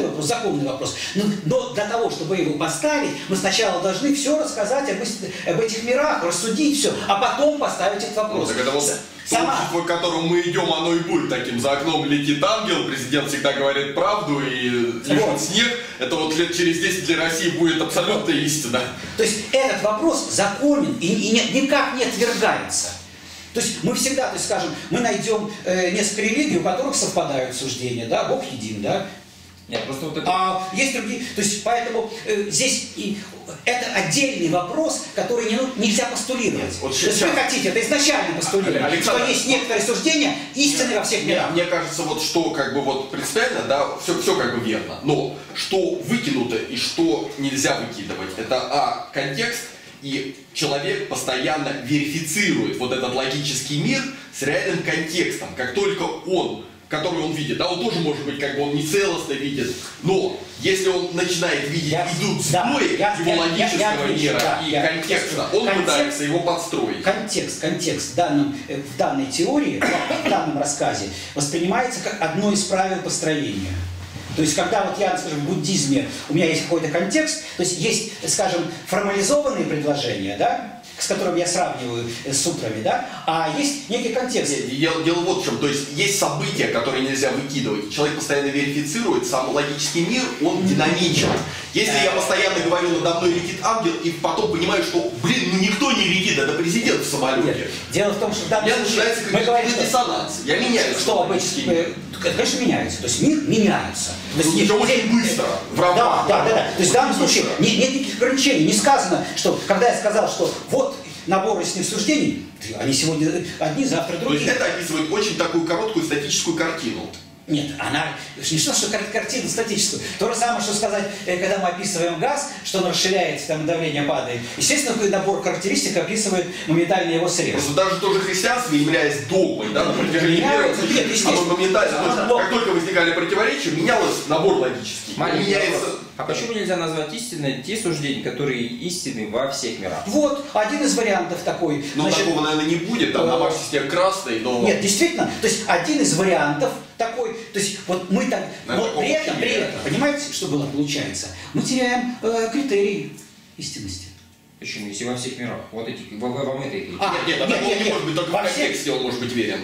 Но для того, чтобы его поставить, мы сначала должны все рассказать об этих мирах, рассудить все, а потом поставить этот вопрос. Так это вот общество, к которому мы идем, оно и будет таким. За окном летит ангел, президент всегда говорит правду, и лежит снег. Это вот лет через 10 для России будет абсолютно истина. То есть этот вопрос законен и никак не отвергается. То есть мы всегда, то есть, скажем, мы найдем несколько религий, у которых совпадают суждения, да, Бог един, да. Нет, просто вот это... А есть другие, то есть поэтому здесь это отдельный вопрос, который нельзя постулировать. Вот то есть вы хотите, это изначально постулировать, что есть некоторые суждения истины во всех мирах. Мне кажется, вот что как бы вот принципиально, да, все как бы верно, но что выкинуто и что нельзя выкидывать, это контекст. И человек постоянно верифицирует вот этот логический мир с реальным контекстом. Как только он, который он видит, да, он тоже может быть, как бы он нецелостно видит, но если он начинает видеть идут сбои его логического мира и контекста, он пытается его подстроить. Контекст в данной теории, в данном рассказе воспринимается как одно из правил построения. То есть, когда вот я, скажем, в буддизме, у меня есть какой-то контекст, то есть есть, скажем, формализованные предложения, да, с которым я сравниваю с сутрами, да, а есть некий контекст. Дело вот в чем, то есть есть события, которые нельзя выкидывать. Человек постоянно верифицирует, сам логический мир, он динамичен. Если я постоянно говорю, надо мной летит ангел, и потом понимаю, что, блин, ну никто не летит, это президент в самолете. Нет. Дело в том, что в данном случае начинается какой-то диссонанс. Я меняюсь. Что обычно? Конечно, меняется. То есть мир меняется. То есть это очень быстро. Да. То есть в данном случае нет никаких ограничений. Не сказано, что когда я сказал, что вот набор истинных суждений, они сегодня одни, завтра другие. То есть это описывает очень такую короткую статическую картину. Нет, она не что картину статическую. То же самое, что сказать, когда мы описываем газ, что он расширяется, там давление падает. Естественно, такой набор характеристик описывает моментально его срез. Просто даже тоже христианство, являясь догмой, да, на протяжении первого тысячи, оно моментально, как только возникали противоречия, менялось набор логический. Меняется. А почему нельзя назвать истинной те суждения, которые истинны во всех мирах? Вот, один из вариантов такой. Ну, значит, такого, наверное, не будет, там на марксисте красный, но... Нет, действительно, то есть один из вариантов такой, то есть вот мы так, но при этом, понимаете, что было, получается? Мы теряем критерии истинности. Почему? Если во всех мирах, вот эти, вам этой... Нет, не может быть, только в контексте он может быть верен.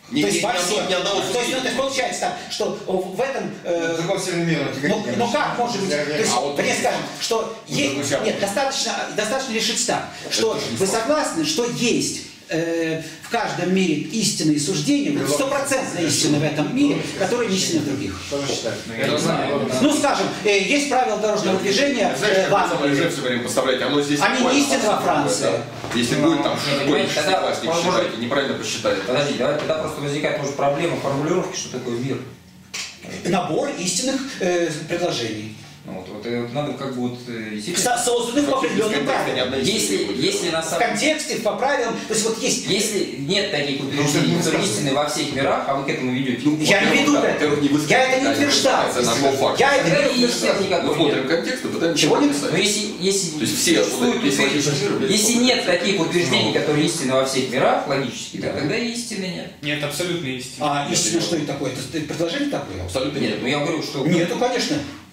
То есть получается так, что в этом... Но как может быть... То есть, мне скажем, что есть... Нет, достаточно решить так, что вы согласны, что есть в каждом мире истинные суждения, стопроцентно истины в этом мире, которые не истинны в других. Ну, скажем, есть правила дорожного движения в Англии. Они не истинны во Франции. Если будет там шестиклассник считать, неправильно посчитали. Подожди, тогда просто возникает, может, проблема формулировки, что такое мир. Набор истинных предложений. Вот надо как бы вот созданных по определенным правилам. Если на самом... В контексте, по правилам, то есть вот есть... Если нет таких утверждений, которые истинны во всех мирах, а вы к этому ведете... Я не веду к этому. Я это не утверждаю. Я это не утверждаю. Мы смотрим контекст и пытаемся... Чего не писать? Если нет таких утверждений, которые истинны во всех мирах, логически, тогда и истины нет. Нет, абсолютно истины. А истина что это такое? Это предложение такое? Абсолютно нет. Ну я говорю, что... Нету, конечно.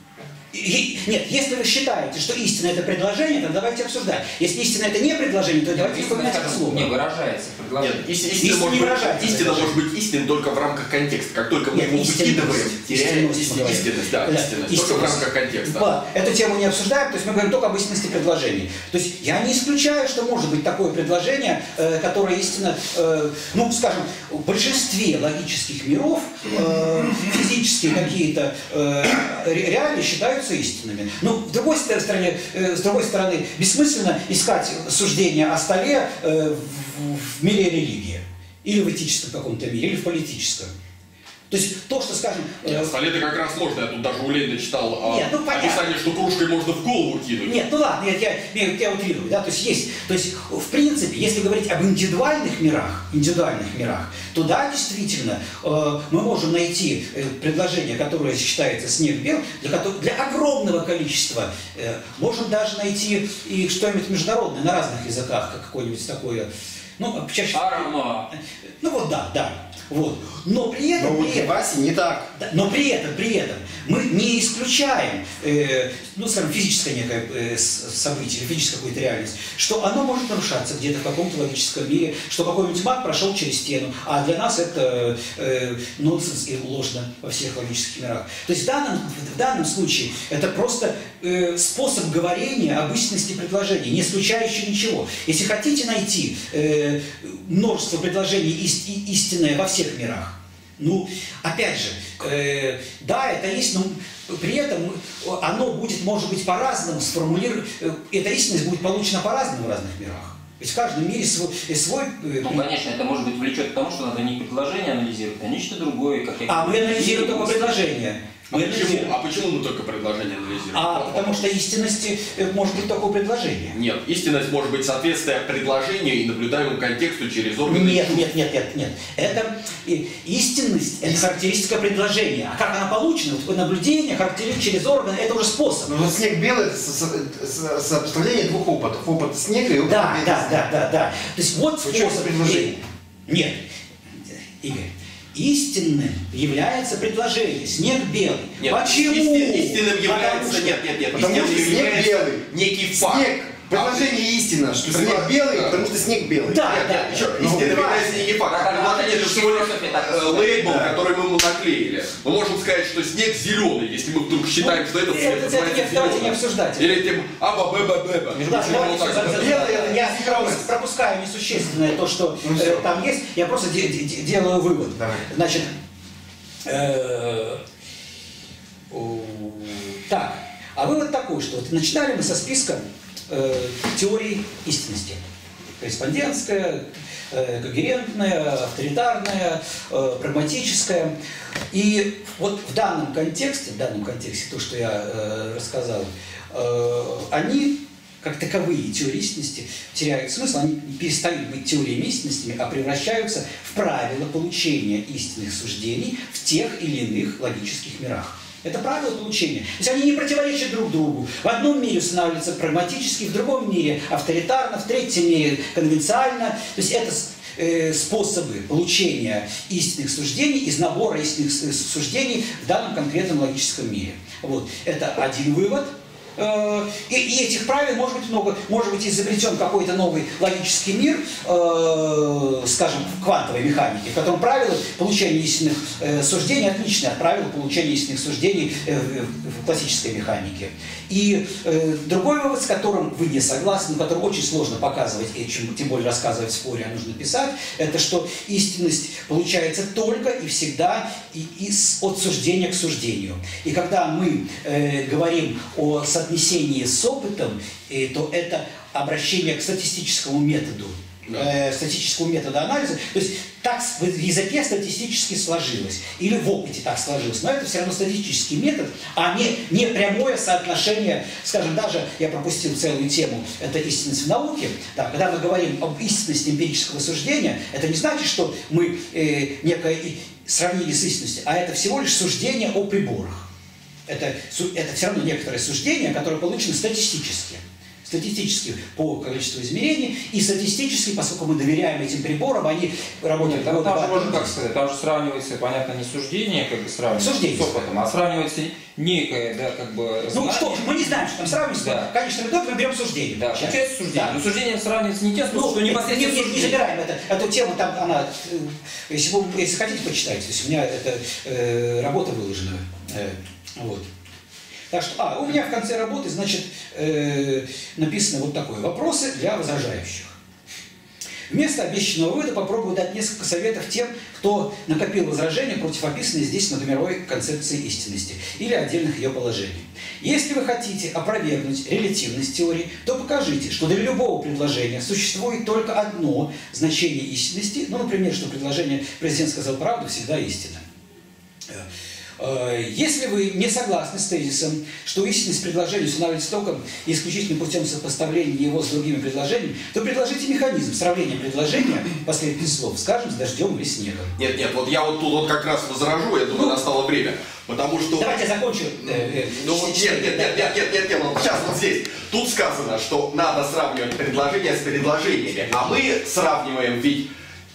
Нет, если вы считаете, что истина это предложение, то давайте обсуждать. Если истина это не предложение, то давайте вспоминать это слово. Не выражается предложение. Нет, истина может быть истинной только в рамках контекста. Как только мы его выкидываем, теряем истинность. Да, истинность. Только в рамках контекста. Эту тему не обсуждаем, то есть мы говорим только об истинности предложений. То есть я не исключаю, что может быть такое предложение, которое истинно, ну, скажем, в большинстве логических миров физические какие-то реалии считаются истинными. Но с другой стороны, бессмысленно искать суждения о столе в мире религии. Или в этическом каком-то мире, или в политическом. То есть то, что, скажем... Нет, столе-то как раз можно. Я тут даже у Ленина читал описание, что кружкой можно в голову кинуть. Нет, ну ладно, я утрирую. Да? То есть, в принципе, если говорить об индивидуальных мирах, то да, действительно, мы можем найти предложение, которое считается снег бел, для огромного количества. Можем даже найти и что-нибудь международное на разных языках, как какое-нибудь такое... Ну, чаще... Ну вот да. Вот. Но при этом... Васе не так. Но при этом мы не исключаем, ну, скажем, физическое некое событие, или физическая какая-то реальность, что оно может нарушаться где-то в каком-то логическом мире, что какой-нибудь маг прошел через стену, а для нас это нонсенс и ложно во всех логических мирах. То есть в данном случае это просто способ говорения об истинности предложений, не исключающий ничего. Если хотите найти множество предложений истинное во всех мирах, ну, опять же, да, это есть, но при этом оно будет, может быть, по-разному сформулировано, эта истинность будет получена по-разному в разных мирах. Ведь в каждом мире свой... Ну, конечно, это, может быть, влечет к тому, что надо не предложение анализировать, а нечто другое. Как мы анализируем только предложение. Почему мы только предложение анализируем? Потому что истинность может быть только предложение. Нет, истинность может быть соответствие предложению и наблюдаемому контексту через органы. Нет. Это истинность, это характеристика предложения. А как она получена? Вот наблюдение, характеристика через органы, это уже способ. Но вот снег белый — это сопоставление двух опытов. Опыт снега и опыт белый. Да. То есть вот способ предложения. Нет, Игорь. Истинным является предложение. Снег белый. Нет, почему? Истинным является... Нет. Потому что снег белый. Некий факт. Предложение истина, что снег белый, потому что снег белый. Да. Истинным является некий факт. Предложение — это всего лишь лейбл, который мы ему наклеили. Мы можем сказать, что снег зеленый, если мы вдруг считаем, что этот цвет называется давайте не обсуждать. Или тем аба-бэба-бэба. Я пропускаю несущественное то, что там есть. Я просто делаю вывод. Значит, так, а вывод такой, что вот начинали мы со списка теорий истинности. Корреспондентская, когерентная, авторитарная, прагматическая. И вот в данном контексте, то, что я рассказал, они, как таковые теории истинности, теряют смысл, они перестают быть теориями истинности, а превращаются в правила получения истинных суждений в тех или иных логических мирах. Это правило получения. То есть они не противоречат друг другу. В одном мире устанавливается прагматически, в другом мире авторитарно, в третьем мире конвенциально. То есть это способы получения истинных суждений из набора истинных суждений в данном конкретном логическом мире. Вот. Это один вывод. И этих правил может быть много. Может быть изобретен какой-то новый логический мир, скажем, в квантовой механике, в котором правила получения истинных суждений отличны от правил получения истинных суждений в классической механике. И другой вывод, с которым вы не согласны, который очень сложно показывать, и тем более рассказывать в споре, а нужно писать, это что истинность получается только и всегда от суждения к суждению. И когда мы говорим о соотнесении с опытом, то это обращение к статистическому методу. Статистическому методу анализа, то есть так в языке статистически сложилось, или в опыте так сложилось, но это все равно статистический метод, а не прямое соотношение, скажем, даже я пропустил целую тему, это истинность в науке, да, когда мы говорим об истинности эмпирического суждения, это не значит, что мы некое сравнили с истинностью, а это всего лишь суждение о приборах. Это все равно некоторое суждение, которое получено статистически по количеству измерений, и статистически, поскольку мы доверяем этим приборам, они работают. Там же можно как сказать, там же сравнивается, понятно, не суждение, как бы сравнивается с опытом, а сравнивается некое, да, как бы знание. Ну что, мы не знаем, что там сравнивается, да. Конечно, мы берем суждение. Да, получается суждение. Да. Но суждение сравнивается не тем, что непосредственно не забираем эту тему, там она, если хотите, почитайте, то есть у меня эта работа выложена. Вот. Так что, у меня в конце работы, значит, написано вот такое. Вопросы для возражающих. Вместо обещанного вывода попробую дать несколько советов тем, кто накопил возражения против описанной здесь многомировой концепции истинности или отдельных ее положений. Если вы хотите опровергнуть релятивность теории, то покажите, что для любого предложения существует только одно значение истинности. Ну, например, что предложение «президент сказал правду» всегда истина. Если вы не согласны с тезисом, что истинность предложения устанавливается только исключительно путем сопоставления его с другими предложениями, то предложите механизм сравнения предложения последних слов, скажем, с дождем или снегом. Нет, вот я вот тут вот как раз возражу, я думаю, настало время. Потому что... Давайте я закончу. Нет, вот сейчас вот здесь. Тут сказано, что надо сравнивать предложения с предложениями, а мы сравниваем ведь...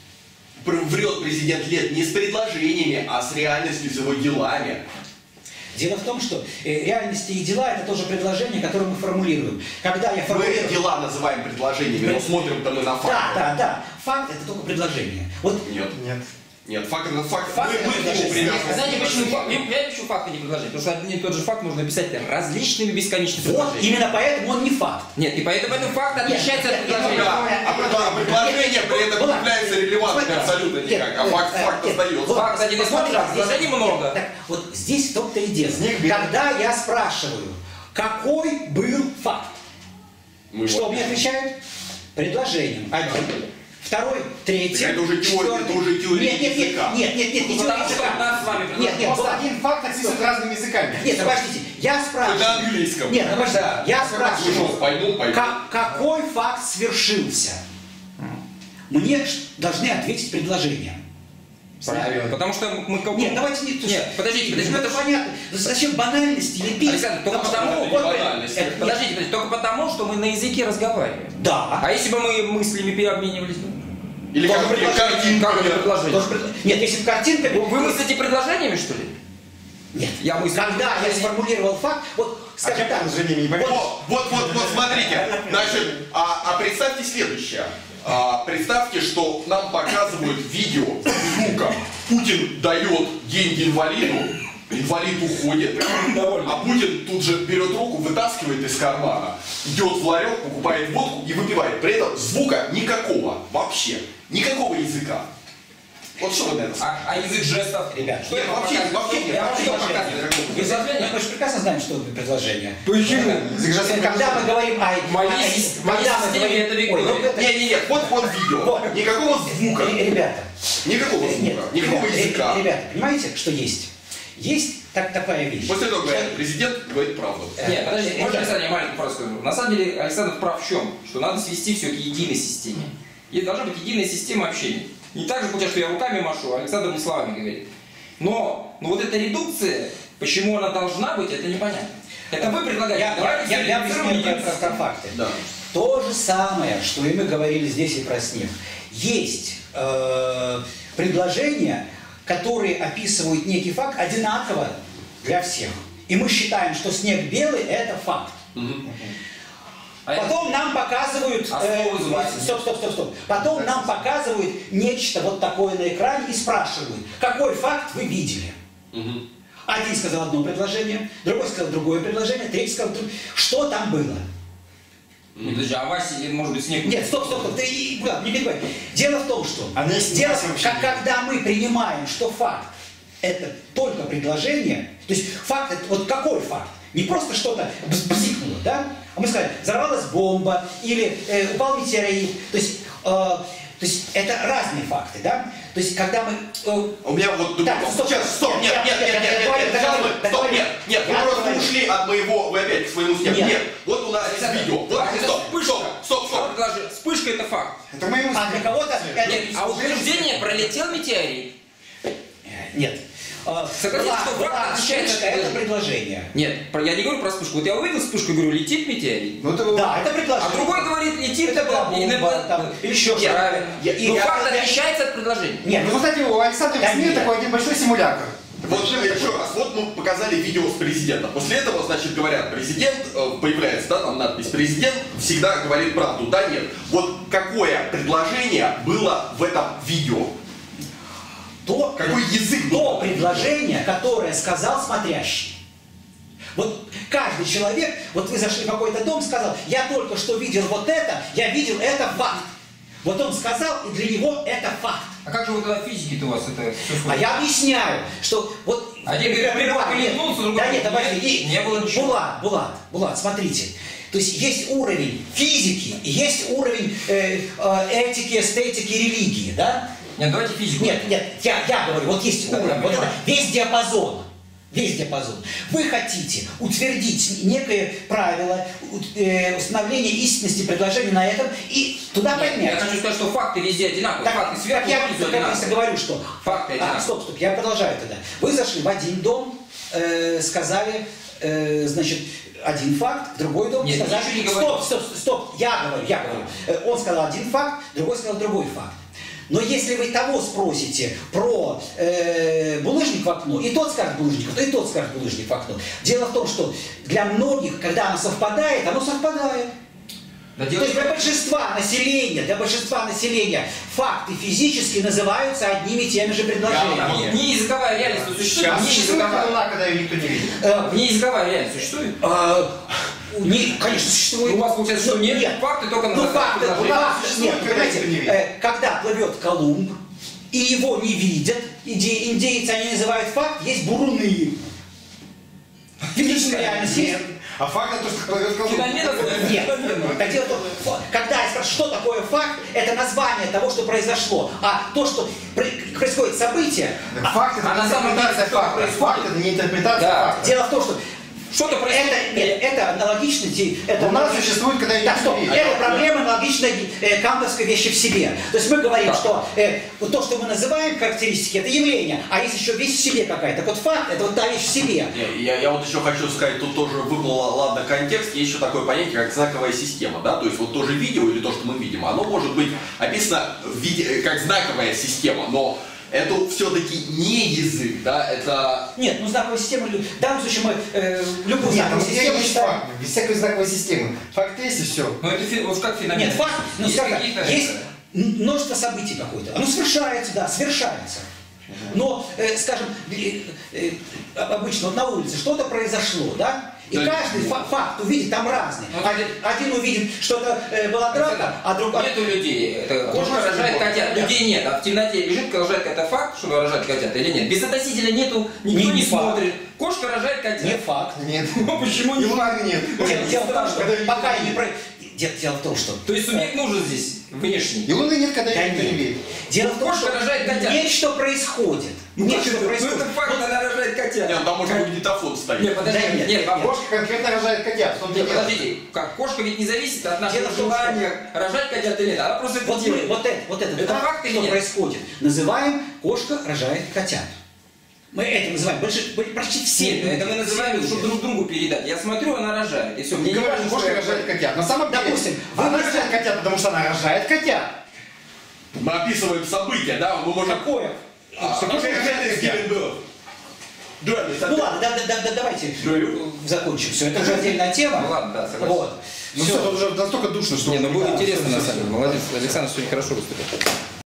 Врет президент Лет не с предложениями, а с реальностью, с его делами. Дело в том, что реальности и дела – это тоже предложения, которые мы формулируем. Когда я формулирую... Мы дела называем предложениями, но смотрим-то мы на факт. Да. Факт – это только предложение. Вот... Нет, факт это факт. Знаете, почему факт не предложение? Потому что один и тот же факт можно написать различными бесконечными предложениями. Именно поэтому он не факт. Нет, и поэтому этот факт отличается от предложения. А предложение при этом не является релевантным абсолютно никак. А факт остается. Факт один из фактов, предложений много. Так, вот здесь в том-то и дело. Когда я спрашиваю, какой был факт, что мне отвечают? Предложением. Один. Второй, третий. Это уже теория языка. Нет, не теория языка. Нет, вот один факт описывает разными языками. Нет, подождите, я спрашиваю. На английском. Нет, подождите, я спрашиваю, какой факт свершился? Мне должны ответить предложением. Правильно, потому что мы... Нет, давайте не... Нет, подождите, это понятно. Зачем банальности лепить? Александр, только потому... Подождите, только потому, что мы на языке разговариваем. Да. А если бы мы мыслями обменивались? Или как предложение? Нет, если в картинках... Вы мыслите предложениями, что ли? Нет. Когда я сформулировал факт, вот, скажем так... Вот, смотрите. Значит, представьте следующее. Представьте, что нам показывают видео, звука. Путин дает деньги инвалиду, инвалид уходит, а Путин тут же берет руку, вытаскивает из кармана, идет в ларек, покупает водку и выпивает. При этом звука никакого вообще, никакого языка. Вот что вы на это скажете? А язык жестов, ребят? Что это вообще нет. Мы же прекрасно знаем, что это предложение. Почему? Когда мы говорим о... Моей системе это вектория. Нет, вот видео. Никакого звука. Ребята. Никакого звука. Никакого языка. Ребята, понимаете, что есть? Есть такая вещь. После этого говорят, президент говорит правду. Нет, подождите, можно я маленькую фразу скажу? На самом деле Александр прав в чем? Что надо свести все к единой системе. И должна быть единая система общения. Не так же, потому что я руками машу, а Александр не словами говорит. Но вот эта редукция, почему она должна быть, это непонятно. Это вы предлагаете. Я объясню про факты. Да. То же самое, что и мы говорили здесь и про снег. Есть предложения, которые описывают некий факт одинаково для всех. И мы считаем, что снег белый – это факт. Потом нам показывают... стоп. Потом нам показывают нечто вот такое на экране и спрашивают, какой факт вы видели? Один сказал одно предложение, другой сказал другое предложение, третий сказал другое. Что там было? Подожди, а Вася, может быть, снег... Нет, стоп, ты не перебивай. Дело в том, что когда мы принимаем, что факт это только предложение, то есть факт, это вот какой факт? Не просто что-то бзикнуло, да? А мы сказали, взорвалась бомба или упал метеорит. То есть это разные факты, да? То есть когда мы... У меня вот... Нет, вы просто ушли от моего, вы опять к своему снегу. Нет, вот у нас видео. Стоп. Вспышка это факт. Это мои мысли. А для кого-то... А утверждение пролетел метеорит? Нет. Согласитесь, что факт отличается от это предложение. Нет, я не говорю про вспышку. Вот я увидел вспышку и говорю, летит метеорит. Да, это предложение. А другой говорит, летит это бомба, еще что-то. Но факт отличается от предложения. Нет, ну, кстати, у Александра Весны такой один большой симулятор. Вот еще раз, вот мы показали видео с президентом. После этого, значит, говорят, президент, появляется, да, там надпись «Президент всегда говорит правду». Да, нет. Вот какое предложение было в этом видео? Какой язык? То предложение, которое сказал смотрящий. Вот каждый человек, вот вы зашли в какой-то дом, сказал, я только что видел вот это, я видел это факт. Вот он сказал, и для него это факт. А как же вот тогда физики-то у вас это все? А я объясняю, что вот... Один говорит, да нет, обожди, не было ничего. Булат, смотрите. То есть есть уровень физики, есть уровень этики, эстетики, религии, да? Нет, давайте физику. Нет, я говорю, вот есть уровень, вот это весь диапазон. Вы хотите утвердить некое правило установления истинности предложения на этом и туда поднять. Я хочу сказать, что факты везде одинаковые. Факты сверху, я говорю, что... Факты одинаковые. Стоп, я продолжаю тогда. Вы зашли в один дом, сказали, значит, один факт, в другой дом сказали... Не говорю. Стоп, я говорю. Он сказал один факт, другой сказал другой факт. Но если вы того спросите про булыжник в окно, и тот скажет булыжник в окно, и тот скажет булыжник в окно. Дело в том, что для многих, когда оно совпадает, Да, то есть для большинства населения факты физически называются одними и теми же предложениями. Не языковая реальность существует? Когда ее никто не видит. Не языковая реальность существует? Конечно, существует. У вас получается, что нет факты, только когда плывет Колумб, и его не видят, индейцы они называют факт, есть буруны. Физическая реальность есть. А факт это то, что плывет Колумб. Нет. Дело в том, когда я спрашиваю, что такое факт, это название того, что произошло. А то, что происходит событие... Факт это не интерпретация факта. Факт это не интерпретация факта. Дело в том, что что-то происходит. Это аналогично. У нас существует, когда это проблема аналогична кантовской вещи в себе. То есть мы говорим, что вот то, что мы называем характеристики, это явление, а есть еще вещь в себе какая-то. Так вот факт, это вот та вещь в себе. Я вот еще хочу сказать, тут тоже выплыл, ладно, контекст, есть еще такое понятие, как знаковая система, да, то есть вот тоже видео или то, что мы видим, оно может быть описано в виде, как знаковая система, но это все-таки не язык, да, это... Нет, знаковая система, в данном случае мы любую знаковую систему считаем. Без всякой знаковой системы. Факт есть и все. Но это вот как феномен. Нет, факт, есть множество событий какое-то. Оно совершается. Но, скажем, обычно вот на улице что-то произошло, да? И каждый факт увидит там разный. Один увидит, что это была драка, а другой... Нету людей. Кошка рожает котят. Людей нет. А в темноте лежит, рожает это факт, что рожает котят или нет? Без относителя нету, никто не смотрит. Кошка рожает котят. Не факт. Нет. Ну почему не факт? Нет. Дело в том, что пока не... Дело в том, что... То есть субъект нужен здесь внешний. И луны нет, когда никто не видит. Дело в том, что нечто происходит. Это факт, она рожает котят. Нет, там может магнитофон стоит. Нет, подожди, нет. Кошка конкретно рожает котят. Подождите, как кошка ведь не зависит от нашего желания рожать котят или нет. Она просто это делает. Вот это факт, что происходит. Называем кошка рожает котят. Мы это называем почти все. Нет, это мы называем, чтобы друг другу передать. Я смотрю, она рожает. И все. Мне не важно, кошка рожает котят. На самом деле, допустим, она рожает котят, потому что она рожает котят. Мы описываем события, да? Мы можем... Какое? Что кошка рожает котят? Ну ладно, давайте закончим все. Это уже отдельная тема. Ну ладно, да, согласен. Вот. Ну все, тут уже настолько душно, что... Не, ну было интересно на самом деле. Молодец. Александр сегодня хорошо выступил.